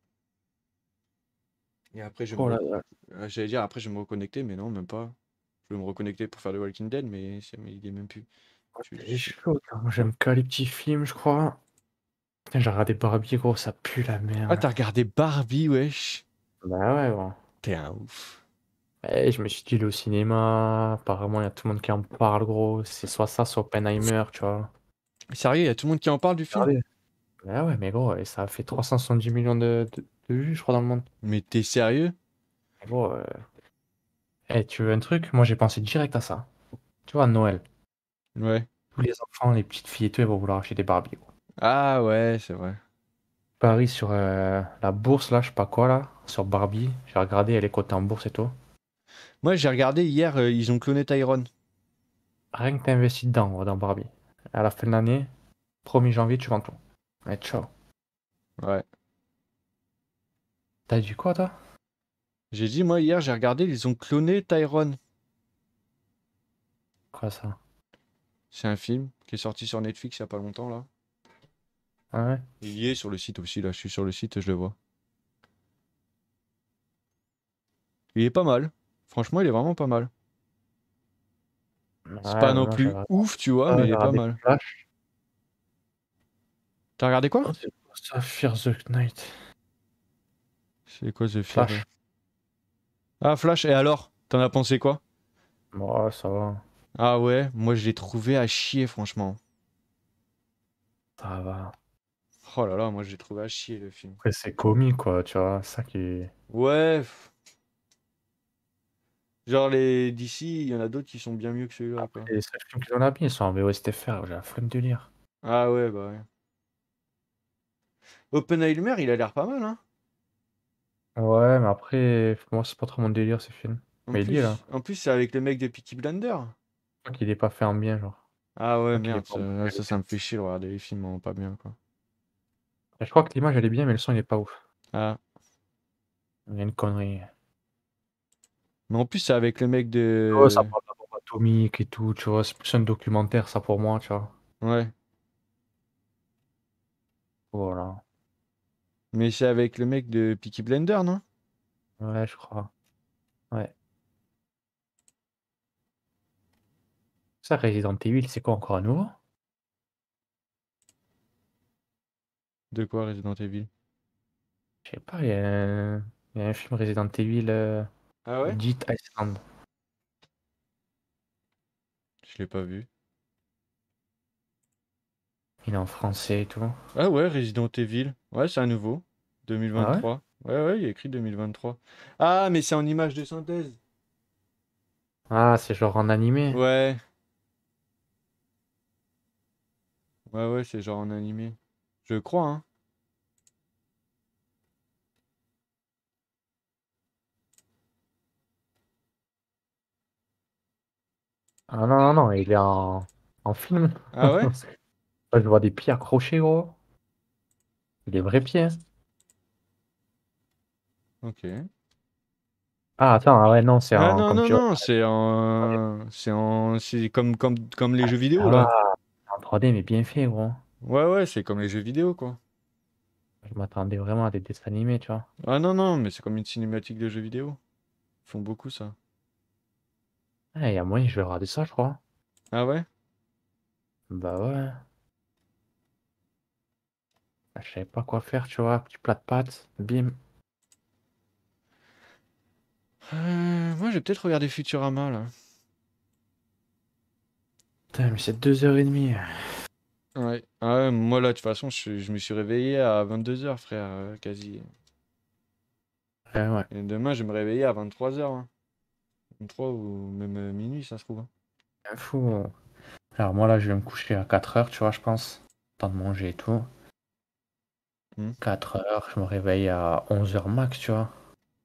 Et après, je vais Oh me. là re- là. euh, J'allais dire, après, je vais me reconnecter, mais non, même pas. Je vais me reconnecter pour faire le Walking Dead, mais, c'est- mais il est même plus. Je- J'ai je- chaud, là. Moi, j'aime que les petits films, je crois. Putain, j'ai regardé Barbie, gros, ça pue la Ah, merde. t'as regardé Barbie, wesh. Bah ouais, bon. T'es un ouf. Ouais, je me suis dit, il est au cinéma. Apparemment, il y a tout le monde qui en parle, gros. C'est soit ça, soit Oppenheimer, tu vois. Sérieux, il y a tout le monde qui en parle du film? Regardez. Bah ouais, mais gros, et ça a fait trois cent soixante-dix millions de, de, de jus, je crois, dans le monde. Mais t'es sérieux? Gros, euh... eh, tu veux un truc? Moi, j'ai pensé direct à ça. Tu vois, à Noël. Ouais. Tous les enfants, les petites filles et tout, ils vont vouloir acheter des Barbie, gros. Ah ouais, c'est vrai. Paris sur euh, la bourse, là, je sais pas quoi, là, sur Barbie. J'ai regardé, elle est cotée en bourse et tout. Moi, j'ai regardé hier, euh, ils ont cloné Tyrone. Rien que t'investis dedans, gros, dans Barbie. À la fin de l'année, premier janvier, tu vends tout. Et ciao. Ouais. T'as dit quoi, toi? J'ai dit, moi, hier, j'ai regardé, ils ont cloné Tyrone. Quoi, ça? C'est un film qui est sorti sur Netflix il y a pas longtemps, là. Ah ouais? Il y est sur le site aussi, là. Je suis sur le site, je le vois. Il est pas mal. Franchement, il est vraiment pas mal. C'est Ouais, pas mais non moi, j'ai plus regardé... ouf, tu vois, Ah, mais il j'ai est pas regardé mal. Flash. T'as regardé quoi? Oh, c'est quoi ça? Fear the Night. C'est quoi The Fear? Flash. Ah, Flash, et alors? T'en as pensé quoi? Bon, ça va. Ah ouais, moi je l'ai trouvé à chier, franchement. Ça va. Oh là là, moi je l'ai trouvé à chier le film. Après, c'est comique, quoi, tu vois. Ça qui est... Ouais. pff. Genre les d'ici, il y en a d'autres qui sont bien mieux que celui-là, quoi. Et les seuls films qu'ils ont là, ils sont en V O S T F R. J'ai la flemme de lire. Ah ouais, bah ouais. Oppenheimer, il a l'air pas mal, hein. Ouais, mais après, moi, c'est pas trop mon délire, ces films. En Mais il y est, là. plus, en plus c'est avec le mec de Peaky Blinders. Je crois qu'il est pas fait en bien, genre. Ah Je ouais, crois qu'il est merde, pas en ça, bien. ça, ça me fait chier de regarder les films en pas bien, quoi. Je crois que l'image, elle est bien, mais le son, il est pas ouf. Ah. Il y a une connerie. Mais en plus, c'est avec le mec Oh, ça de... parle de la bombe atomique et tout, tu vois. C'est plus un documentaire, ça, pour moi, tu vois. Ouais. Voilà. Mais c'est avec le mec de Peaky Blinders, non? Ouais, je crois. Ouais. Ça, Resident Evil, c'est quoi encore à nouveau? De quoi, Resident Evil? Je sais pas, il y a un, il y a un film Resident Evil euh, Ah ouais? Dead Island. Je l'ai pas vu. Il est en français et tout. Ah ouais, Resident Evil. Ouais, c'est un nouveau. Ah ouais? deux mille vingt-trois. Ouais, ouais, il y a écrit deux mille vingt-trois. Ah, mais c'est en image de synthèse. Ah, c'est genre en animé. Ouais. Ouais, ouais, c'est genre en animé. Je crois, hein. Ah non, non, non, il est en, en film. Ah ouais? Là, je vois des pieds accrochés, gros. Des vrais pieds, hein. Ok. Ah, attends, ah ouais, non, c'est Ah en. non, Comme non, tu vois. non, c'est en... C'est en... C'est comme, comme, comme les jeux vidéo, Ah, là. en trois D, mais bien fait, gros. Ouais, ouais, c'est comme les jeux vidéo, quoi. Je m'attendais vraiment à des dessins animés, tu vois. Ah non, non, mais c'est comme une cinématique de jeux vidéo. Ils font beaucoup ça. Ah, il y a moyen, je vais regarder ça, je crois. Ah ouais? Bah ouais. Ah, je savais pas quoi faire, tu vois. Petit plat de pâtes, bim. Euh, moi, j'ai peut-être regardé Futurama, là. Putain, mais c'est deux heures trente. Ouais. Ah ouais, moi, là, de toute façon, je, je me suis réveillé à vingt-deux heures, frère, euh, quasi. Ouais, ouais. Et demain, je vais me réveiller à vingt-trois heures. Hein. vingt-trois ou même euh, minuit, ça se trouve. Hein. Un fou. Alors moi là je vais me coucher à quatre heures, tu vois, je pense. Temps de manger et tout. Hmm. quatre heures, je me réveille à onze heures max, tu vois.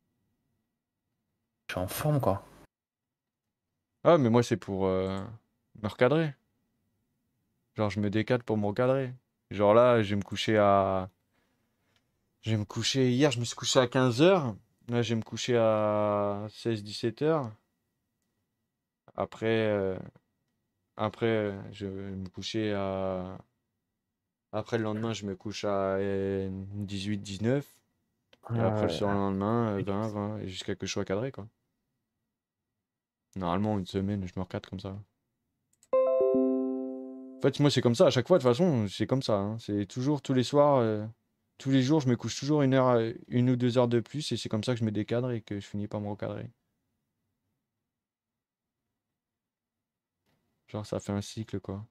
Je suis en forme, quoi. Ah, mais moi, c'est pour euh, me recadrer. Genre, je me décale pour me recadrer. Genre là, je vais me coucher à... Je vais me coucher... Hier, je me suis couché à quinze heures. Là, je vais me coucher à seize dix-sept heures. Après, euh, après, euh, je vais me coucher à... Après, le lendemain, je me couche à dix-huit dix-neuf. Et après, le Ouais. surlendemain, euh, vingt vingt. Et jusqu'à que je sois cadré, quoi. Normalement, une semaine, je me recadre comme ça. En fait, moi, c'est comme ça. À chaque fois, de toute façon, c'est comme ça. Hein. C'est toujours, tous les soirs, euh, tous les jours, je me couche toujours une heure, euh, une ou deux heures de plus. Et c'est comme ça que je me décadre et que je finis par me recadrer. Genre, ça fait un cycle, quoi.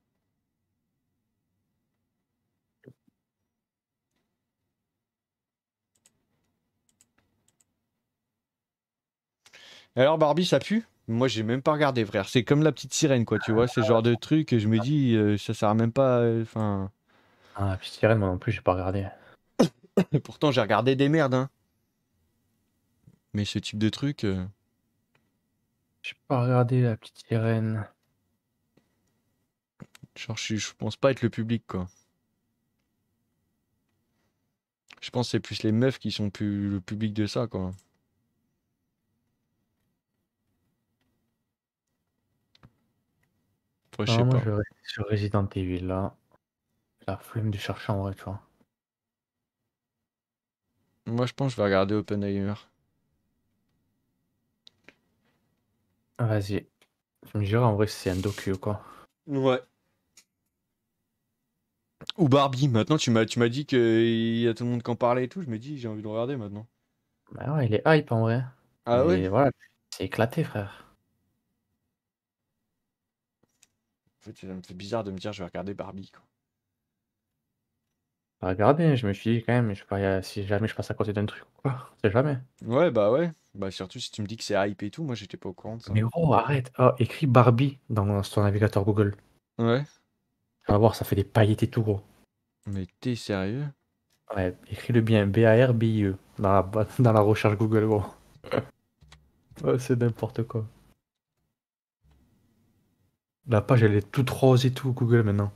Et alors Barbie, ça pue? Moi j'ai même pas regardé frère, c'est comme la petite sirène quoi, tu vois, c'est le genre de truc que je me dis, euh, ça sert même pas, euh, enfin... Ah, petite sirène, moi non plus, j'ai pas regardé. Et pourtant j'ai regardé des merdes, hein. Mais ce type de truc... euh, J'ai pas regardé la petite sirène. Genre je, suis- je pense pas être le public quoi. Je pense que c'est plus les meufs qui sont plus le public de ça quoi. Après je sais Non, moi pas. je vais rester sur Resident Evil là. La flemme de chercher en vrai, tu vois. Moi je pense que je vais regarder Oppenheimer. Vas-y. Tu me diras en vrai si c'est un docu ou quoi. Ouais. Ou Barbie, maintenant tu m'as tu m'as dit qu'il y a tout le monde qui en parlait et tout, je me dis j'ai envie de le regarder maintenant. Bah ouais, il est hype en vrai. Ah ouais? Et voilà, c'est éclaté, frère. En fait, ça me fait bizarre de me dire je vais regarder Barbie quoi. Bah, regardez, je me suis dit quand même, je sais pas, y a- si jamais je passe à côté d'un truc ou quoi. C'est jamais. Ouais bah ouais. Bah surtout si tu me dis que c'est hype et tout, moi j'étais pas au courant de ça. Mais gros, arrête. Oh, écris Barbie dans ton navigateur Google. Ouais. Tu vas voir, ça fait des paillettes et tout, gros. Mais t'es sérieux? Ouais, écris-le bien, B A R B I E, dans la, dans la recherche Google, gros. Ouais, c'est n'importe quoi. La page, elle est toute rose et tout, Google, maintenant.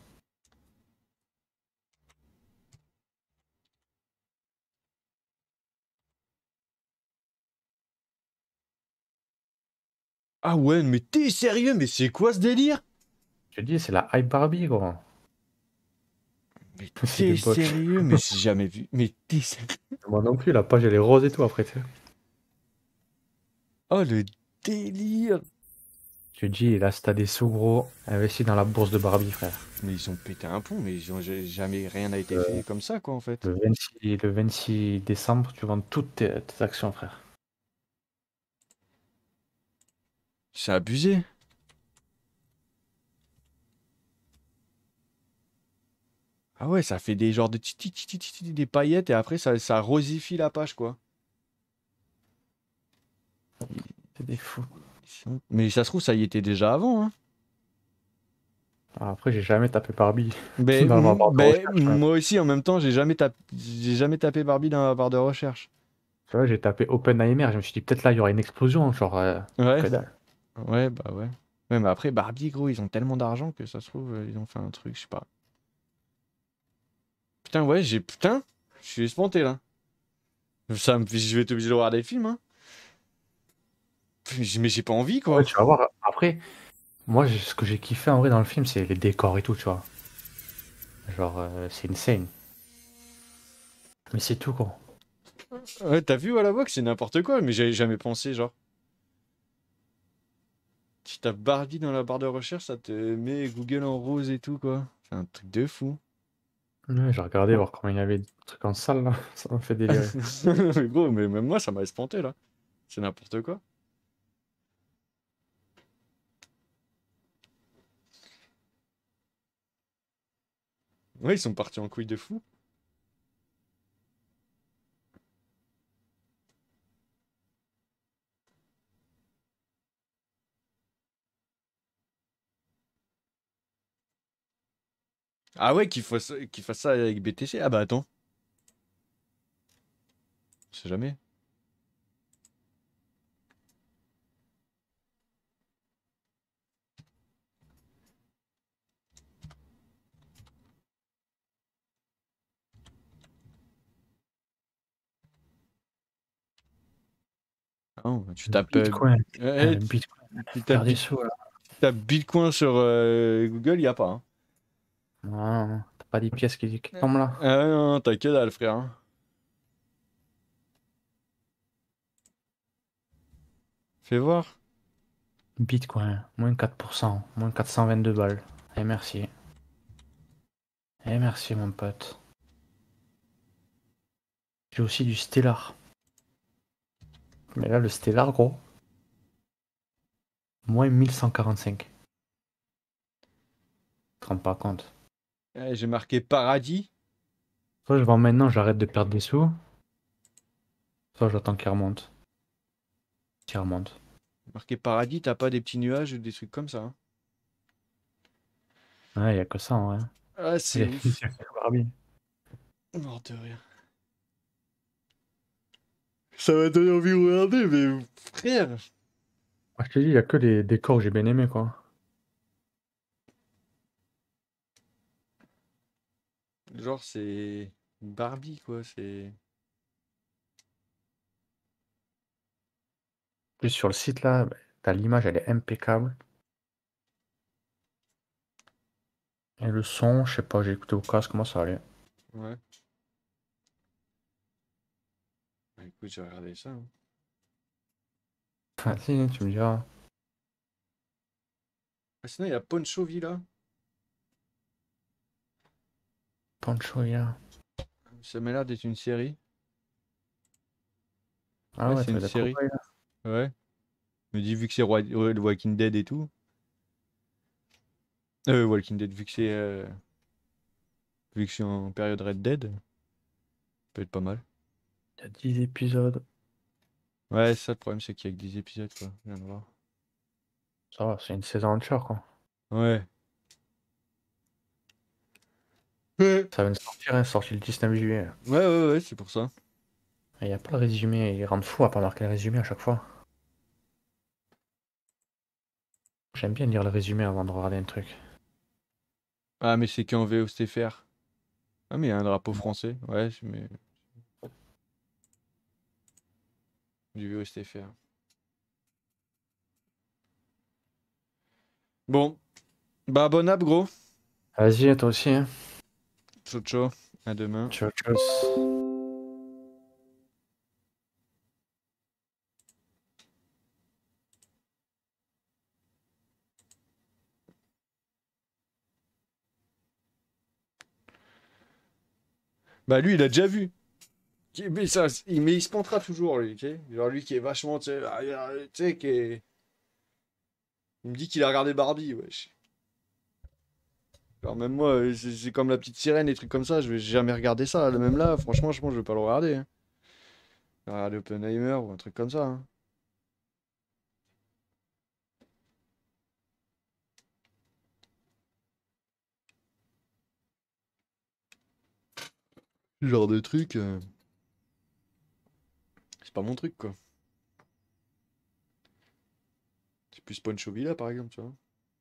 Ah ouais, mais t'es sérieux? Mais c'est quoi ce délire? Je te dis, c'est la hype Barbie, gros. Mais C'est t'es des bots. sérieux? Mais j'ai jamais vu. Mais t'es sérieux? Moi non plus, la page, elle est rose et tout, après, tu sais. Oh le délire! Je te dis, là, si t'as des sous, gros, investis dans la bourse de Barbie, frère. Mais ils ont pété un pont, mais ils ont j'ai- jamais rien n'a été Euh, fait comme ça quoi en fait. Le vingt-six, le vingt-six décembre, tu vends toutes tes, tes actions, frère. C'est abusé. Ah ouais, ça fait des genres de titi titi titi des paillettes et après ça, ça rosifie la page quoi. C'est des fous. Mais ça se trouve ça y était déjà avant hein. Alors après, j'ai jamais tapé Barbie Ben, dans ma m- barre de ben, recherche, hein. moi aussi en même temps j'ai jamais tapé j'ai jamais tapé Barbie dans ma barre de recherche. Tu vois, j'ai tapé Oppenheimer, je me suis dit peut-être là, il y aura une explosion, genre, euh, Ouais. que dalle. Ouais bah ouais. Ouais mais après Barbie gros ils ont tellement d'argent que ça se trouve euh, ils ont fait un truc, je sais pas. Putain ouais j'ai putain, je suis espanté là. Ça me fait- je vais être obligé de regarder des films hein. Mais j'ai mais j'ai pas envie quoi. Ouais, tu vas voir. Après, moi, j'ai- ce que j'ai kiffé en vrai dans le film, c'est les décors et tout, tu vois. Genre, euh, c'est insane. Mais c'est tout, quoi. Ouais, t'as vu à la voix que c'est n'importe quoi, mais j'avais jamais pensé, genre. Tu tapes Barbie dans la barre de recherche, ça te met Google en rose et tout, quoi. C'est un truc de fou. Ouais, j'ai regardé voir comment il y avait des trucs en salle, là. Ça m'a fait délirer. Mais gros, mais même moi, ça m'a espanté, là. C'est n'importe quoi. Ouais, ils sont partis en couille de fou. Ah ouais, qu'il fasse, qu'il fasse ça avec B T C. Ah bah attends. On sait jamais. Oh, tu tapes. euh, Bitcoin. ouais, Euh, tu- Bitcoin. tu Faire tapes, des Bit- sous, là. tu tapes Bitcoin sur euh, Google, y a pas. Hein. Non, t'as pas des pièces qui, qui tombent là. Ah non, t'as que dalle, frère. Hein. Fais voir. Bitcoin, moins quatre pour cent, moins quatre cent vingt-deux balles. Et merci. Et merci, mon pote. J'ai aussi du Stellar. Mais là, le Stellar, gros. Moins mille cent quarante-cinq. Tu te rends pas compte. Eh, j'ai marqué paradis. Soit je vends maintenant, j'arrête de perdre des sous. Soit j'attends qu'il remonte. Qu'il remonte. Marqué paradis, t'as pas des petits nuages ou des trucs comme ça. Hein. Ouais, y a que ça, en vrai. Ah, c'est Il y a- ouf. il y a que le Barbie. Mort de rire. Ça m'a donné envie de regarder, mais frère. Moi, je te dis, il y a que les décors que j'ai bien aimés, quoi. Genre, c'est Barbie, quoi. C'est. Plus sur le site, là, bah, t'as l'image, elle est impeccable. Et le son, je sais pas, j'ai écouté au casque, comment ça allait. Ouais. Bah, écoute, j'ai regardé ça. Hein. Ah, si, tu me diras. Ah, sinon, il y a Poncho Villa. Pancho, Villa. Ça m'a l'air d'être une série. Ah ouais, ouais, c'est une t'as série. copain, là. Ouais. Je me dis, vu que c'est Roi- ouais, le Walking Dead et tout. Euh, Walking Dead, vu que c'est. euh, Vu que je suis en période Red Dead. Ça peut être pas mal. Il y a dix épisodes. Ouais, ça, le problème, c'est qu'il y a que dix épisodes, quoi. Je viens de voir. Ça va, c'est une saison entière, quoi. Ouais. Ouais. Ça vient de sortir, hein, sorti le dix-neuf juillet. Ouais, ouais, ouais, c'est pour ça. Il n'y a pas le résumé, ils rendent fou à pas marquer le résumé à chaque fois. J'aime bien lire le résumé avant de regarder un truc. Ah, mais c'est qu'en V O S T F R. Ah, mais il y a un drapeau français. Ouais, mais. Du V O S T F R. Bon. Bah, bon app, gros. Vas-y, toi aussi, hein. Ciao, ciao. À demain. Ciao, ciao. Bah, lui, il a déjà vu. Qui- Mais, ça, il, mais il se pointera toujours, lui, tu sais. Genre, lui qui est vachement, tu sais, ah, tu sais, qui est. Il me dit qu'il a regardé Barbie, wesh. Genre, même moi, euh, c'est c'est comme la petite sirène, des trucs comme ça, je vais jamais regarder ça. Même là, franchement, je pense que je vais pas le regarder. Hein. Je vais regarder Oppenheimer ou un truc comme ça. Hein. Ce genre de truc. euh, C'est pas mon truc, quoi. C'est plus Poncho Villa, par exemple, tu vois.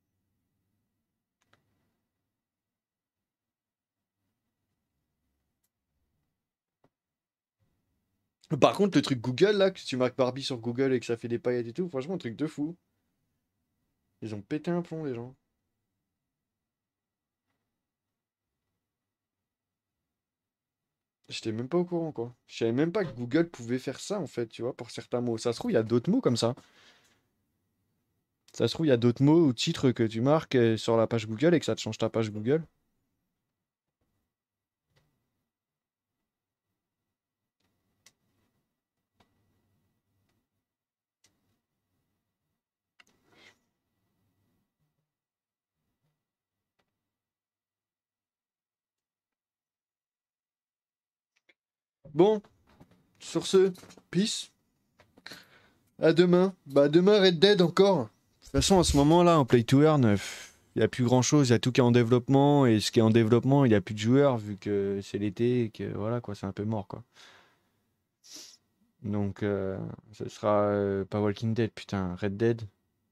Par contre, le truc Google, là, que tu marques Barbie sur Google et que ça fait des paillettes et tout, franchement, un truc de fou. Ils ont pété un plomb, les gens. J'étais même pas au courant, quoi. Je savais même pas que Google pouvait faire ça, en fait, tu vois, pour certains mots. Ça se trouve, il y a d'autres mots comme ça. Ça se trouve, il y a d'autres mots ou titres que tu marques euh, sur la page Google et que ça te change ta page Google. Bon, sur ce, peace. À demain. Bah, demain, Red Dead encore. De toute façon, à ce moment-là, en Play to Earn, il n'y a plus grand-chose. Il y a tout qui est en développement. Et ce qui est en développement, il n'y a plus de joueurs vu que c'est l'été et que voilà, quoi, c'est un peu mort, quoi. Donc, euh, ce sera euh, pas Walking Dead, putain, Red Dead.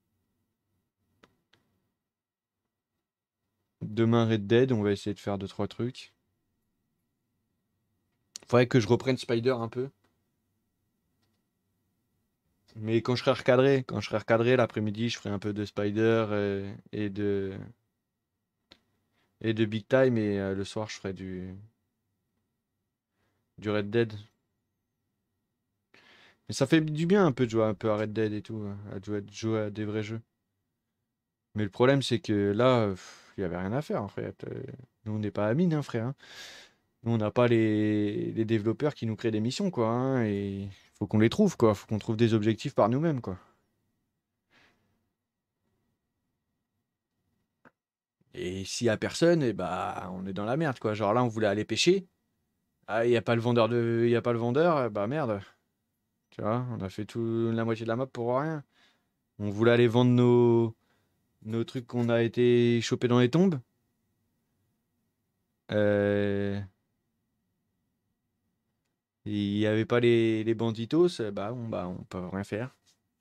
Demain, Red Dead, on va essayer de faire deux trois trucs. Faudrait que je reprenne Spider un peu. Mais quand je serai recadré, quand je serai recadré l'après-midi, je ferai un peu de Spider euh, et de et de Big Time et euh, le soir je ferai du du Red Dead. Mais ça fait du bien un peu de jouer un peu à Red Dead et tout, hein, à jouer, de jouer à des vrais jeux. Mais le problème c'est que là, il y avait rien à faire en fait. Euh, Nous on n'est pas amis, hein, frère. Hein. Nous on n'a pas les... les développeurs qui nous créent des missions quoi. Hein, et faut qu'on les trouve quoi. Faut qu'on trouve des objectifs par nous-mêmes quoi. Et s'il y a personne, et bah on est dans la merde quoi. Genre là on voulait aller pêcher. Ah il y a pas le vendeur de. Il y a pas le vendeur, bah merde. Tu vois, on a fait tout la moitié de la map pour rien. On voulait aller vendre nos, nos trucs qu'on a été chopés dans les tombes. Euh... Il n'y avait pas les, les banditos, bah bon, bah on peut rien faire.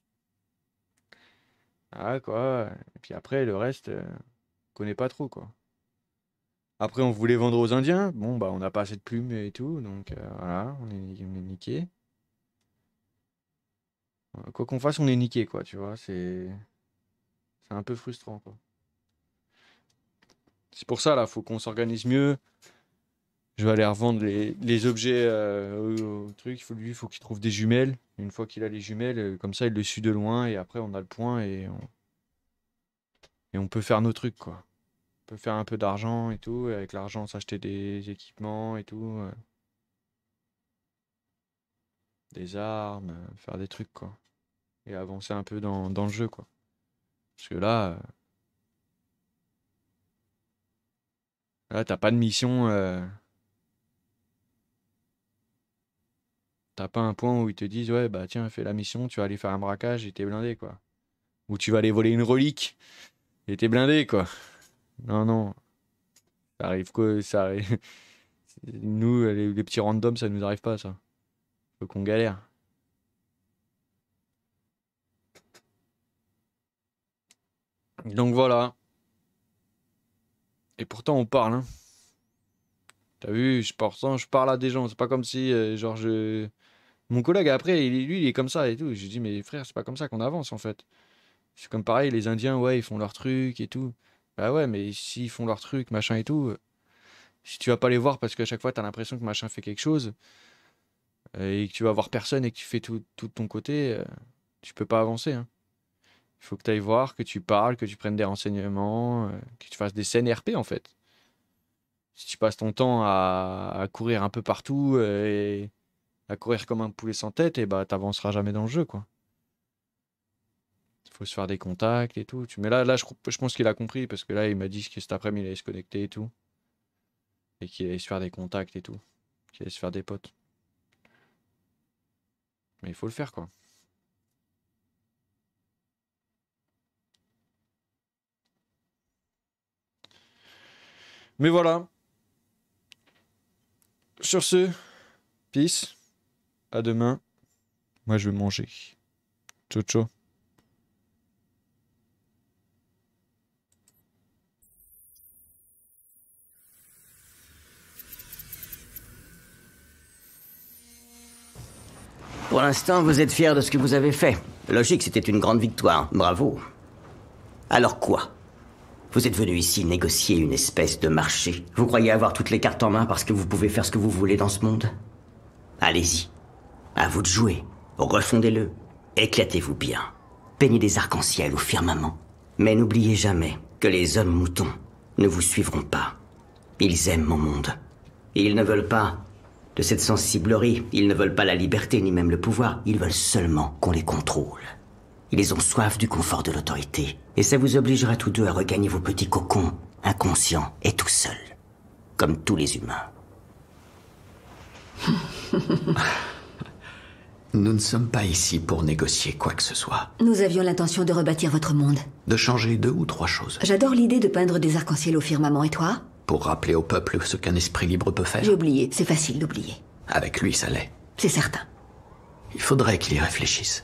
Ah quoi. Et puis après, le reste, euh, on connaît pas trop quoi. Après, on voulait vendre aux Indiens. Bon, bah on n'a pas assez de plumes et tout, donc euh, voilà, on est, on est niqué. Quoi qu'on fasse, on est niqué quoi, tu vois. C'est c'est un peu frustrant quoi. C'est pour ça là, faut qu'on s'organise mieux. Je vais aller revendre les, les objets euh, au, au truc. Il faut, lui, il faut qu'il trouve des jumelles. Une fois qu'il a les jumelles, euh, comme ça, il le suit de loin. Et après, on a le point et on, et on peut faire nos trucs, quoi. On peut faire un peu d'argent et tout. Et avec l'argent, s'acheter des équipements et tout. euh, des armes, euh, faire des trucs, quoi. Et avancer un peu dans, dans le jeu, quoi. Parce que là, euh, là, t'as pas de mission. euh, T'as pas un point où ils te disent, ouais, bah tiens, fais la mission, tu vas aller faire un braquage et t'es blindé, quoi. Ou tu vas aller voler une relique et t'es blindé, quoi. Non, non. Ça arrive quoi, ça arrive. Nous, les, les petits randoms, ça nous arrive pas, ça. Faut qu'on galère. Donc voilà. Et pourtant, on parle, hein. T'as vu, je, pourtant, je parle à des gens. C'est pas comme si, euh, genre, je... Mon collègue, après, il- lui, il est comme ça et tout. J'ai dit, mais frère, c'est pas comme ça qu'on avance, en fait. C'est comme pareil, les Indiens, ouais, ils font leur truc et tout. Bah ouais, mais s'ils font leur truc, machin et tout, euh, si tu vas pas les voir parce qu'à chaque fois, t'as l'impression que machin fait quelque chose, euh, et que tu vas voir personne et que tu fais tout, tout de ton côté, euh, tu peux pas avancer, hein. Il faut que tu ailles voir, que tu parles, que tu prennes des renseignements, euh, que tu fasses des scènes R P, en fait. Si tu passes ton temps à, à courir un peu partout, euh, et à courir comme un poulet sans tête, et bah t'avanceras jamais dans le jeu, quoi. Il faut se faire des contacts et tout. Tu- Mais là, là je, je pense qu'il a compris, parce que là, il m'a dit que cet après-midi, il allait se connecter et tout. Et qu'il allait se faire des contacts et tout. Qu'il allait se faire des potes. Mais il faut le faire, quoi. Mais voilà. Sur ce, peace. À demain. Moi, je vais manger. Ciao, ciao. Pour l'instant, vous êtes fiers de ce que vous avez fait. Logique, c'était une grande victoire. Bravo. Alors quoi? Vous êtes venu ici négocier une espèce de marché. Vous croyez avoir toutes les cartes en main parce que vous pouvez faire ce que vous voulez dans ce monde? Allez-y. À vous de jouer. Refondez-le. Éclatez-vous bien. Peignez des arcs-en-ciel au firmament. Mais n'oubliez jamais que les hommes moutons ne vous suivront pas. Ils aiment mon monde. Ils ne veulent pas de cette sensiblerie. Ils ne veulent pas la liberté ni même le pouvoir. Ils veulent seulement qu'on les contrôle. Ils ont soif du confort de l'autorité. Et ça vous obligera tous deux à regagner vos petits cocons, inconscients et tout seuls. Comme tous les humains. Nous ne sommes pas ici pour négocier quoi que ce soit. Nous avions l'intention de rebâtir votre monde. De changer deux ou trois choses. J'adore l'idée de peindre des arcs-en-ciel au firmament, et toi? Pour rappeler au peuple ce qu'un esprit libre peut faire. J'ai oublié, c'est facile d'oublier. Avec lui, ça l'est. C'est certain. Il faudrait qu'il y réfléchisse.